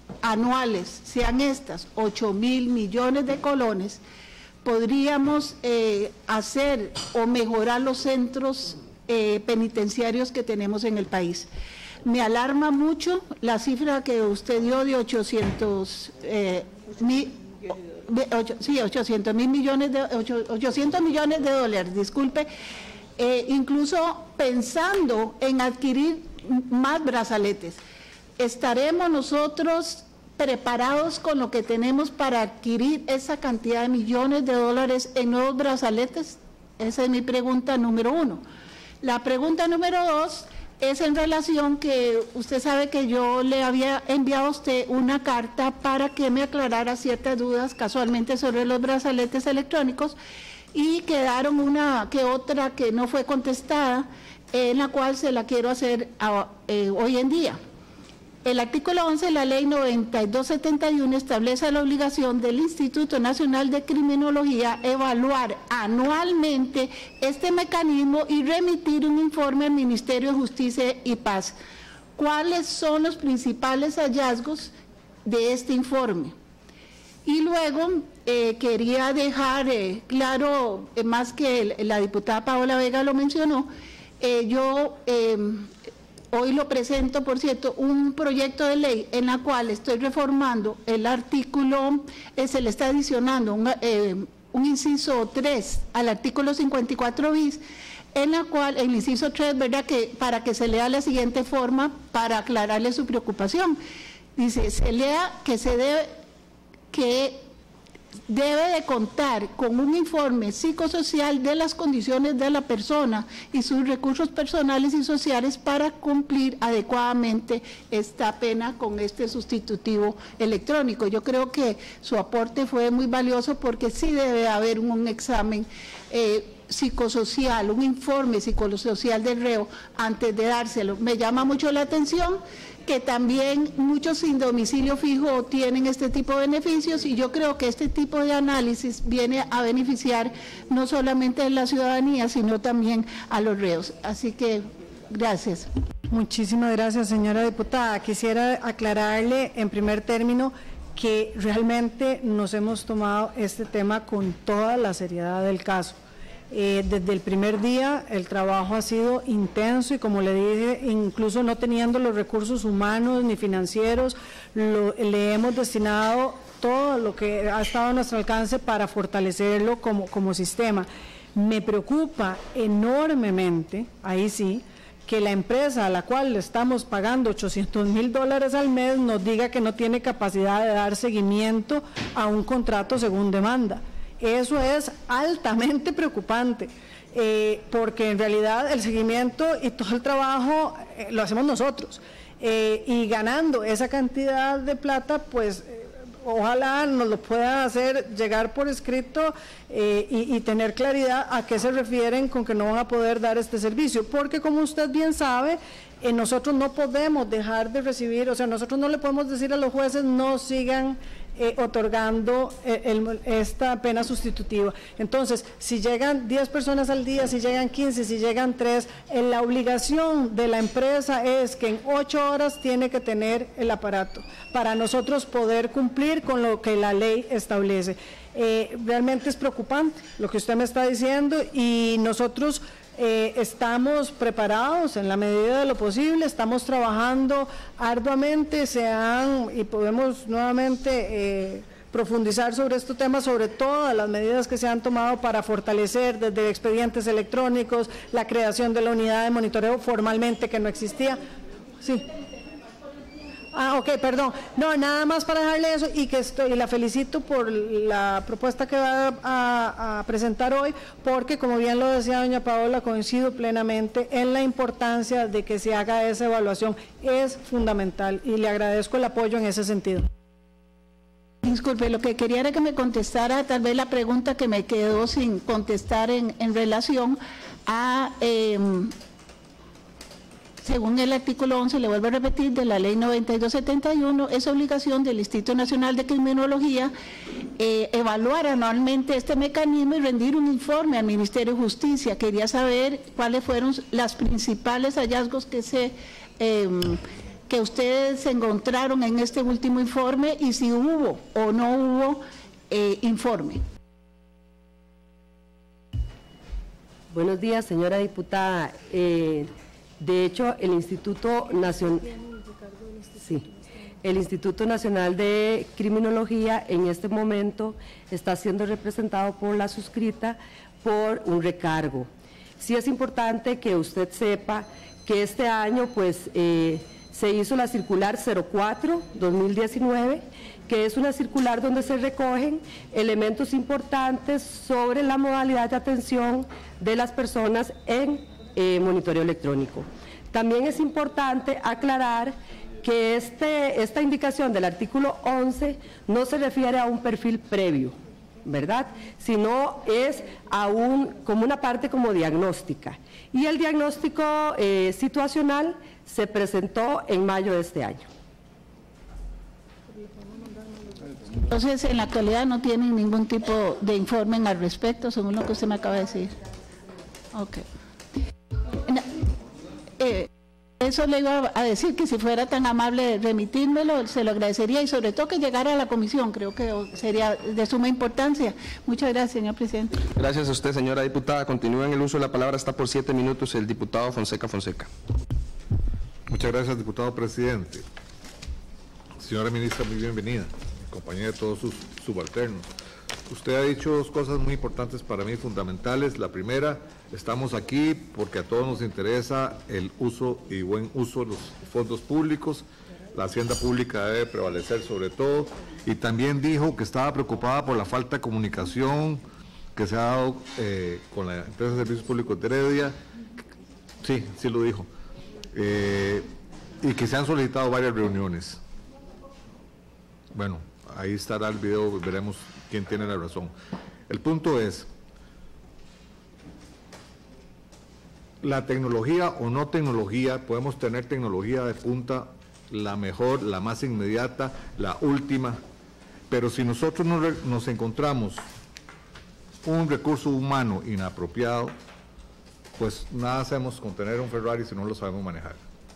anuales sean estas ocho mil millones de colones, podríamos eh, hacer o mejorar los centros eh, penitenciarios que tenemos en el país. Me alarma mucho la cifra que usted dio de ochocientos eh, mil, ocho, sí, ochocientos mil millones de ocho, ochocientos millones de dólares, disculpe, eh, incluso pensando en adquirir más brazaletes. ¿Estaremos nosotros preparados con lo que tenemos para adquirir esa cantidad de millones de dólares en nuevos brazaletes? Esa es mi pregunta número uno. La pregunta número dos es en relación que usted sabe que yo le había enviado a usted una carta para que me aclarara ciertas dudas casualmente sobre los brazaletes electrónicos y quedaron una que otra que no fue contestada, en la cual se la quiero hacer a, eh, hoy en día. El artículo once de la ley noventa y dos setenta y uno establece la obligación del Instituto Nacional de Criminología evaluar anualmente este mecanismo y remitir un informe al Ministerio de Justicia y Paz. ¿Cuáles son los principales hallazgos de este informe? Y luego eh, quería dejar eh, claro, eh, más que el, la diputada Paola Vega lo mencionó, eh, yo... Eh, Hoy lo presento, por cierto, un proyecto de ley en la cual estoy reformando el artículo, eh, se le está adicionando un, eh, un inciso tres al artículo cincuenta y cuatro bis, en la cual el inciso tres, ¿verdad?, que para que se lea la siguiente forma para aclararle su preocupación. Dice, se lea que se debe, que debe de contar con un informe psicosocial de las condiciones de la persona y sus recursos personales y sociales para cumplir adecuadamente esta pena con este sustitutivo electrónico. Yo creo que su aporte fue muy valioso porque sí debe haber un, un examen eh, psicosocial, un informe psicosocial del reo antes de dárselo. Me llama mucho la atención que también muchos sin domicilio fijo tienen este tipo de beneficios y yo creo que este tipo de análisis viene a beneficiar no solamente a la ciudadanía, sino también a los reos. Así que, gracias. Muchísimas gracias, señora diputada. Quisiera aclararle en primer término que realmente nos hemos tomado este tema con toda la seriedad del caso. Eh, desde el primer día el trabajo ha sido intenso y, como le dije, incluso no teniendo los recursos humanos ni financieros, lo, le hemos destinado todo lo que ha estado a nuestro alcance para fortalecerlo como, como sistema. Me preocupa enormemente, ahí sí, que la empresa a la cual le estamos pagando ochocientos mil dólares al mes nos diga que no tiene capacidad de dar seguimiento a un contrato según demanda. Eso es altamente preocupante, eh, porque en realidad el seguimiento y todo el trabajo eh, lo hacemos nosotros, eh, y ganando esa cantidad de plata, pues eh, ojalá nos lo puedan hacer llegar por escrito eh, y, y tener claridad a qué se refieren con que no van a poder dar este servicio, porque como usted bien sabe, eh, nosotros no podemos dejar de recibir, o sea, nosotros no le podemos decir a los jueces no sigan Eh, otorgando eh, el, esta pena sustitutiva. Entonces, si llegan diez personas al día, si llegan quince, si llegan tres, eh, la obligación de la empresa es que en ocho horas tiene que tener el aparato para nosotros poder cumplir con lo que la ley establece. Eh, realmente es preocupante lo que usted me está diciendo y nosotros Eh, estamos preparados en la medida de lo posible, estamos trabajando arduamente, se han, y podemos nuevamente eh, profundizar sobre este tema, sobre todas las medidas que se han tomado para fortalecer desde expedientes electrónicos, la creación de la unidad de monitoreo formalmente que no existía. Sí. Ah, ok, perdón. No, nada más para dejarle eso y que estoy, y la felicito por la propuesta que va a, a presentar hoy, porque como bien lo decía doña Paola, coincido plenamente en la importancia de que se haga esa evaluación, es fundamental y le agradezco el apoyo en ese sentido. Disculpe, lo que quería era que me contestara tal vez la pregunta que me quedó sin contestar en, en relación a... Eh, según el artículo once, le vuelvo a repetir, de la ley noventa y dos setenta y uno, es obligación del Instituto Nacional de Criminología eh, evaluar anualmente este mecanismo y rendir un informe al Ministerio de Justicia. Quería saber cuáles fueron las principales hallazgos que se eh, que ustedes encontraron en este último informe y si hubo o no hubo eh, informe. Buenos días, señora diputada. Eh, de hecho, el Instituto Nacional, sí, el Instituto Nacional de Criminología en este momento está siendo representado por la suscrita por un recargo. Sí es importante que usted sepa que este año, pues, eh, se hizo la circular cero cuatro dos mil diecinueve, que es una circular donde se recogen elementos importantes sobre la modalidad de atención de las personas en eh, monitoreo electrónico. También es importante aclarar que este, esta indicación del artículo once no se refiere a un perfil previo, ¿verdad?, sino es a un, como una parte como diagnóstica. Y el diagnóstico eh, situacional se presentó en mayo de este año. Entonces, en la actualidad no tienen ningún tipo de informe al respecto, según lo que usted me acaba de decir. Ok. Eh, eso le iba a decir, que si fuera tan amable remitírmelo, se lo agradecería, y sobre todo que llegara a la comisión, creo que sería de suma importancia. Muchas gracias, señor presidente. Gracias a usted, señora diputada. Continúa en el uso de la palabra, está por siete minutos el diputado Fonseca Fonseca. Muchas gracias, diputado presidente. Señora ministra, muy bienvenida, compañía de todos sus subalternos. Usted ha dicho dos cosas muy importantes para mí, fundamentales. La primera, estamos aquí porque a todos nos interesa el uso y buen uso de los fondos públicos. La hacienda pública debe prevalecer sobre todo. Y también dijo que estaba preocupada por la falta de comunicación que se ha dado eh, con la empresa de servicios públicos de Heredia. Sí, sí lo dijo. Eh, y que se han solicitado varias reuniones. Bueno, ahí estará el video, veremos quién tiene la razón. El punto es, la tecnología o no tecnología, podemos tener tecnología de punta, la mejor, la más inmediata, la última, pero si nosotros nos, nos encontramos un recurso humano inapropiado, pues nada hacemos con tener un Ferrari si no lo sabemos manejar.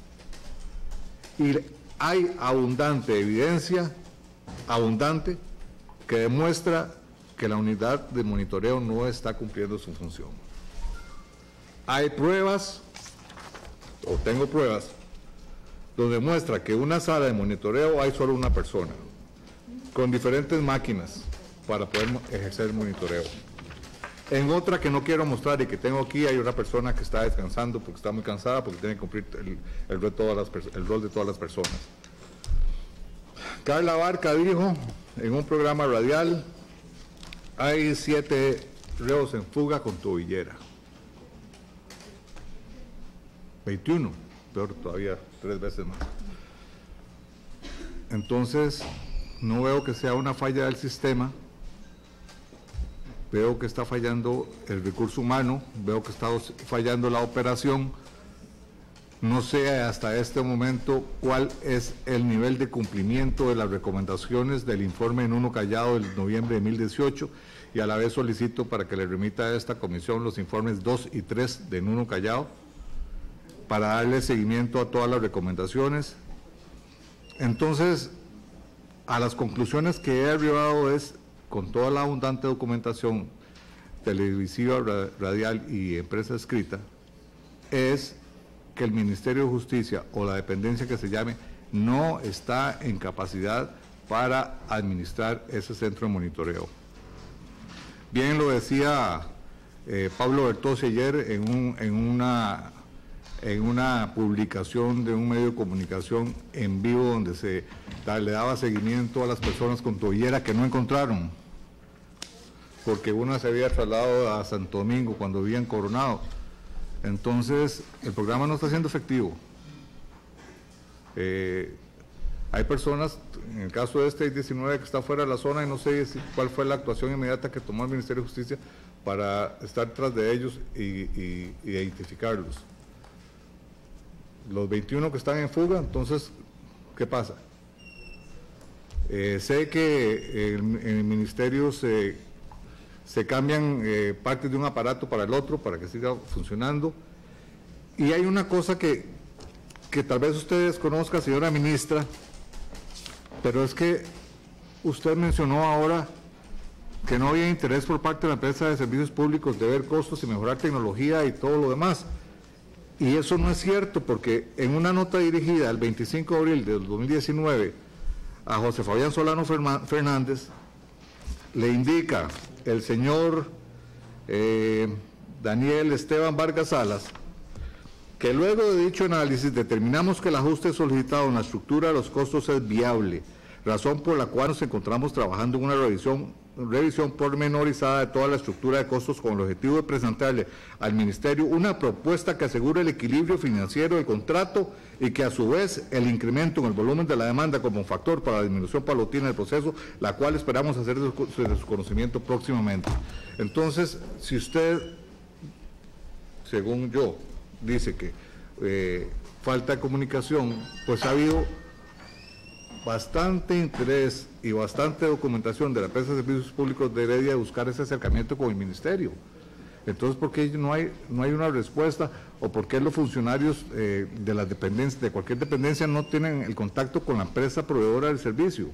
Y hay abundante evidencia, abundante, que demuestra que la unidad de monitoreo no está cumpliendo su función. Hay pruebas, o tengo pruebas, donde muestra que en una sala de monitoreo hay solo una persona, con diferentes máquinas para poder ejercer el monitoreo. En otra que no quiero mostrar y que tengo aquí, hay una persona que está descansando porque está muy cansada, porque tiene que cumplir el, el, rol, de todas las, el rol de todas las personas. Carla Barca dijo en un programa radial, hay siete reos en fuga con tobillera. veintiuno, peor todavía, tres veces más. Entonces, no veo que sea una falla del sistema, veo que está fallando el recurso humano, veo que está fallando la operación. No sé hasta este momento cuál es el nivel de cumplimiento de las recomendaciones del informe en uno callado del noviembre de dos mil dieciocho, y a la vez solicito para que le remita a esta comisión los informes dos y tres de uno callado para darle seguimiento a todas las recomendaciones. Entonces, a las conclusiones que he arribado es, con toda la abundante documentación televisiva, radial y empresa escrita, es que el Ministerio de Justicia o la dependencia que se llame no está en capacidad para administrar ese centro de monitoreo. Bien lo decía eh, Pablo Bertozzi ayer en, un, en, una, en una publicación de un medio de comunicación en vivo donde se da, le daba seguimiento a las personas con tobillera que no encontraron, porque una se había trasladado a Santo Domingo cuando vivían Coronado. Entonces, el programa no está siendo efectivo. Eh, hay personas, en el caso de este diecinueve, que está fuera de la zona y no sé si, cuál fue la actuación inmediata que tomó el Ministerio de Justicia para estar tras de ellos y, y, y identificarlos. Los veintiuno que están en fuga, entonces, ¿qué pasa? Eh, sé que en el, el Ministerio se... se cambian eh, partes de un aparato para el otro, para que siga funcionando. Y hay una cosa que que tal vez usted desconozca, señora ministra, pero es que usted mencionó ahora que no había interés por parte de la empresa de servicios públicos de ver costos y mejorar tecnología y todo lo demás. Y eso no es cierto, porque en una nota dirigida el veinticinco de abril del dos mil diecinueve a José Fabián Solano Fernández, le indica el señor eh, Daniel Esteban Vargas Salas que luego de dicho análisis determinamos que el ajuste solicitado en la estructura de los costos es viable, razón por la cual nos encontramos trabajando en una revisión revisión pormenorizada de toda la estructura de costos con el objetivo de presentarle al Ministerio una propuesta que asegure el equilibrio financiero del contrato y que a su vez el incremento en el volumen de la demanda como factor para la disminución paulatina del proceso, la cual esperamos hacer de su, de su conocimiento próximamente. Entonces, si usted, según yo, dice que eh, falta de comunicación, pues ha habido bastante interés y bastante documentación de la empresa de servicios públicos de Heredia de buscar ese acercamiento con el ministerio. Entonces, ¿por qué no hay no hay una respuesta o por qué los funcionarios eh, de las dependencias, de cualquier dependencia, no tienen el contacto con la empresa proveedora del servicio?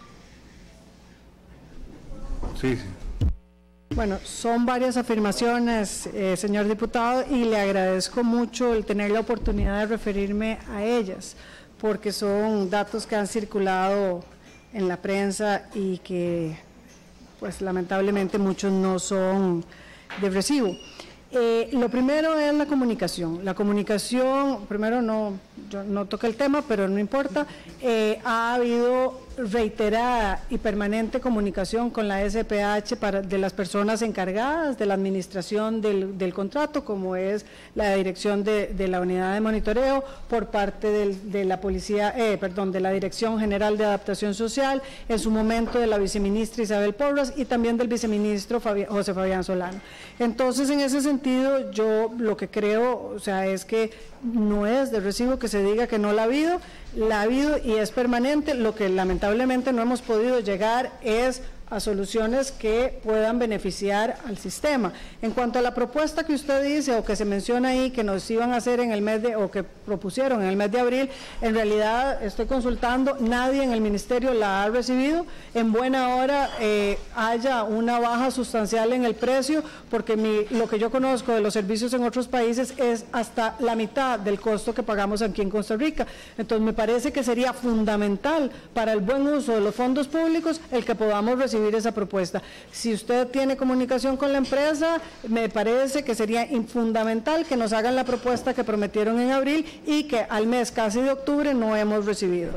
Sí, sí. Bueno, son varias afirmaciones, eh, señor diputado, y le agradezco mucho el tener la oportunidad de referirme a ellas, porque son datos que han circulado en la prensa y que, pues lamentablemente, muchos no son de recibo. Eh, lo primero es la comunicación. La comunicación, primero no, yo no toqué el tema, pero no importa, eh, ha habido reiterada y permanente comunicación con la S P H para, de las personas encargadas de la administración del, del contrato, como es la dirección de, de la unidad de monitoreo, por parte del, de la policía, eh, perdón, de la Dirección General de Adaptación Social, en su momento de la viceministra Isabel Porras y también del viceministro Fabi- José Fabián Solano. Entonces, en ese sentido, yo lo que creo, o sea, es que no es de recibo que se diga que no la ha habido, la ha habido y es permanente. Lo que lamentablemente no hemos podido llegar es a soluciones que puedan beneficiar al sistema. En cuanto a la propuesta que usted dice o que se menciona ahí que nos iban a hacer en el mes de, o que propusieron en el mes de abril, en realidad estoy consultando, nadie en el ministerio la ha recibido. En buena hora eh, haya una baja sustancial en el precio, porque mi, lo que yo conozco de los servicios en otros países es hasta la mitad del costo que pagamos aquí en Costa Rica. Entonces me parece que sería fundamental para el buen uso de los fondos públicos el que podamos recibir esa propuesta. Si usted tiene comunicación con la empresa, me parece que sería fundamental que nos hagan la propuesta que prometieron en abril y que al mes casi de octubre no hemos recibido.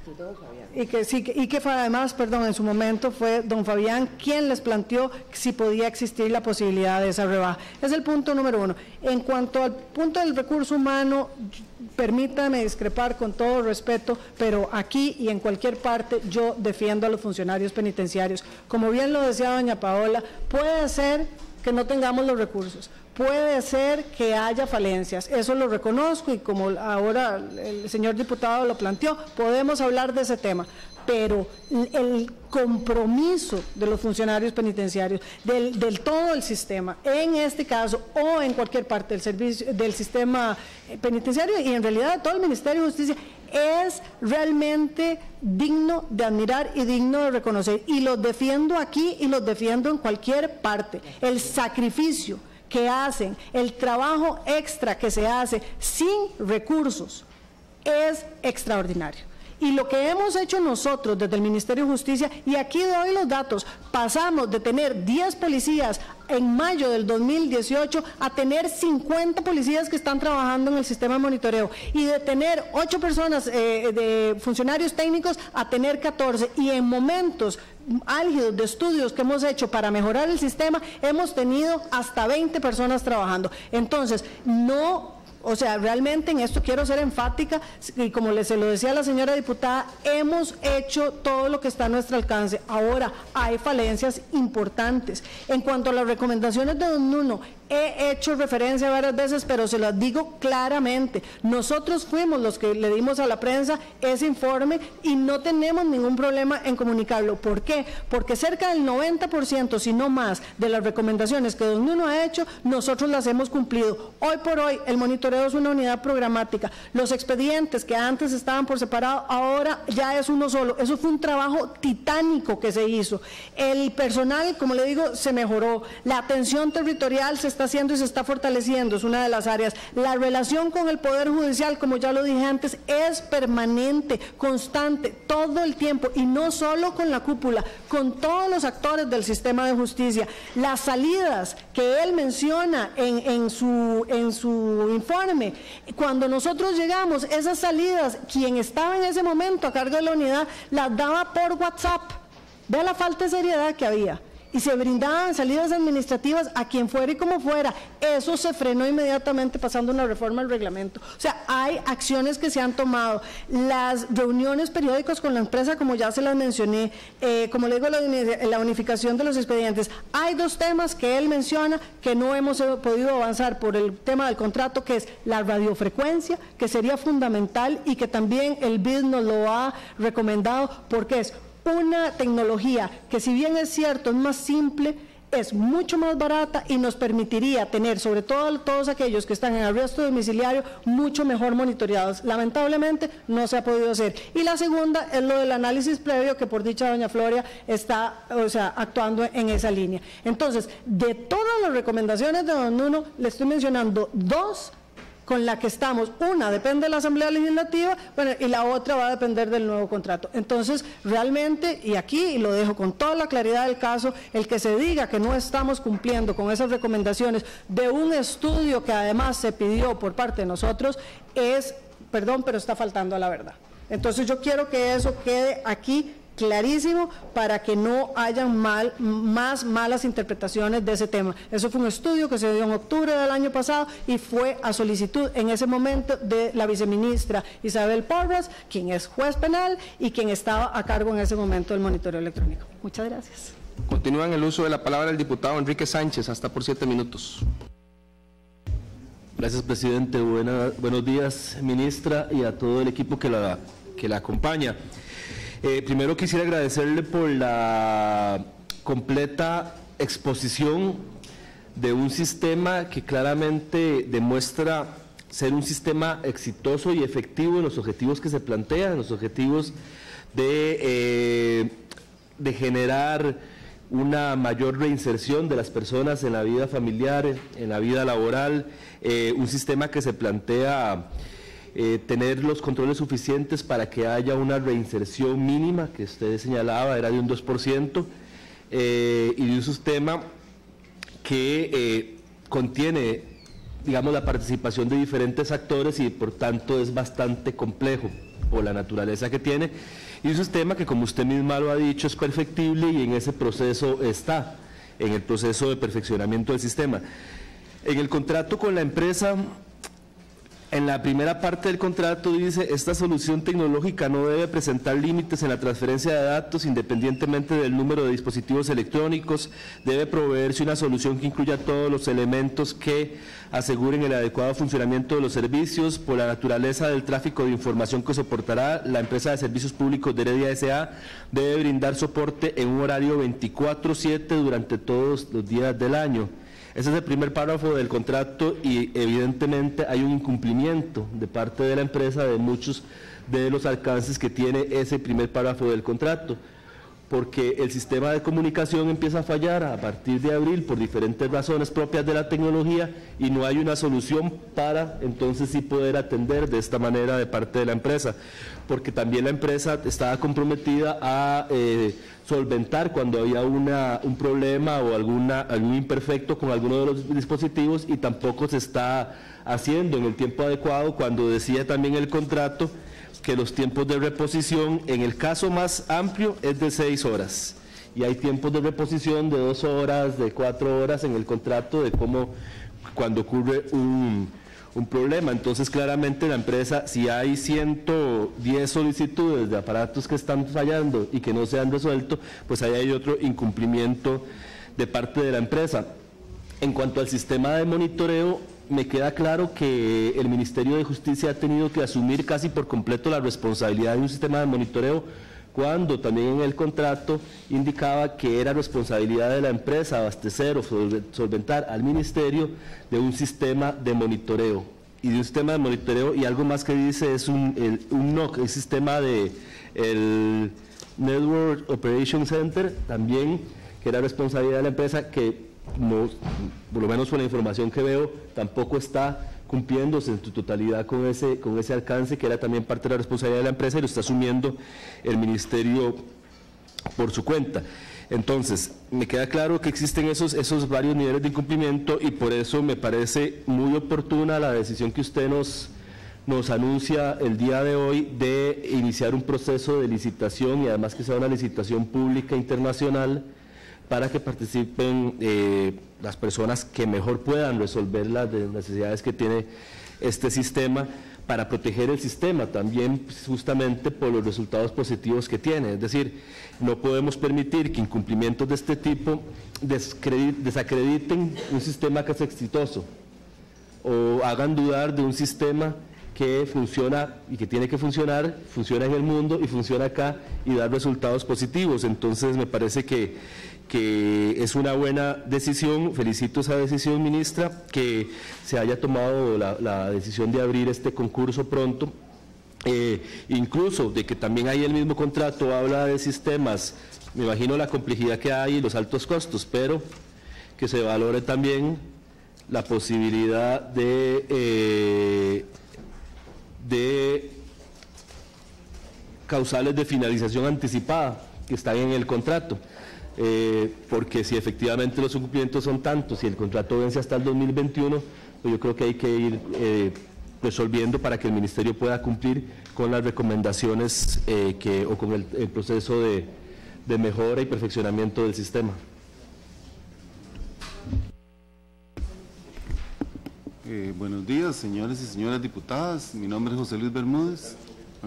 Y que sí, y que fue, además, perdón, en su momento fue don Fabián quien les planteó si podía existir la posibilidad de esa rebaja. Es el punto número uno. En cuanto al punto del recurso humano, permítame discrepar con todo respeto, pero aquí y en cualquier parte yo defiendo a los funcionarios penitenciarios. Como bien lo decía doña Paola, puede ser que no tengamos los recursos, puede ser que haya falencias, eso lo reconozco y como ahora el señor diputado lo planteó, podemos hablar de ese tema, pero el compromiso de los funcionarios penitenciarios, del, del todo el sistema, en este caso o en cualquier parte del servicio del sistema penitenciario y en realidad todo el Ministerio de Justicia, es realmente digno de admirar y digno de reconocer, y los defiendo aquí y los defiendo en cualquier parte. El sacrificio que hacen, el trabajo extra que se hace sin recursos es extraordinario. Y lo que hemos hecho nosotros desde el Ministerio de Justicia, y aquí doy los datos, pasamos de tener diez policías en mayo del dos mil dieciocho a tener cincuenta policías que están trabajando en el sistema de monitoreo, y de tener ocho personas eh, de funcionarios técnicos a tener catorce, y en momentos álgidos de estudios que hemos hecho para mejorar el sistema, hemos tenido hasta veinte personas trabajando. Entonces, no... O sea, realmente en esto quiero ser enfática y como le se lo decía a la señora diputada, hemos hecho todo lo que está a nuestro alcance. Ahora, hay falencias importantes. En cuanto a las recomendaciones de don Nuno, he hecho referencia varias veces, pero se las digo claramente. Nosotros fuimos los que le dimos a la prensa ese informe y no tenemos ningún problema en comunicarlo. ¿Por qué? Porque cerca del noventa por ciento, si no más, de las recomendaciones que don Nuno ha hecho, nosotros las hemos cumplido. Hoy por hoy, el monitoreo monitoreo es una unidad programática. Los expedientes que antes estaban por separado, ahora ya es uno solo. Eso fue un trabajo titánico que se hizo. El personal, como le digo, se mejoró. La atención territorial se está haciendo y se está fortaleciendo, es una de las áreas. La relación con el Poder Judicial, como ya lo dije antes, es permanente, constante, todo el tiempo, y no solo con la cúpula, con todos los actores del sistema de justicia. Las salidas que él menciona en, en, su, en su informe, cuando nosotros llegamos, esas salidas, quien estaba en ese momento a cargo de la unidad, las daba por WhatsApp. Vea la falta de seriedad que había. Y se brindaban salidas administrativas a quien fuera y como fuera. Eso se frenó inmediatamente pasando una reforma al reglamento. O sea, hay acciones que se han tomado. Las reuniones periódicas con la empresa, como ya se las mencioné, eh, como le digo, la, la unificación de los expedientes. Hay dos temas que él menciona que no hemos podido avanzar por el tema del contrato, que es la radiofrecuencia, que sería fundamental y que también el B I D nos lo ha recomendado, porque es una tecnología que, si bien es cierto, es más simple, es mucho más barata y nos permitiría tener, sobre todo todos aquellos que están en arresto domiciliario, mucho mejor monitoreados. Lamentablemente no se ha podido hacer. Y la segunda es lo del análisis previo, que por dicha doña Floria está, o sea, actuando en esa línea. Entonces, de todas las recomendaciones de don Nuno, le estoy mencionando dos con la que estamos. Una depende de la Asamblea Legislativa, bueno, y la otra va a depender del nuevo contrato. Entonces, realmente, y aquí, y lo dejo con toda la claridad del caso, el que se diga que no estamos cumpliendo con esas recomendaciones de un estudio que además se pidió por parte de nosotros, es, perdón, pero está faltando a la verdad. Entonces, yo quiero que eso quede aquí clarísimo para que no hayan mal, más malas interpretaciones de ese tema. Eso fue un estudio que se dio en octubre del año pasado y fue a solicitud en ese momento de la viceministra Isabel Porras, quien es juez penal y quien estaba a cargo en ese momento del monitoreo electrónico. Muchas gracias. Continúa en el uso de la palabra el diputado Enrique Sánchez, hasta por siete minutos. Gracias, presidente. Buena, buenos días, ministra, y a todo el equipo que la, que la acompaña. Eh, primero quisiera agradecerle por la completa exposición de un sistema que claramente demuestra ser un sistema exitoso y efectivo en los objetivos que se plantean, en los objetivos de, eh, de generar una mayor reinserción de las personas en la vida familiar, en la vida laboral, eh, un sistema que se plantea Eh, tener los controles suficientes para que haya una reinserción mínima, que usted señalaba, era de un dos por ciento, eh, y de un sistema que eh, contiene, digamos, la participación de diferentes actores y por tanto es bastante complejo por la naturaleza que tiene, y un sistema que, como usted misma lo ha dicho, es perfectible y en ese proceso está, en el proceso de perfeccionamiento del sistema. En el contrato con la empresa, en la primera parte del contrato dice: esta solución tecnológica no debe presentar límites en la transferencia de datos independientemente del número de dispositivos electrónicos, debe proveerse una solución que incluya todos los elementos que aseguren el adecuado funcionamiento de los servicios. Por la naturaleza del tráfico de información que soportará, la empresa de servicios públicos de Heredia S A debe brindar soporte en un horario veinticuatro siete durante todos los días del año. Ese es el primer párrafo del contrato y evidentemente hay un incumplimiento de parte de la empresa de muchos de los alcances que tiene ese primer párrafo del contrato, porque el sistema de comunicación empieza a fallar a partir de abril por diferentes razones propias de la tecnología y no hay una solución para entonces sí poder atender de esta manera de parte de la empresa, porque también la empresa estaba comprometida a eh, solventar cuando había una, un problema o alguna, algún imperfecto con alguno de los dispositivos y tampoco se está haciendo en el tiempo adecuado, cuando decía también el contrato que los tiempos de reposición en el caso más amplio es de seis horas y hay tiempos de reposición de dos horas, de cuatro horas en el contrato de cómo cuando ocurre un, un problema. Entonces claramente la empresa, si hay ciento diez solicitudes de aparatos que están fallando y que no se han resuelto, pues ahí hay otro incumplimiento de parte de la empresa. En cuanto al sistema de monitoreo, me queda claro que el Ministerio de Justicia ha tenido que asumir casi por completo la responsabilidad de un sistema de monitoreo, cuando también en el contrato indicaba que era responsabilidad de la empresa abastecer o solventar al Ministerio de un sistema de monitoreo. y de un sistema de monitoreo, y algo más que dice es un, el, un N O C, el sistema de el Network Operation Center, también, que era responsabilidad de la empresa, que no, por lo menos con la información que veo, tampoco está cumpliéndose en su totalidad con ese, con ese alcance, que era también parte de la responsabilidad de la empresa, y lo está asumiendo el Ministerio por su cuenta. Entonces, me queda claro que existen esos, esos varios niveles de incumplimiento, y por eso me parece muy oportuna la decisión que usted nos, nos anuncia el día de hoy de iniciar un proceso de licitación, y además que sea una licitación pública internacional, para que participen eh, las personas que mejor puedan resolver las necesidades que tiene este sistema, para proteger el sistema también, justamente por los resultados positivos que tiene. Es decir, no podemos permitir que incumplimientos de este tipo desacrediten un sistema que es exitoso, o hagan dudar de un sistema que funciona y que tiene que funcionar, funciona en el mundo y funciona acá y dar resultados positivos. Entonces me parece que que es una buena decisión. Felicito esa decisión, ministra, que se haya tomado la, la decisión de abrir este concurso pronto, eh, incluso de que también ahí el mismo contrato habla de sistemas. Me imagino la complejidad que hay y los altos costos, pero que se valore también la posibilidad de, eh, de causales de finalización anticipada que están en el contrato. Eh, porque si efectivamente los incumplimientos son tantos y el contrato vence hasta el dos mil veintiuno, pues yo creo que hay que ir eh, resolviendo para que el Ministerio pueda cumplir con las recomendaciones eh, que, o con el, el proceso de, de mejora y perfeccionamiento del sistema. Eh, buenos días, señores y señoras diputadas. Mi nombre es José Luis Bermúdez.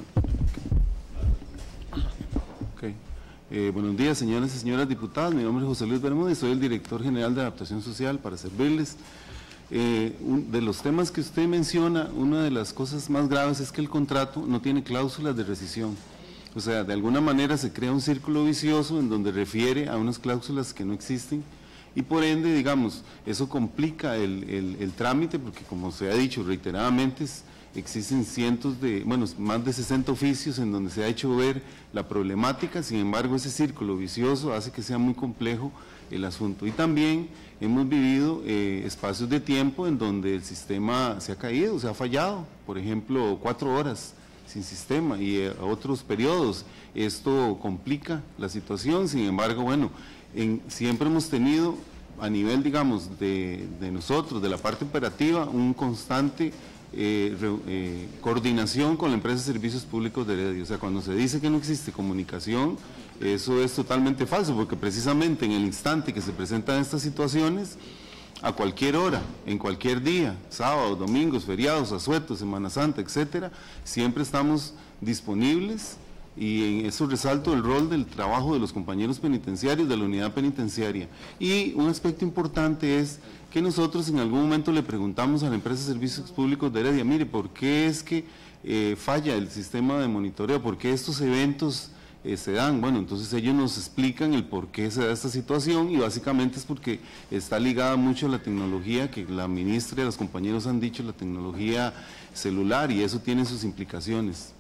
Okay. Eh, buenos días, señores y señoras diputadas. Mi nombre es José Luis Bermúdez, soy el director general de Adaptación Social, para servirles. Eh, un, de los temas que usted menciona, una de las cosas más graves es que el contrato no tiene cláusulas de rescisión. O sea, de alguna manera se crea un círculo vicioso en donde refiere a unas cláusulas que no existen, y por ende, digamos, eso complica el, el, el trámite, porque como se ha dicho reiteradamente, es, existen cientos de, bueno, más de sesenta oficios en donde se ha hecho ver la problemática. Sin embargo, ese círculo vicioso hace que sea muy complejo el asunto. Y también hemos vivido eh, espacios de tiempo en donde el sistema se ha caído, se ha fallado, por ejemplo, cuatro horas sin sistema, y eh, otros periodos. Esto complica la situación. Sin embargo, bueno, en, siempre hemos tenido a nivel, digamos, de, de nosotros, de la parte operativa, un constante Eh, re, eh, coordinación con la empresa de servicios públicos de Heredia. O sea, cuando se dice que no existe comunicación, eso es totalmente falso, porque precisamente en el instante que se presentan estas situaciones, a cualquier hora, en cualquier día, sábados, domingos, feriados, asuetos, Semana Santa, etcétera, siempre estamos disponibles, y en eso resalto el rol del trabajo de los compañeros penitenciarios de la unidad penitenciaria. Y un aspecto importante es que nosotros en algún momento le preguntamos a la empresa de servicios públicos de Heredia, mire, ¿por qué es que eh, falla el sistema de monitoreo? ¿Por qué estos eventos eh, se dan? Bueno, entonces ellos nos explican el por qué se da esta situación, y básicamente es porque está ligada mucho a la tecnología, que la ministra y los compañeros han dicho, la tecnología celular, y eso tiene sus implicaciones.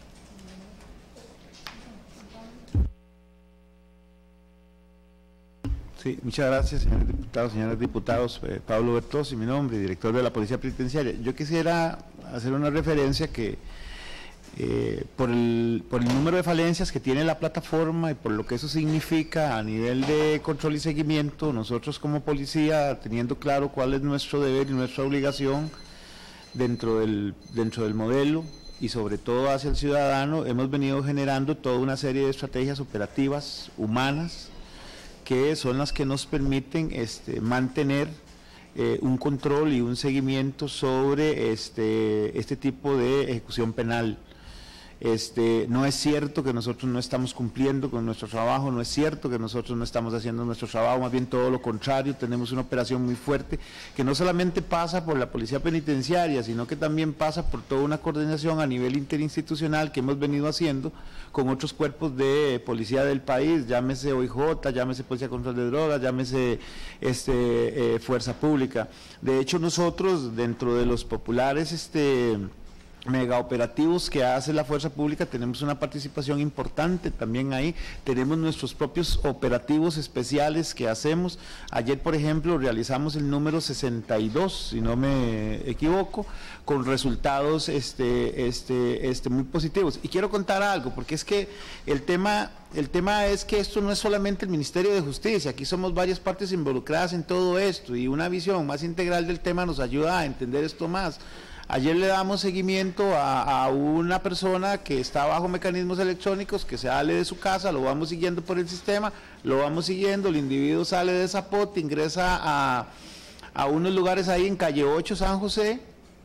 Sí, muchas gracias, señores diputados, señoras diputados. Eh, Pablo Bertossi, mi nombre, director de la Policía Penitenciaria. Yo quisiera hacer una referencia que eh, por, el, por el número de falencias que tiene la plataforma y por lo que eso significa a nivel de control y seguimiento, nosotros como policía, teniendo claro cuál es nuestro deber y nuestra obligación dentro del, dentro del modelo y sobre todo hacia el ciudadano, hemos venido generando toda una serie de estrategias operativas humanas, que son las que nos permiten este, mantener eh, un control y un seguimiento sobre este, este tipo de ejecución penal. Este, no es cierto que nosotros no estamos cumpliendo con nuestro trabajo, no es cierto que nosotros no estamos haciendo nuestro trabajo, más bien todo lo contrario, tenemos una operación muy fuerte que no solamente pasa por la Policía Penitenciaria, sino que también pasa por toda una coordinación a nivel interinstitucional que hemos venido haciendo con otros cuerpos de policía del país, llámese O I J, llámese Policía Control de Drogas, llámese este, eh, Fuerza Pública. De hecho, nosotros dentro de los populares este mega operativos que hace la Fuerza Pública tenemos una participación importante también ahí, tenemos nuestros propios operativos especiales que hacemos. Ayer, por ejemplo, realizamos el número sesenta y dos, si no me equivoco, con resultados este, este, este, muy positivos. Y quiero contar algo, porque es que el tema, el tema es que esto no es solamente el Ministerio de Justicia, aquí somos varias partes involucradas en todo esto, y una visión más integral del tema nos ayuda a entender esto más. Ayer le damos seguimiento a, a una persona que está bajo mecanismos electrónicos, que sale de su casa, lo vamos siguiendo por el sistema, lo vamos siguiendo, el individuo sale de Zapote, ingresa a, a unos lugares ahí en calle ocho, San José,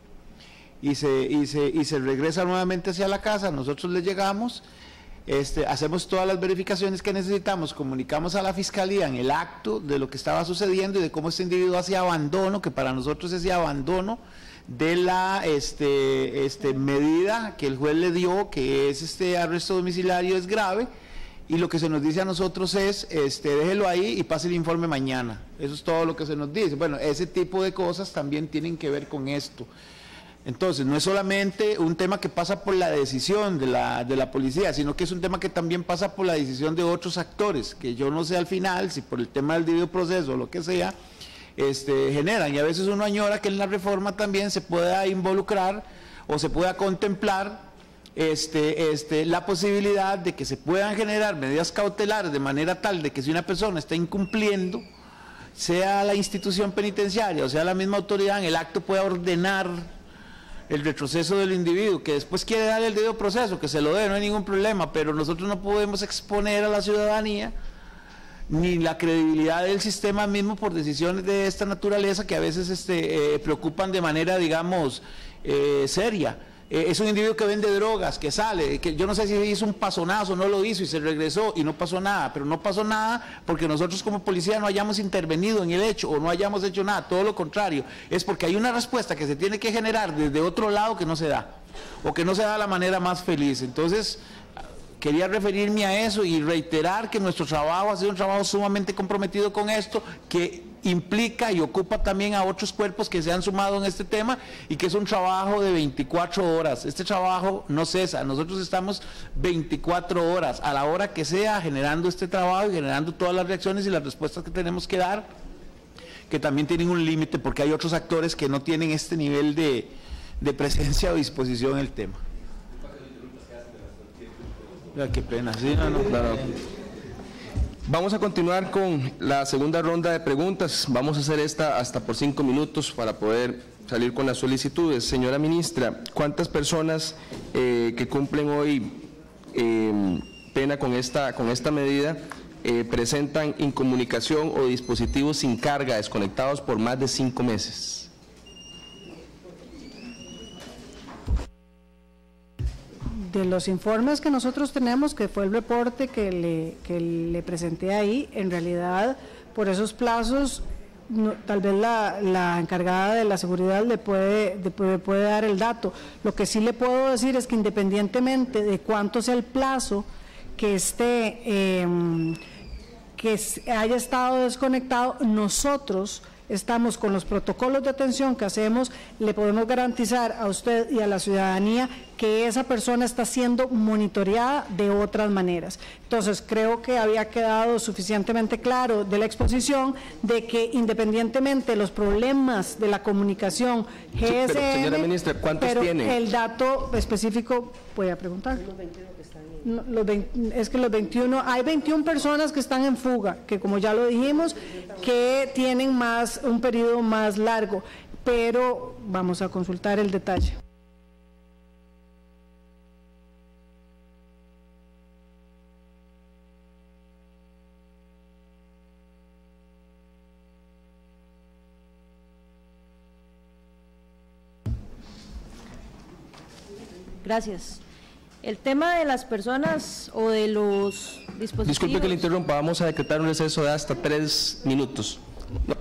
y se, y, se, y se regresa nuevamente hacia la casa. Nosotros le llegamos, este, hacemos todas las verificaciones que necesitamos, comunicamos a la Fiscalía en el acto de lo que estaba sucediendo y de cómo este individuo hacía abandono, que para nosotros ese abandono de la este, este, medida que el juez le dio, que es este arresto domiciliario, es grave, y lo que se nos dice a nosotros es, este, déjelo ahí y pase el informe mañana. Eso es todo lo que se nos dice. Bueno, ese tipo de cosas también tienen que ver con esto. Entonces, no es solamente un tema que pasa por la decisión de la, de la policía, sino que es un tema que también pasa por la decisión de otros actores, que yo no sé al final, si por el tema del debido proceso o lo que sea, Este, generan, y a veces uno añora que en la reforma también se pueda involucrar o se pueda contemplar este, este, la posibilidad de que se puedan generar medidas cautelares de manera tal de que si una persona está incumpliendo, sea la institución penitenciaria o sea la misma autoridad en el acto pueda ordenar el retroceso del individuo, que después quiere darle el debido proceso, que se lo dé, no hay ningún problema, pero nosotros no podemos exponer a la ciudadanía ni la credibilidad del sistema mismo por decisiones de esta naturaleza que a veces este, eh, preocupan de manera, digamos, eh, seria. Eh, es un individuo que vende drogas, que sale, que yo no sé si hizo un pasonazo, no lo hizo y se regresó y no pasó nada, pero no pasó nada porque nosotros como policía no hayamos intervenido en el hecho o no hayamos hecho nada, todo lo contrario, es porque hay una respuesta que se tiene que generar desde otro lado que no se da, o que no se da de la manera más feliz. Entonces, quería referirme a eso y reiterar que nuestro trabajo ha sido un trabajo sumamente comprometido con esto, que implica y ocupa también a otros cuerpos que se han sumado en este tema y que es un trabajo de veinticuatro horas. Este trabajo no cesa, nosotros estamos veinticuatro horas, a la hora que sea, generando este trabajo y generando todas las reacciones y las respuestas que tenemos que dar, que también tienen un límite porque hay otros actores que no tienen este nivel de, de presencia o disposición en el tema. Ya, qué pena, sí, no, no, claro. Vamos a continuar con la segunda ronda de preguntas. Vamos a hacer esta hasta por cinco minutos para poder salir con las solicitudes. Señora ministra, ¿cuántas personas eh, que cumplen hoy eh, pena con esta, con esta medida eh, presentan incomunicación o dispositivos sin carga desconectados por más de cinco meses? De los informes que nosotros tenemos, que fue el reporte que le, que le presenté ahí, en realidad, por esos plazos, no, tal vez la, la encargada de la seguridad le puede, de, puede, puede dar el dato. Lo que sí le puedo decir es que independientemente de cuánto sea el plazo que esté, eh, que haya estado desconectado, nosotros estamos con los protocolos de atención que hacemos, le podemos garantizar a usted y a la ciudadanía que esa persona está siendo monitoreada de otras maneras. Entonces, creo que había quedado suficientemente claro de la exposición de que independientemente de los problemas de la comunicación G S M, sí, pero, señora ministra, ¿cuántos pero tiene? El dato específico, voy a preguntar. Los veintiuno que están no, los veinte, es que los veintiuno, hay veintiuna personas que están en fuga, que como ya lo dijimos, que tienen más un periodo más largo, pero vamos a consultar el detalle. Gracias. El tema de las personas o de los dispositivos... Disculpe que le interrumpa, vamos a decretar un receso de hasta tres minutos. No.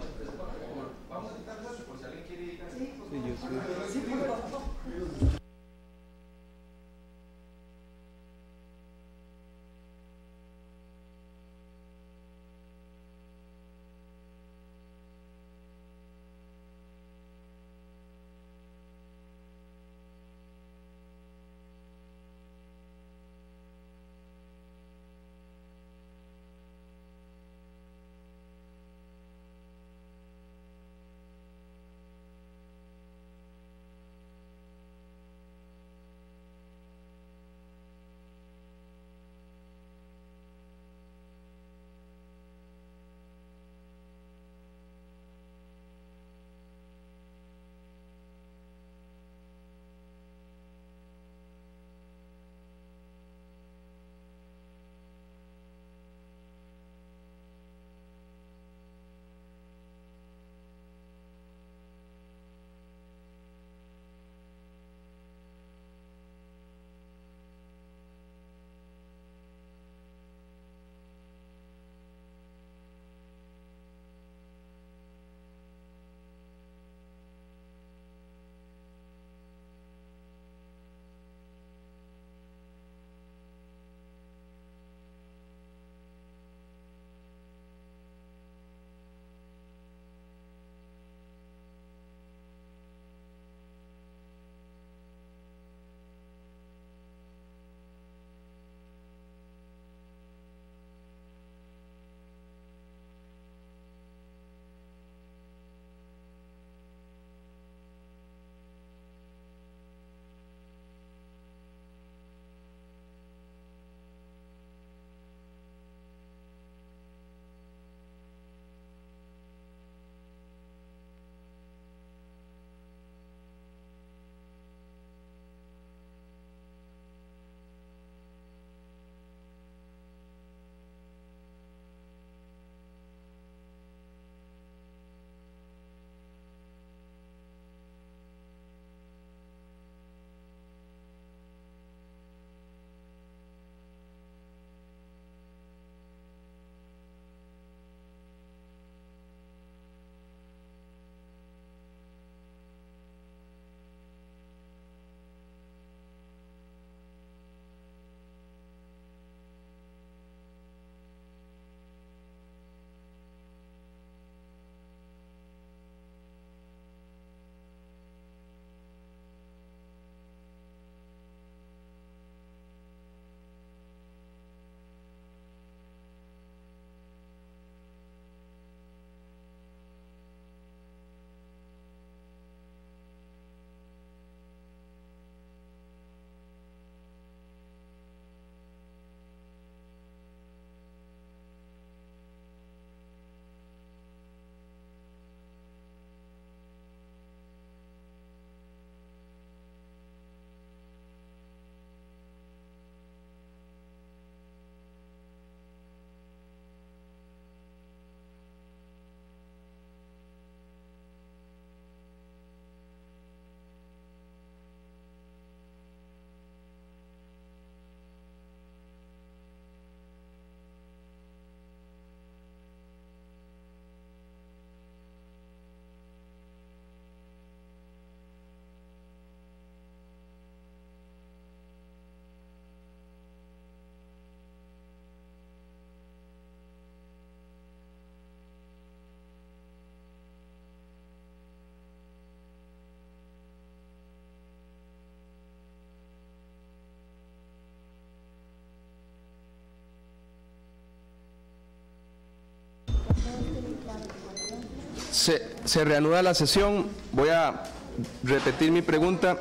Se, se reanuda la sesión. Voy a repetir mi pregunta,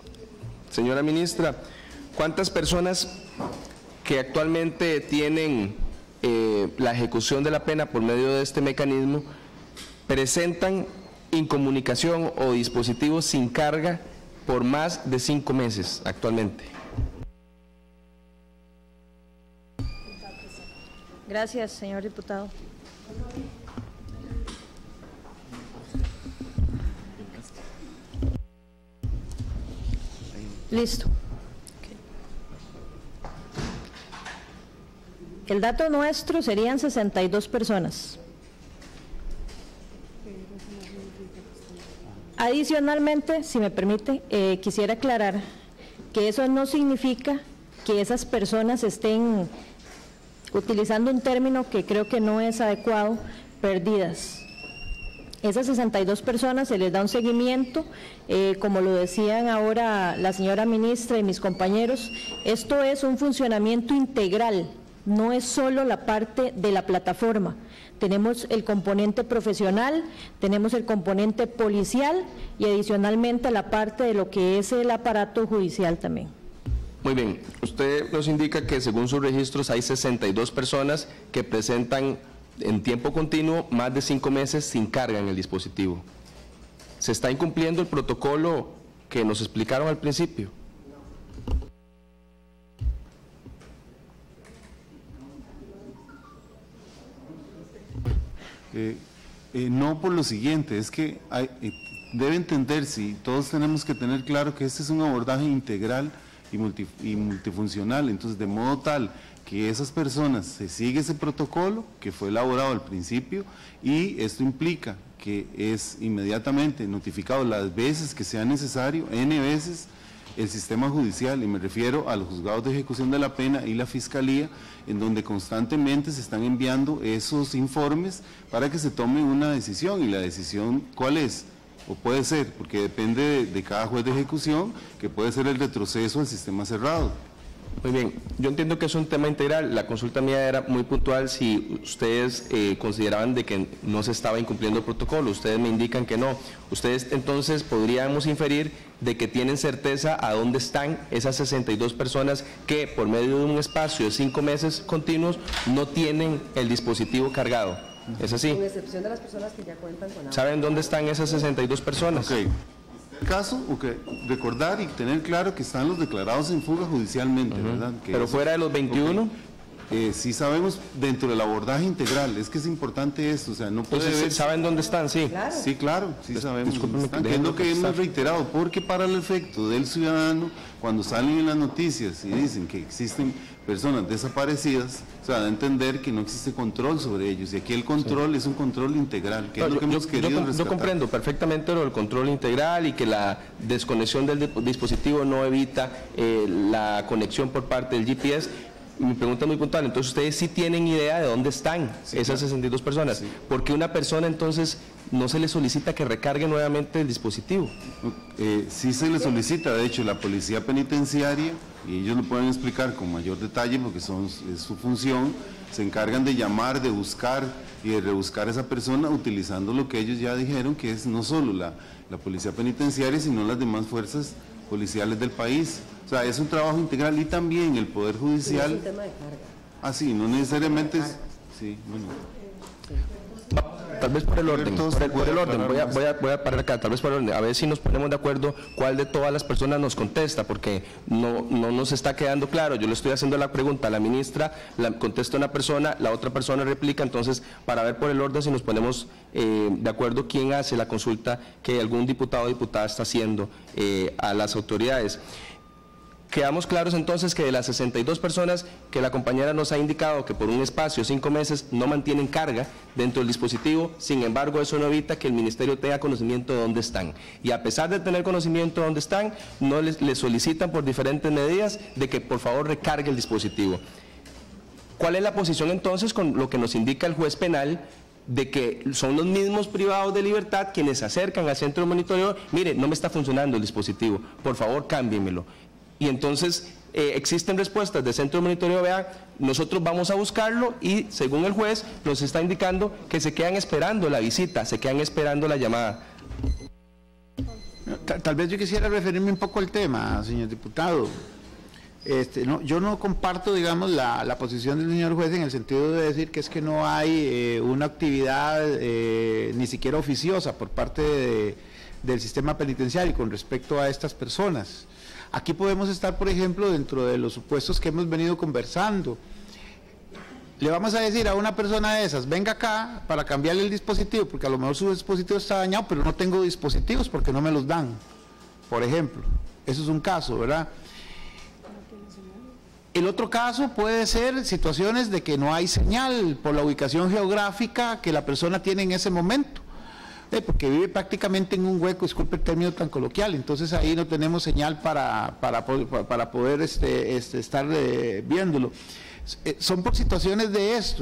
señora ministra. ¿Cuántas personas que actualmente tienen eh, la ejecución de la pena por medio de este mecanismo presentan incomunicación o dispositivos sin carga por más de cinco meses actualmente? Gracias, señor diputado. Listo. el dato nuestro serían sesenta y dos personas. Adicionalmente, si me permite, eh, quisiera aclarar que eso no significa que esas personas estén utilizando un término que creo que no es adecuado, perdidas. Esas sesenta y dos personas se les da un seguimiento, eh, como lo decían ahora la señora ministra y mis compañeros, esto es un funcionamiento integral, no es solo la parte de la plataforma. Tenemos el componente profesional, tenemos el componente policial y adicionalmente la parte de lo que es el aparato judicial también. Muy bien, usted nos indica que según sus registros hay sesenta y dos personas que presentan en tiempo continuo más de cinco meses sin carga en el dispositivo. ¿Se está incumpliendo el protocolo que nos explicaron al principio? Eh, eh, no por lo siguiente, es que hay, eh, debe entenderse y todos tenemos que tener claro que este es un abordaje integral y, multi, y multifuncional, entonces de modo tal que esas personas se sigue ese protocolo que fue elaborado al principio y esto implica que es inmediatamente notificado las veces que sea necesario, N veces, el sistema judicial, y me refiero a los juzgados de ejecución de la pena y la fiscalía, en donde constantemente se están enviando esos informes para que se tome una decisión. ¿Y la decisión cuál es? O puede ser, porque depende de, de cada juez de ejecución, que puede ser el retroceso al sistema cerrado. Muy bien, yo entiendo que es un tema integral. La consulta mía era muy puntual si ustedes eh, consideraban de que no se estaba incumpliendo el protocolo. Ustedes me indican que no. Ustedes entonces podríamos inferir de que tienen certeza a dónde están esas sesenta y dos personas que por medio de un espacio de cinco meses continuos no tienen el dispositivo cargado. ¿Es así? Con excepción de las personas que ya cuentan con... ¿Saben dónde están esas sesenta y dos personas? Ok. Caso, okay, recordar y tener claro que están los declarados en fuga judicialmente, uh-huh. ¿verdad? Que Pero eso, fuera de los veintiuno... Okay. Eh, sí sabemos dentro del abordaje integral, es que es importante esto, o sea, no puede Entonces, ver... ¿saben dónde están? Sí. Claro. Sí, claro, sí sabemos. Discúlpeme, están, que es lo que hemos reiterado, porque para el efecto del ciudadano, cuando salen en las noticias y dicen que existen personas desaparecidas, o sea, da a entender que no existe control sobre ellos, y aquí el control sí. es un control integral, que no, es lo que yo, hemos querido yo, rescatar. Yo comprendo perfectamente lo del control integral y que la desconexión del dispositivo no evita eh, la conexión por parte del G P S. Mi pregunta es muy puntual, entonces ustedes sí tienen idea de dónde están sí, esas sesenta y dos personas, sí. ¿Por qué una persona entonces no se le solicita que recargue nuevamente el dispositivo? Eh, sí se le solicita, de hecho la policía penitenciaria, y ellos lo pueden explicar con mayor detalle porque son, es su función, se encargan de llamar, de buscar y de rebuscar a esa persona utilizando lo que ellos ya dijeron, que es no solo la, la policía penitenciaria, sino las demás fuerzas policiales del país. O sea, es un trabajo integral y también el Poder Judicial... Es un tema de carga. Ah, sí, no necesariamente es... Sí, bueno. Tal vez por el orden, por el, por el orden, voy a, voy, a, voy a parar acá, tal vez por el orden, a ver si nos ponemos de acuerdo cuál de todas las personas nos contesta, porque no, no nos está quedando claro. Yo le estoy haciendo la pregunta a la ministra, la contesta una persona, la otra persona replica, entonces para ver por el orden si nos ponemos eh, de acuerdo quién hace la consulta que algún diputado o diputada está haciendo eh, a las autoridades. Quedamos claros entonces que de las sesenta y dos personas que la compañera nos ha indicado que por un espacio de cinco meses no mantienen carga dentro del dispositivo, sin embargo eso no evita que el Ministerio tenga conocimiento de dónde están. Y a pesar de tener conocimiento de dónde están, no les, les solicitan por diferentes medidas de que por favor recargue el dispositivo. ¿Cuál es la posición entonces con lo que nos indica el juez penal? De que son los mismos privados de libertad quienes se acercan al centro de monitoreo, mire, no me está funcionando el dispositivo, por favor cámbienmelo. Y entonces eh, existen respuestas del centro de monitoreo, vean, nosotros vamos a buscarlo y según el juez nos está indicando que se quedan esperando la visita, se quedan esperando la llamada. Tal, tal vez yo quisiera referirme un poco al tema, señor diputado. Este, no, yo no comparto, digamos, la, la posición del señor juez en el sentido de decir que es que no hay eh, una actividad eh, ni siquiera oficiosa por parte de, del sistema penitenciario con respecto a estas personas. Aquí podemos estar, por ejemplo, dentro de los supuestos que hemos venido conversando. Le vamos a decir a una persona de esas, venga acá para cambiarle el dispositivo, porque a lo mejor su dispositivo está dañado, pero no tengo dispositivos porque no me los dan, por ejemplo. Eso es un caso, ¿verdad? El otro caso puede ser situaciones de que no hay señal por la ubicación geográfica que la persona tiene en ese momento, eh, porque vive prácticamente en un hueco, disculpe el término tan coloquial, entonces ahí no tenemos señal para, para, para poder este, este, estar eh, viéndolo. Eh, son por situaciones de esto.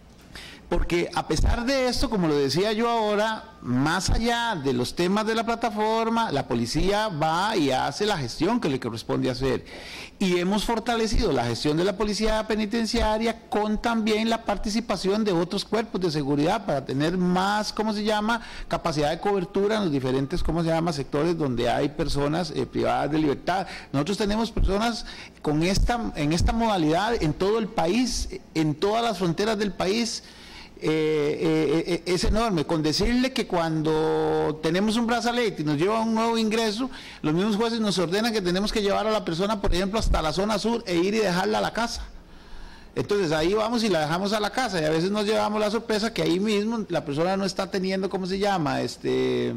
Porque a pesar de esto, como lo decía yo ahora, más allá de los temas de la plataforma, la policía va y hace la gestión que le corresponde hacer. Y hemos fortalecido la gestión de la policía penitenciaria con también la participación de otros cuerpos de seguridad para tener más, ¿cómo se llama?, capacidad de cobertura en los diferentes, ¿cómo se llama?, sectores donde hay personas eh, privadas de libertad. Nosotros tenemos personas con esta, en esta modalidad en todo el país, en todas las fronteras del país. Eh, eh, eh, es enorme, con decirle que cuando tenemos un brazalete y nos lleva un nuevo ingreso, los mismos jueces nos ordenan que tenemos que llevar a la persona, por ejemplo, hasta la zona sur e ir y dejarla a la casa. Entonces ahí vamos y la dejamos a la casa, y a veces nos llevamos la sorpresa que ahí mismo la persona no está teniendo, ¿cómo se llama?, este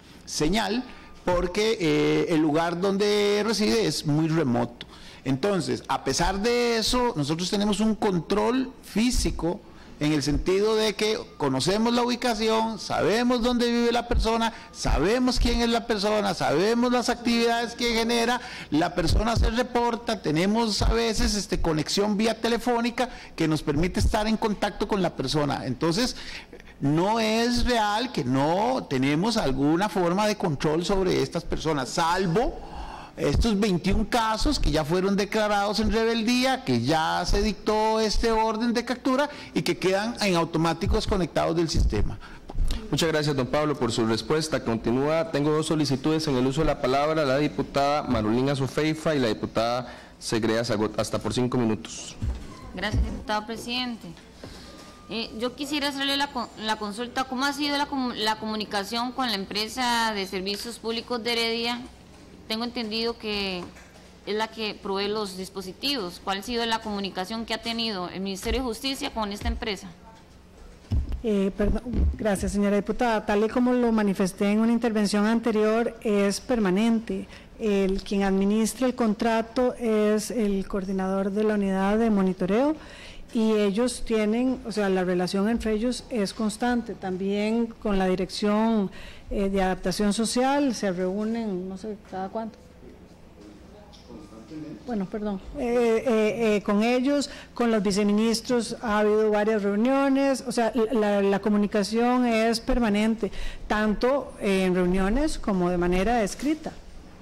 señal, porque eh, el lugar donde reside es muy remoto. Entonces, a pesar de eso, nosotros tenemos un control físico, en el sentido de que conocemos la ubicación, sabemos dónde vive la persona, sabemos quién es la persona, sabemos las actividades que genera, la persona se reporta, tenemos a veces este, conexión vía telefónica que nos permite estar en contacto con la persona. Entonces, no es real que no tenemos alguna forma de control sobre estas personas, salvo estos veintiún casos que ya fueron declarados en rebeldía, que ya se dictó este orden de captura y que quedan en automático desconectados del sistema. Muchas gracias, don Pablo, por su respuesta. Continúa, tengo dos solicitudes en el uso de la palabra, la diputada Marolina Sofeifa y la diputada Segrea Zagot, hasta por cinco minutos. Gracias, diputado presidente. Eh, yo quisiera hacerle la, la consulta, ¿cómo ha sido la, la comunicación con la empresa de servicios públicos de Heredia? Tengo entendido que es la que provee los dispositivos. ¿Cuál ha sido la comunicación que ha tenido el Ministerio de Justicia con esta empresa? Eh, perdón, gracias, señora diputada. Tal y como lo manifesté en una intervención anterior, es permanente. El quien administra el contrato es el coordinador de la unidad de monitoreo y ellos tienen, o sea, la relación entre ellos es constante. También con la dirección eh, de adaptación social se reúnen, no sé, cada cuánto. Bueno, perdón, eh, eh, eh, con ellos, con los viceministros ha habido varias reuniones, o sea, la, la comunicación es permanente, tanto en reuniones como de manera escrita.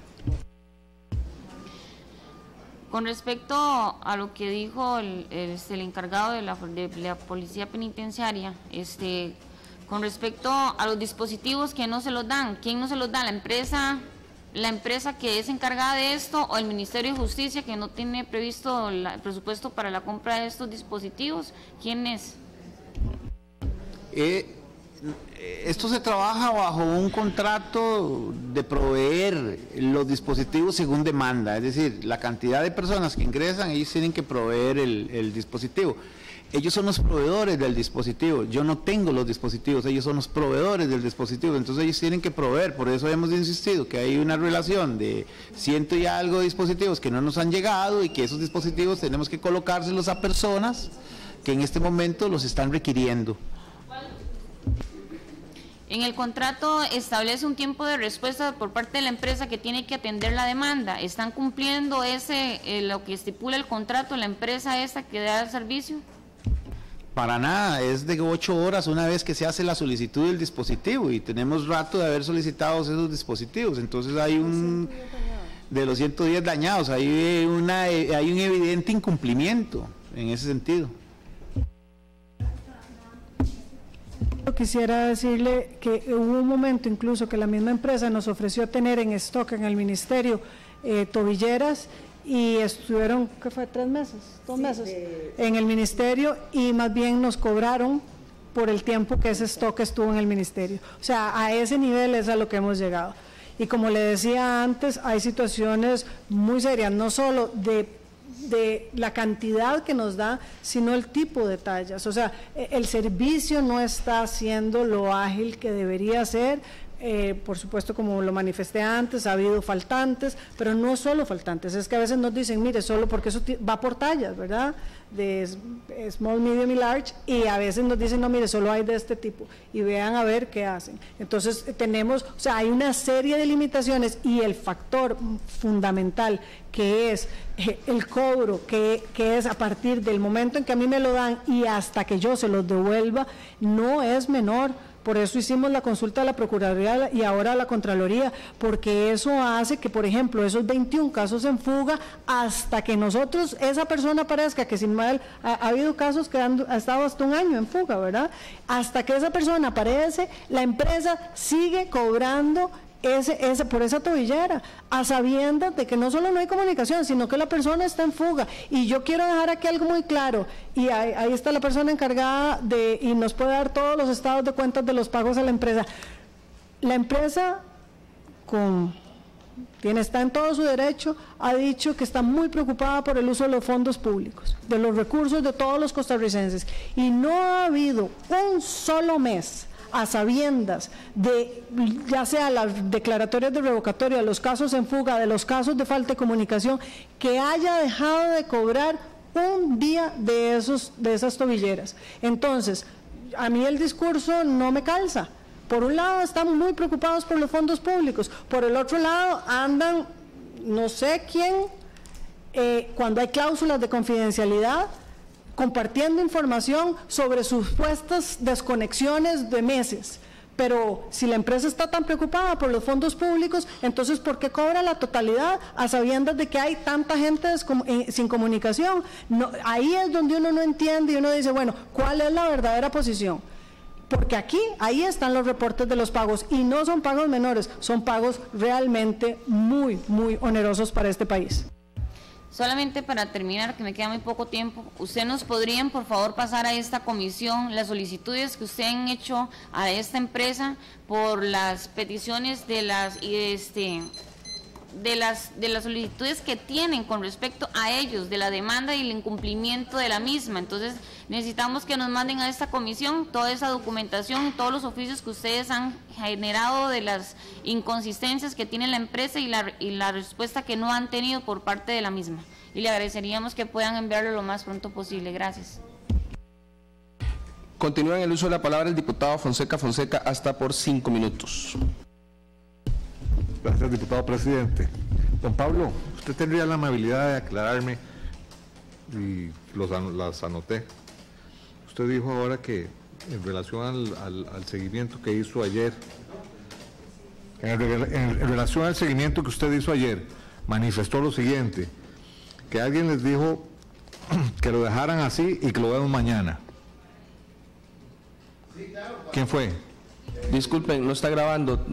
Con respecto a lo que dijo el, el, el encargado de la, de la Policía Penitenciaria, este, con respecto a los dispositivos que no se los dan, ¿quién no se los da? ¿La empresa, la empresa que es encargada de esto o el Ministerio de Justicia que no tiene previsto la, el presupuesto para la compra de estos dispositivos? ¿Quién es? Eh, esto se trabaja bajo un contrato de proveer los dispositivos según demanda, es decir, la cantidad de personas que ingresan, ellos tienen que proveer el, el dispositivo. Ellos son los proveedores del dispositivo, yo no tengo los dispositivos, ellos son los proveedores del dispositivo, entonces ellos tienen que proveer, por eso hemos insistido que hay una relación de ciento y algo de dispositivos que no nos han llegado y que esos dispositivos tenemos que colocárselos a personas que en este momento los están requiriendo. En el contrato establece un tiempo de respuesta por parte de la empresa que tiene que atender la demanda. ¿Están cumpliendo ese eh, lo que estipula el contrato, la empresa esta que da el servicio? Para nada, es de ocho horas una vez que se hace la solicitud del dispositivo y tenemos rato de haber solicitado esos dispositivos, entonces hay un, de los ciento diez dañados, hay, una, hay un evidente incumplimiento en ese sentido. Quisiera decirle que hubo un momento incluso que la misma empresa nos ofreció tener en stock en el ministerio eh, tobilleras y estuvieron, ¿qué fue? ¿Tres meses? ¿Dos sí, meses? De... En el ministerio y más bien nos cobraron por el tiempo que ese stock estuvo en el ministerio. O sea, a ese nivel es a lo que hemos llegado. Y como le decía antes, hay situaciones muy serias, no solo de de la cantidad que nos da, sino el tipo de tallas. O sea, el servicio no está haciendo lo ágil que debería ser, Eh, por supuesto, como lo manifesté antes, ha habido faltantes, pero no solo faltantes, es que a veces nos dicen, mire, solo porque eso va por tallas, ¿verdad? De small, medium y large, y a veces nos dicen, no, mire, solo hay de este tipo, y vean a ver qué hacen. Entonces tenemos, o sea, hay una serie de limitaciones, y el factor fundamental que es eh, el cobro, que, que es a partir del momento en que a mí me lo dan y hasta que yo se los devuelva, no es menor. Por eso hicimos la consulta a la Procuraduría y ahora a la Contraloría, porque eso hace que, por ejemplo, esos veintiún casos en fuga, hasta que nosotros, esa persona aparezca, que sin mal, ha, ha habido casos que han ha estado hasta un año en fuga, ¿verdad? Hasta que esa persona aparece, la empresa sigue cobrando Ese, ese, por esa tobillera, a sabiendas de que no solo no hay comunicación, sino que la persona está en fuga. Y yo quiero dejar aquí algo muy claro, y ahí, ahí está la persona encargada de, y nos puede dar todos los estados de cuentas de los pagos a la empresa. La empresa, con quien está en todo su derecho, ha dicho que está muy preocupada por el uso de los fondos públicos, de los recursos de todos los costarricenses, y no ha habido un solo mes a sabiendas de, ya sea las declaratorias de revocatoria, los casos en fuga, de los casos de falta de comunicación, que haya dejado de cobrar un día de, esos, de esas tobilleras. Entonces, a mí el discurso no me calza. Por un lado están muy preocupados por los fondos públicos, por el otro lado andan, no sé quién, eh, cuando hay cláusulas de confidencialidad, compartiendo información sobre supuestas desconexiones de meses. Pero si la empresa está tan preocupada por los fondos públicos, entonces ¿por qué cobra la totalidad a sabiendas de que hay tanta gente sin comunicación? No, ahí es donde uno no entiende y uno dice, bueno, ¿cuál es la verdadera posición? Porque aquí, ahí están los reportes de los pagos, y no son pagos menores, son pagos realmente muy, muy onerosos para este país. Solamente para terminar, que me queda muy poco tiempo, ¿usted nos podrían por favor pasar a esta comisión las solicitudes que usted han hecho a esta empresa por las peticiones de las este de las de las solicitudes que tienen con respecto a ellos, de la demanda y el incumplimiento de la misma? Entonces necesitamos que nos manden a esta comisión toda esa documentación, todos los oficios que ustedes han generado de las inconsistencias que tiene la empresa y la, y la respuesta que no han tenido por parte de la misma. Y le agradeceríamos que puedan enviarlo lo más pronto posible. Gracias. Continúa en el uso de la palabra el diputado Fonseca Fonseca hasta por cinco minutos. Gracias, diputado presidente. Don Pablo, usted tendría la amabilidad de aclararme, y los, las anoté. Usted dijo ahora que en relación al, al, al seguimiento que hizo ayer, en, en, en relación al seguimiento que usted hizo ayer, manifestó lo siguiente, que alguien les dijo que lo dejaran así y que lo vemos mañana. ¿Quién fue? Disculpen, no está grabando.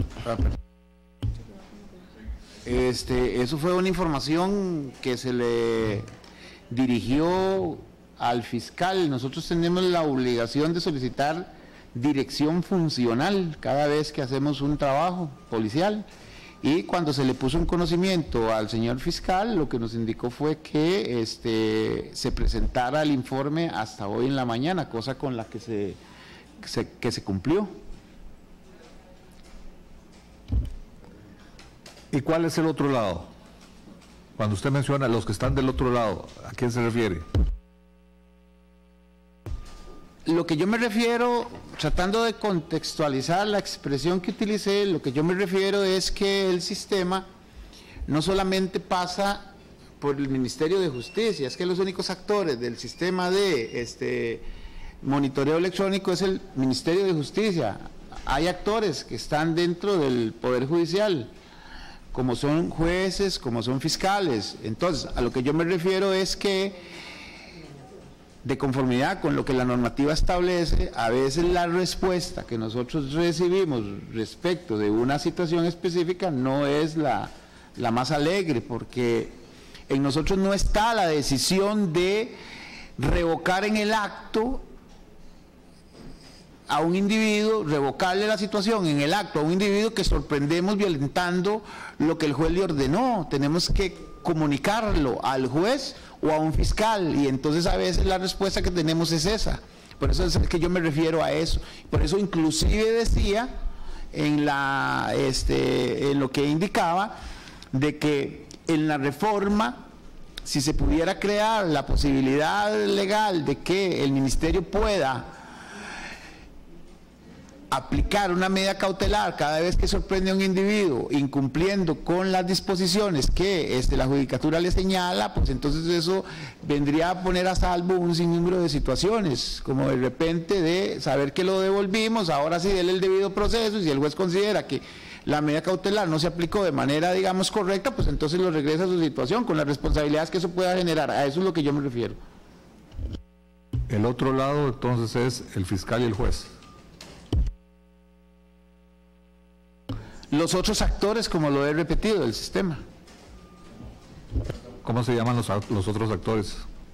Este, eso fue una información que se le dirigió al fiscal. Nosotros tenemos la obligación de solicitar dirección funcional cada vez que hacemos un trabajo policial, y cuando se le puso en conocimiento al señor fiscal, lo que nos indicó fue que este, se presentara el informe hasta hoy en la mañana, cosa con la que se, que se, que se cumplió. ¿Y cuál es el otro lado? Cuando usted menciona los que están del otro lado, ¿a quién se refiere? Lo que yo me refiero, tratando de contextualizar la expresión que utilicé, lo que yo me refiero es que el sistema no solamente pasa por el Ministerio de Justicia, es que los únicos actores del sistema de este monitoreo electrónico es el Ministerio de Justicia. Hay actores que están dentro del Poder Judicial, como son jueces, como son fiscales. Entonces, a lo que yo me refiero es que, de conformidad con lo que la normativa establece, a veces la respuesta que nosotros recibimos respecto de una situación específica no es la, la más alegre, porque en nosotros no está la decisión de revocar en el acto a un individuo, revocarle la situación en el acto a un individuo que sorprendemos violentando lo que el juez le ordenó. Tenemos que comunicarlo al juez o a un fiscal, y entonces a veces la respuesta que tenemos es esa. Por eso es que yo me refiero a eso. Por eso inclusive decía en, la, este, en lo que indicaba de que en la reforma, si se pudiera crear la posibilidad legal de que el ministerio pueda aplicar una medida cautelar cada vez que sorprende a un individuo incumpliendo con las disposiciones que este, la judicatura le señala, pues entonces eso vendría a poner a salvo un sinnúmero de situaciones, como de repente de saber que lo devolvimos, ahora sí déle el debido proceso, y si el juez considera que la medida cautelar no se aplicó de manera, digamos, correcta, pues entonces lo regresa a su situación, con las responsabilidades que eso pueda generar. A eso es lo que yo me refiero. El otro lado entonces es el fiscal y el juez. Los otros actores, como lo he repetido, del sistema. ¿Cómo se llaman los, los otros actores?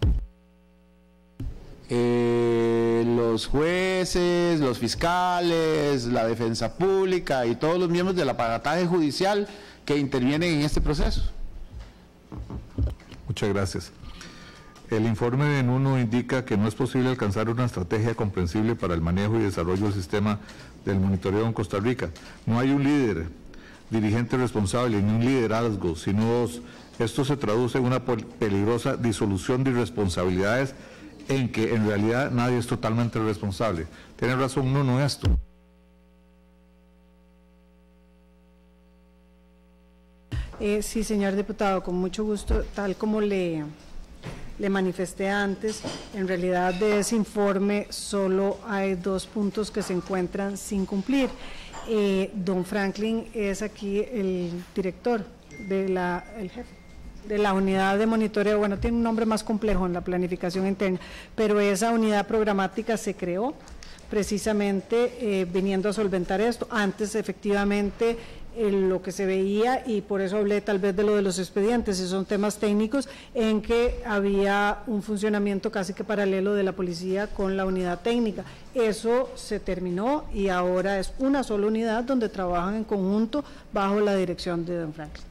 Eh, los jueces, los fiscales, la defensa pública y todos los miembros del aparataje judicial que intervienen en este proceso. Muchas gracias. El informe de NUNO indica que no es posible alcanzar una estrategia comprensible para el manejo y desarrollo del sistema del monitoreo en Costa Rica. No hay un líder, dirigente responsable, ni un liderazgo, sino dos. Esto se traduce en una peligrosa disolución de responsabilidades en que en realidad nadie es totalmente responsable. Tiene razón NUNO en esto. Eh, sí, señor diputado, con mucho gusto, tal como le... le manifesté antes, en realidad de ese informe solo hay dos puntos que se encuentran sin cumplir. Eh, don Franklin es aquí el director, de la, el jefe de la unidad de monitoreo, bueno, tiene un nombre más complejo en la planificación interna, pero esa unidad programática se creó precisamente eh, viniendo a solventar esto. Antes, efectivamente, eh, lo que se veía, y por eso hablé tal vez de lo de los expedientes, y son temas técnicos en que había un funcionamiento casi que paralelo de la policía con la unidad técnica. Eso se terminó y ahora es una sola unidad donde trabajan en conjunto bajo la dirección de don Franklin.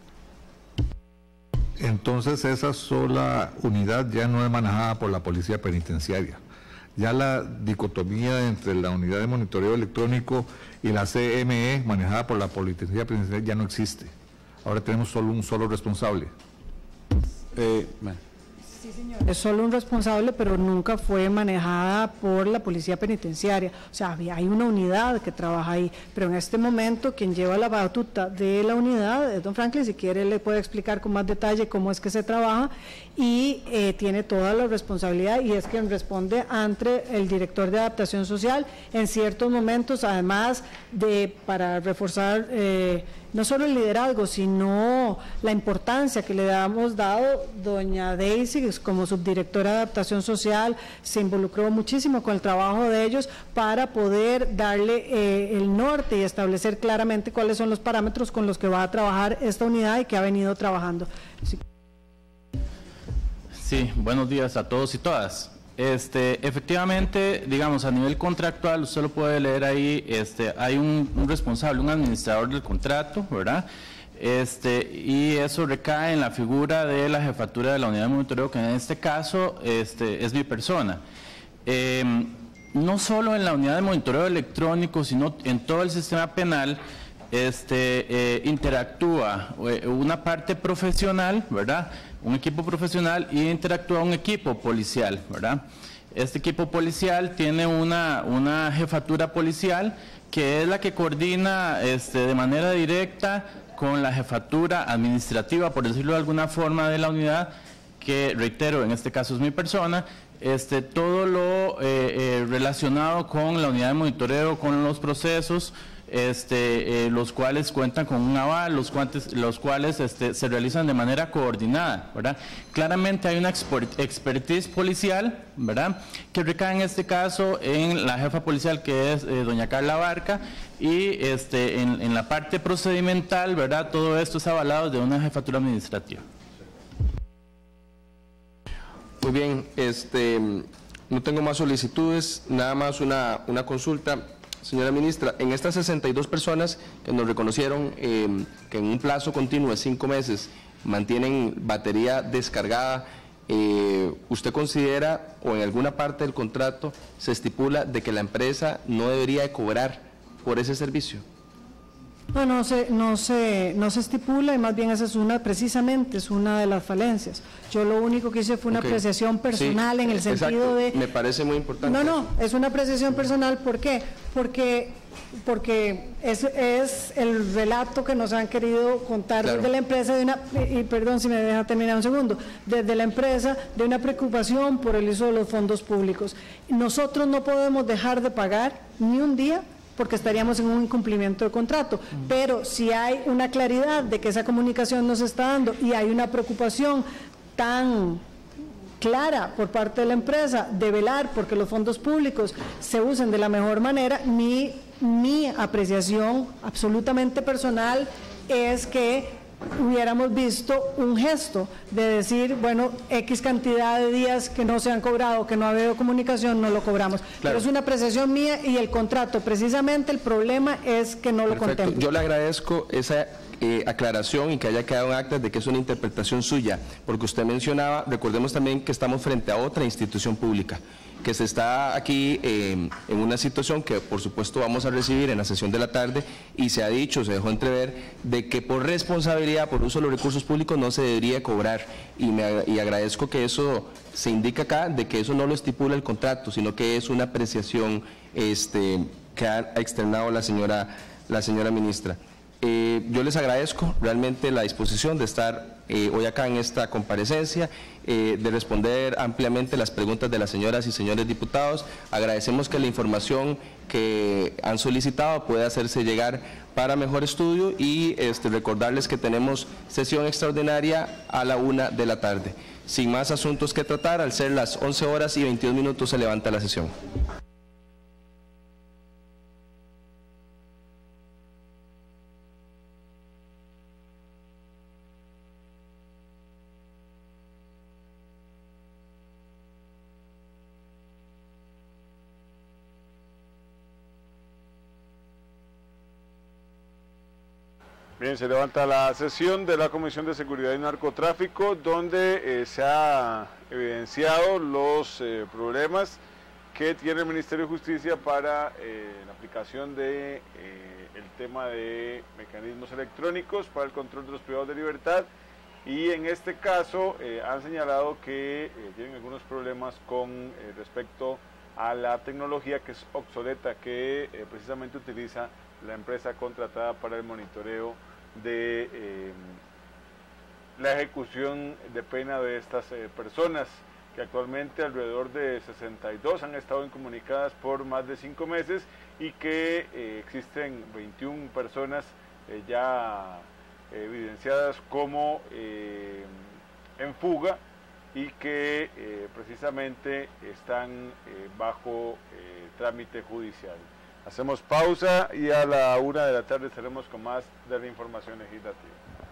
Entonces esa sola unidad ya no es manejada por la policía penitenciaria. Ya la dicotomía entre la unidad de monitoreo electrónico y la C M E manejada por la policía penitenciaria ya no existe. Ahora tenemos solo un solo responsable. Eh, bueno. Sí, señor. Es solo un responsable, pero nunca fue manejada por la policía penitenciaria. O sea, había, hay una unidad que trabaja ahí, pero en este momento quien lleva la batuta de la unidad es don Franklin. Si quiere le puede explicar con más detalle cómo es que se trabaja, y eh, tiene toda la responsabilidad, y es quien responde ante el director de adaptación social en ciertos momentos, además de para reforzar eh, no solo el liderazgo, sino la importancia que le hemos dado. Doña Daisy, como subdirectora de adaptación social, se involucró muchísimo con el trabajo de ellos para poder darle eh, el norte y establecer claramente cuáles son los parámetros con los que va a trabajar esta unidad y que ha venido trabajando. Sí. Sí, buenos días a todos y todas. Este, efectivamente, digamos, a nivel contractual, usted lo puede leer ahí, este, hay un, un responsable, un administrador del contrato, ¿verdad? Este, y eso recae en la figura de la jefatura de la unidad de monitoreo, que en este caso este, es mi persona. Eh, no solo en la unidad de monitoreo electrónico, sino en todo el sistema penal, este, eh, interactúa una parte profesional, ¿verdad?, un equipo profesional, y interactúa un equipo policial, ¿verdad? Este equipo policial tiene una, una jefatura policial que es la que coordina este, de manera directa con la jefatura administrativa, por decirlo de alguna forma, de la unidad, que, reitero, en este caso es mi persona, este, todo lo eh, eh, relacionado con la unidad de monitoreo, con los procesos, Este, eh, los cuales cuentan con un aval, los, cuantes, los cuales este, se realizan de manera coordinada, ¿verdad? Claramente hay una expertise policial, ¿verdad?, que recae en este caso en la jefa policial, que es eh, doña Carla Barca, y este, en, en la parte procedimental, ¿verdad?, todo esto es avalado de una jefatura administrativa. Muy bien, este, no tengo más solicitudes, nada más una, una consulta. Señora ministra, en estas sesenta y dos personas que nos reconocieron eh, que en un plazo continuo de cinco meses mantienen batería descargada, eh, ¿usted considera, o en alguna parte del contrato se estipula de que la empresa no debería de cobrar por ese servicio? No, no se, no, se, no se estipula y más bien esa es una, precisamente es una de las falencias. Yo lo único que hice fue una Okay. apreciación personal Sí, en el exacto. sentido de... Me parece muy importante. No, no, es una apreciación personal, ¿por qué? Porque, porque es, es el relato que nos han querido contar Claro. desde la empresa, de una, y perdón si me deja terminar un segundo, desde la empresa de una preocupación por el uso de los fondos públicos. Nosotros no podemos dejar de pagar ni un día porque estaríamos en un incumplimiento de contrato, pero si hay una claridad de que esa comunicación nos está dando y hay una preocupación tan clara por parte de la empresa de velar porque los fondos públicos se usen de la mejor manera, mi, mi apreciación absolutamente personal es que hubiéramos visto un gesto de decir, bueno, X cantidad de días que no se han cobrado, que no ha habido comunicación, no lo cobramos. Claro. Pero es una apreciación mía y el contrato, precisamente el problema es que no lo Perfecto. contempla. Yo le agradezco esa eh, aclaración y que haya quedado en actas de que es una interpretación suya, porque usted mencionaba, recordemos también que estamos frente a otra institución pública, que se está aquí eh, en una situación que por supuesto vamos a recibir en la sesión de la tarde y se ha dicho, se dejó entrever de que por responsabilidad, por uso de los recursos públicos no se debería cobrar y, me, y agradezco que eso se indica acá, de que eso no lo estipula el contrato, sino que es una apreciación este, que ha externado la señora, la señora ministra. Eh, yo les agradezco realmente la disposición de estar eh, hoy acá en esta comparecencia, eh, de responder ampliamente las preguntas de las señoras y señores diputados. Agradecemos que la información que han solicitado pueda hacerse llegar para mejor estudio y este, recordarles que tenemos sesión extraordinaria a la una de la tarde. Sin más asuntos que tratar, al ser las once horas y veintidós minutos se levanta la sesión. Bien, se levanta la sesión de la Comisión de Seguridad y Narcotráfico, donde eh, se ha evidenciado los eh, problemas que tiene el Ministerio de Justicia para eh, la aplicación de eh, el tema de mecanismos electrónicos para el control de los privados de libertad, y en este caso eh, han señalado que eh, tienen algunos problemas con eh, respecto a la tecnología que es obsoleta, que eh, precisamente utiliza la empresa contratada para el monitoreo de eh, la ejecución de pena de estas eh, personas, que actualmente alrededor de sesenta y dos han estado incomunicadas por más de cinco meses y que eh, existen veintiuna personas eh, ya eh, evidenciadas como eh, en fuga y que eh, precisamente están eh, bajo eh, trámite judicial. Hacemos pausa y a la una de la tarde estaremos con más de la información legislativa.